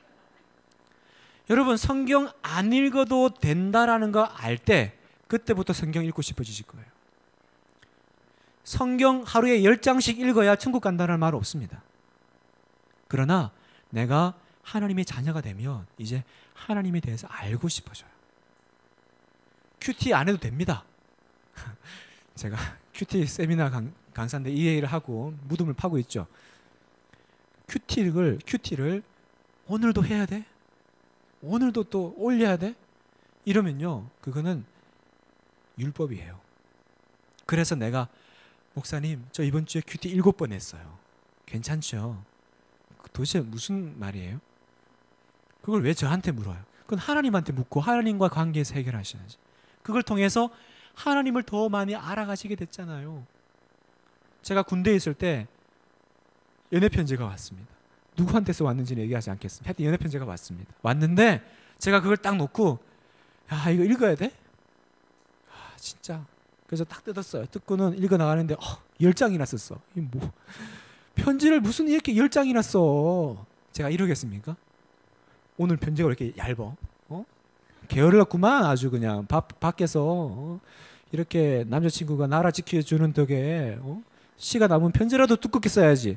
여러분 성경 안 읽어도 된다라는 거 알 때 그때부터 성경 읽고 싶어지실 거예요. 성경 하루에 10장씩 읽어야 천국 간다는 말 없습니다. 그러나 내가 하나님의 자녀가 되면 이제 하나님에 대해서 알고 싶어져요. 큐티 안 해도 됩니다. 제가 큐티 세미나 강사인데 이 얘기를 하고 무덤을 파고 있죠. 큐티를 오늘도 해야 돼? 오늘도 또 올려야 돼? 이러면요, 그거는 율법이에요. 그래서 내가 목사님, 저 이번 주에 큐티 7번 했어요. 괜찮죠? 도대체 무슨 말이에요? 그걸 왜 저한테 물어요? 그건 하나님한테 묻고 하나님과 관계에서 해결하셔야지. 그걸 통해서 하나님을 더 많이 알아가시게 됐잖아요. 제가 군대에 있을 때 연애편지가 왔습니다. 누구한테서 왔는지는 얘기하지 않겠습니다. 하여튼 연애편지가 왔습니다. 왔는데 제가 그걸 딱 놓고 야, 이거 읽어야 돼? 아, 진짜. 그래서 딱 뜯었어요. 뜯고는 읽어 나가는데 10장이나 썼어. 이 뭐 편지를 무슨 이렇게 10장이나 써? 제가 이러겠습니까? 오늘 편지가 왜 이렇게 얇어? 게을렀구만. 아주 그냥 밖에서 이렇게 남자친구가 나라 지켜주는 덕에 시가 남은 편지라도 두껍게 써야지.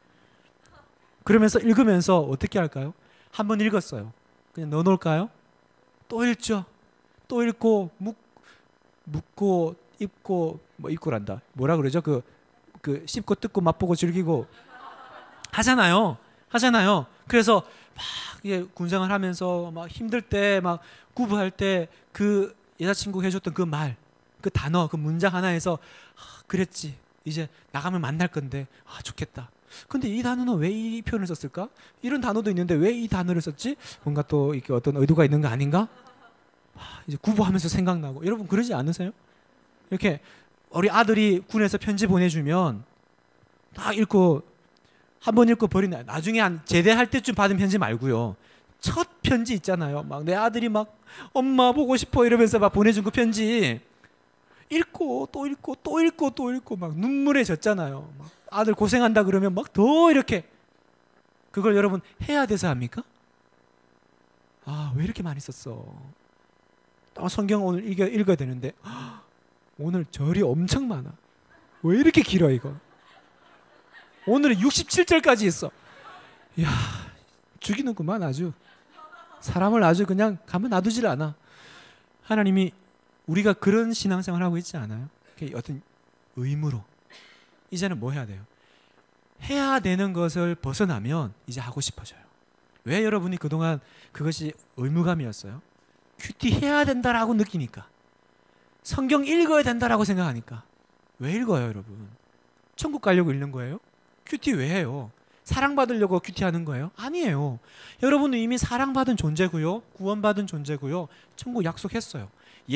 그러면서 읽으면서 어떻게 할까요? 한번 읽었어요. 그냥 넣어놓을까요? 또 읽죠. 또 읽고 묻고 입고 뭐 입고란다. 뭐라 그러죠? 그 씹고 뜯고 맛보고 즐기고 하잖아요. 그래서 막 이게 군생활 하면서 막 힘들 때 막 구부할 때 그 여자친구 해줬던 그 말, 그 단어, 그 문장 하나에서 그랬지. 이제 나가면 만날 건데 좋겠다. 근데 이 단어는 왜 이 표현을 썼을까? 이런 단어도 있는데 왜 이 단어를 썼지? 뭔가 또 이렇게 어떤 의도가 있는 거 아닌가? 이제 구부하면서 생각나고. 여러분 그러지 않으세요? 이렇게 우리 아들이 군에서 편지 보내주면 딱 읽고 한 번 읽고 버린다. 나중에 한 제대할 때쯤 받은 편지 말고요. 첫 편지 있잖아요. 막 내 아들이 막 엄마 보고 싶어 이러면서 막 보내준 그 편지 읽고 또 읽고 또 읽고 또 읽고 막 눈물에 젖잖아요. 막 아들 고생한다 그러면 막 더 이렇게 그걸 여러분 해야 돼서 합니까? 아, 왜 이렇게 많이 썼어? 성경 오늘 읽어야 되는데 오늘 절이 엄청 많아. 왜 이렇게 길어 이거? 오늘은 67절까지 있어. 이야, 죽이는구만 아주. 사람을 아주 그냥 가만 놔두질 않아. 하나님이 우리가 그런 신앙생활 하고 있지 않아요? 어떤 의무로. 이제는 뭐 해야 돼요? 해야 되는 것을 벗어나면 이제 하고 싶어져요. 왜 여러분이 그동안 그것이 의무감이었어요? 큐티 해야 된다라고 느끼니까. 성경 읽어야 된다라고 생각하니까. 왜 읽어요, 여러분? 천국 가려고 읽는 거예요? 큐티 왜 해요? 사랑받으려고 큐티하는 거예요? 아니에요. 여러분은 이미 사랑받은 존재고요. 구원받은 존재고요. 천국 약속했어요.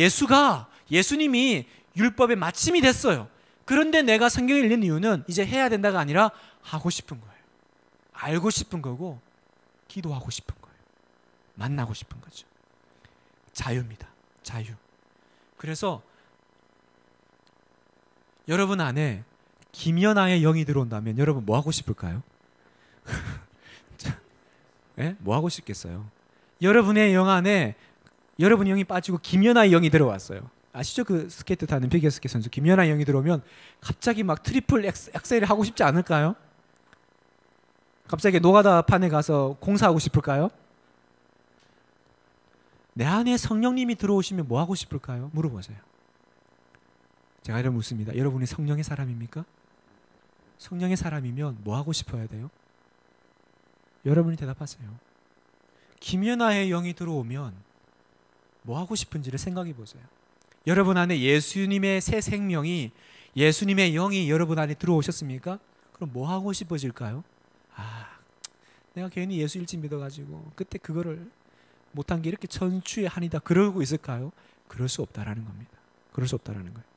예수님이 율법의 마침이 됐어요. 그런데 내가 성경을 읽는 이유는 이제 해야 된다가 아니라 하고 싶은 거예요. 알고 싶은 거고 기도하고 싶은 거예요. 만나고 싶은 거죠. 자유입니다. 자유. 그래서 여러분 안에 김연아의 영이 들어온다면 여러분 뭐 하고 싶을까요? 네? 뭐 하고 싶겠어요? 여러분의 영 안에 여러분의 영이 빠지고 김연아의 영이 들어왔어요. 아시죠? 그 스케이트 타는 피겨스케이트 선수 김연아의 영이 들어오면 갑자기 막 트리플 엑셀을 하고 싶지 않을까요? 갑자기 노가다판에 가서 공사하고 싶을까요? 내 안에 성령님이 들어오시면 뭐 하고 싶을까요? 물어보세요. 제가 이런 묻습니다. 여러분이 성령의 사람입니까? 성령의 사람이면 뭐 하고 싶어야 돼요? 여러분이 대답하세요. 김연아의 영이 들어오면 뭐 하고 싶은지를 생각해 보세요. 여러분 안에 예수님의 새 생명이, 예수님의 영이 여러분 안에 들어오셨습니까? 그럼 뭐 하고 싶어질까요? 내가 괜히 예수 일찍 믿어가지고 그때 그거를 못한 게 이렇게 천추의 한이다 그러고 있을까요? 그럴 수 없다라는 겁니다. 그럴 수 없다라는 거예요.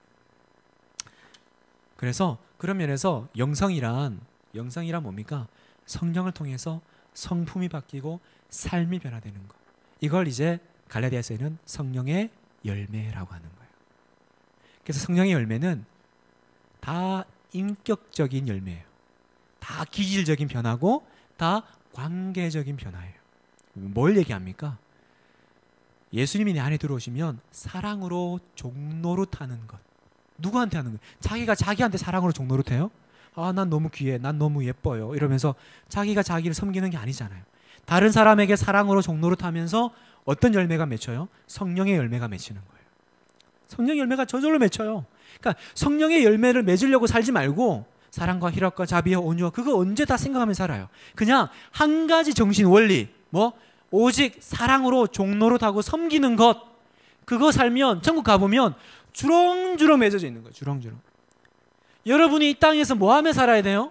그래서 그런 면에서 영성이란 뭡니까? 성령을 통해서 성품이 바뀌고 삶이 변화되는 것. 이걸 이제 갈라디아서에는 성령의 열매라고 하는 거예요. 그래서 성령의 열매는 다 인격적인 열매예요. 다 기질적인 변화고 다 관계적인 변화예요. 뭘 얘기합니까? 예수님이 내 안에 들어오시면 사랑으로 종노릇하는 것. 누구한테 하는 거예요? 자기가 자기한테 사랑으로 종노릇해요? 난 너무 귀해, 난 너무 예뻐요 이러면서 자기가 자기를 섬기는 게 아니잖아요. 다른 사람에게 사랑으로 종노릇하면서 어떤 열매가 맺혀요? 성령의 열매가 맺히는 거예요. 성령의 열매가 저절로 맺혀요. 그러니까 성령의 열매를 맺으려고 살지 말고 사랑과 희락과 자비와 온유와 그거 언제 다 생각하면 살아요. 그냥 한 가지 정신 원리, 오직 사랑으로 종노릇하고 섬기는 것, 그거 살면 천국 가보면 주렁주렁 맺어져 있는 거예요. 주렁주렁. 여러분이 이 땅에서 뭐 하며 살아야 돼요?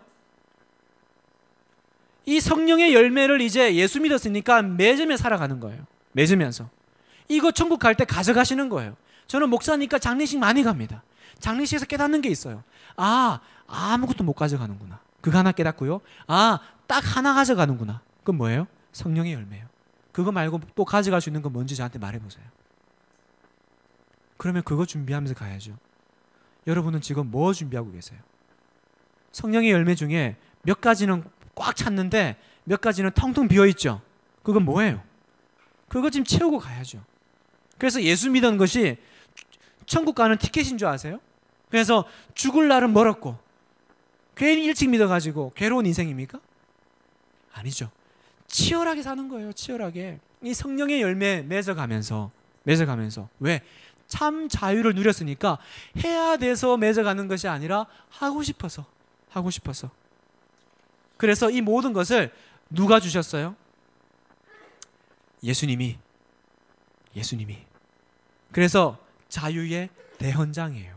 이 성령의 열매를 이제 예수 믿었으니까 맺으며 살아가는 거예요. 맺으면서. 이거 천국 갈 때 가져가시는 거예요. 저는 목사니까 장례식 많이 갑니다. 장례식에서 깨닫는 게 있어요. 아무것도 못 가져가는구나. 그거 하나 깨닫고요. 딱 하나 가져가는구나. 그건 뭐예요? 성령의 열매예요. 그거 말고 또 가져갈 수 있는 건 뭔지 저한테 말해보세요. 그러면 그거 준비하면서 가야죠. 여러분은 지금 뭐 준비하고 계세요? 성령의 열매 중에 몇 가지는 꽉 찼는데 몇 가지는 텅텅 비어있죠. 그건 뭐예요? 그거 지금 채우고 가야죠. 그래서 예수 믿은 것이 천국 가는 티켓인 줄 아세요? 그래서 죽을 날은 멀었고 괜히 일찍 믿어가지고 괴로운 인생입니까? 아니죠. 치열하게 사는 거예요. 치열하게. 이 성령의 열매 맺어가면서 왜? 참 자유를 누렸으니까 해야 돼서 맺어가는 것이 아니라 하고 싶어서. 그래서 이 모든 것을 누가 주셨어요? 예수님이. 그래서 자유의 대헌장이에요.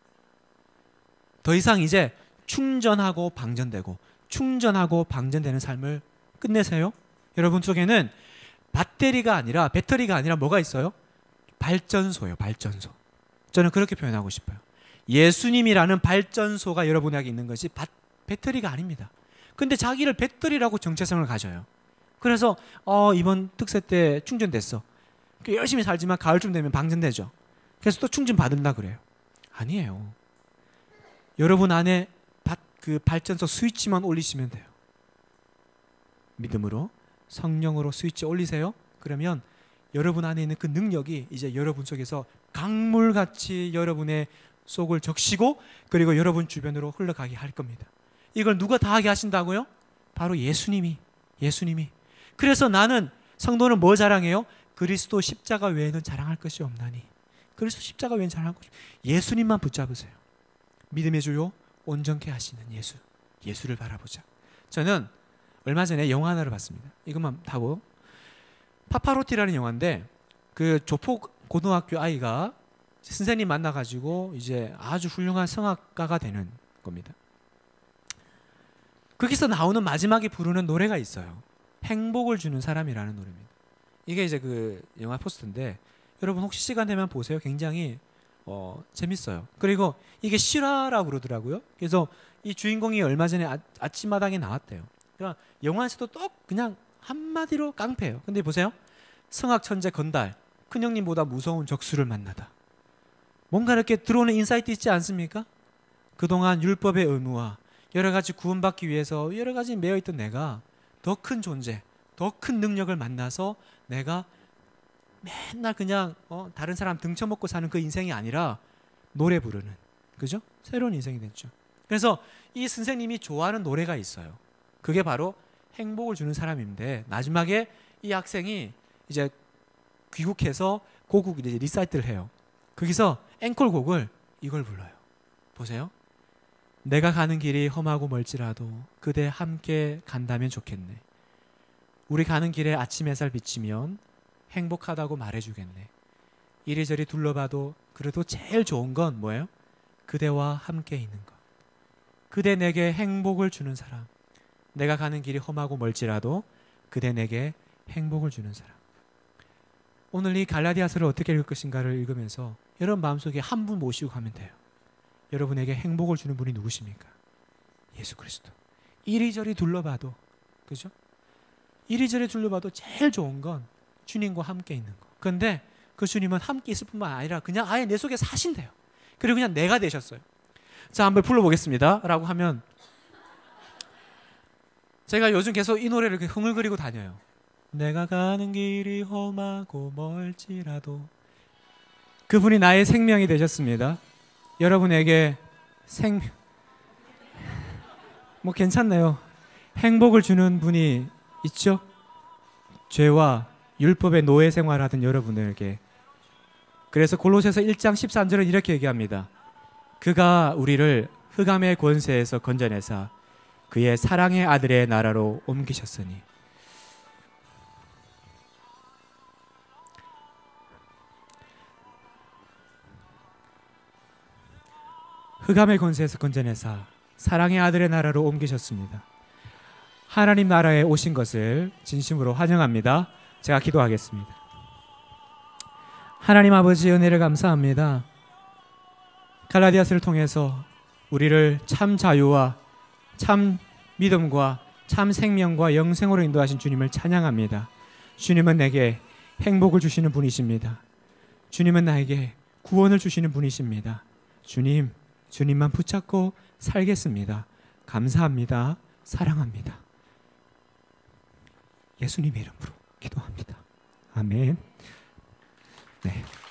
더 이상 이제 충전하고 방전되고 충전하고 방전되는 삶을 끝내세요. 여러분 속에는 배터리가 아니라 뭐가 있어요? 발전소예요. 발전소. 저는 그렇게 표현하고 싶어요. 예수님이라는 발전소가 여러분에게 있는 것이 배터리가 아닙니다. 근데 자기를 배터리라고 정체성을 가져요. 그래서 이번 특세 때 충전됐어. 열심히 살지만 가을쯤 되면 방전되죠. 그래서 또 충전 받는다 그래요. 아니에요. 여러분 안에 그 발전소 스위치만 올리시면 돼요. 믿음으로 성령으로 스위치 올리세요. 그러면 여러분 안에 있는 그 능력이 이제 여러분 속에서 강물같이 여러분의 속을 적시고 그리고 여러분 주변으로 흘러가게 할 겁니다. 이걸 누가 다 하게 하신다고요? 바로 예수님이. 그래서 나는 성도는 뭐 자랑해요? 그리스도 십자가 외에는 자랑할 것이 없나니. 그리스도 십자가 외에는 자랑할 것이 없나니. 예수님만 붙잡으세요. 믿음의 주요 온전케 하시는 예수를 바라보자. 저는 얼마 전에 영화 하나를 봤습니다. 이것만 타고 파파로티라는 영화인데 그 조폭 고등학교 아이가 선생님 만나가지고 이제 아주 훌륭한 성악가가 되는 겁니다. 거기서 나오는 마지막에 부르는 노래가 있어요. 행복을 주는 사람이라는 노래입니다. 이게 이제 그 영화 포스터인데 여러분 혹시 시간 되면 보세요. 굉장히 재밌어요. 그리고 이게 실화라고 그러더라고요. 그래서 이 주인공이 얼마 전에 아침마당에 나왔대요. 그러니까 영화에서도 똑 그냥 한마디로 깡패예요. 근데 보세요. 성악 천재 건달, 큰형님보다 무서운 적수를 만나다. 뭔가 이렇게 들어오는 인사이트 있지 않습니까? 그동안 율법의 의무와 여러 가지 구원받기 위해서 여러 가지 매여있던 내가 더 큰 존재, 더 큰 능력을 만나서 내가 맨날 그냥 다른 사람 등쳐먹고 사는 그 인생이 아니라 노래 부르는, 그죠? 새로운 인생이 됐죠. 그래서 이 선생님이 좋아하는 노래가 있어요. 그게 바로 행복을 주는 사람인데 마지막에 이 학생이 이제 귀국해서 고국 이제 리사이트를 해요. 거기서 앵콜곡을 이걸 불러요. 보세요. 내가 가는 길이 험하고 멀지라도 그대 함께 간다면 좋겠네. 우리 가는 길에 아침 햇살 비치면 행복하다고 말해주겠네. 이리저리 둘러봐도 그래도 제일 좋은 건 뭐예요? 그대와 함께 있는 것. 그대 내게 행복을 주는 사람. 내가 가는 길이 험하고 멀지라도 그대 내게 행복을 주는 사람. 오늘 이 갈라디아서를 어떻게 읽을 것인가를 읽으면서 여러분 마음속에 한 분 모시고 가면 돼요. 여러분에게 행복을 주는 분이 누구십니까? 예수 그리스도. 이리저리 둘러봐도, 그죠? 이리저리 둘러봐도 제일 좋은 건 주님과 함께 있는 거. 그런데 그 주님은 함께 있을 뿐만 아니라 그냥 아예 내 속에 사신대요. 그리고 그냥 내가 되셨어요. 자, 한번 불러보겠습니다 라고 하면 제가 요즘 계속 이 노래를 이렇게 흥얼거리고 다녀요. 내가 가는 길이 험하고 멀지라도. 그분이 나의 생명이 되셨습니다. 여러분에게 뭐 괜찮네요. 행복을 주는 분이 있죠? 죄와 율법의 노예 생활하던 여러분들에게. 그래서 골로새서 1장 13절은 이렇게 얘기합니다. 그가 우리를 흑암의 권세에서 건져내사 그의 사랑의 아들의 나라로 옮기셨으니. 흑암의 권세에서 건져내사 사랑의 아들의 나라로 옮기셨습니다. 하나님 나라에 오신 것을 진심으로 환영합니다. 제가 기도하겠습니다. 하나님 아버지 은혜를 감사합니다. 갈라디아서를 통해서 우리를 참 자유와 참 믿음과 참 생명과 영생으로 인도하신 주님을 찬양합니다. 주님은 내게 행복을 주시는 분이십니다. 주님은 나에게 구원을 주시는 분이십니다. 주님만 붙잡고 살겠습니다. 감사합니다. 사랑합니다. 예수님의 이름으로 기도합니다. 아멘. 네.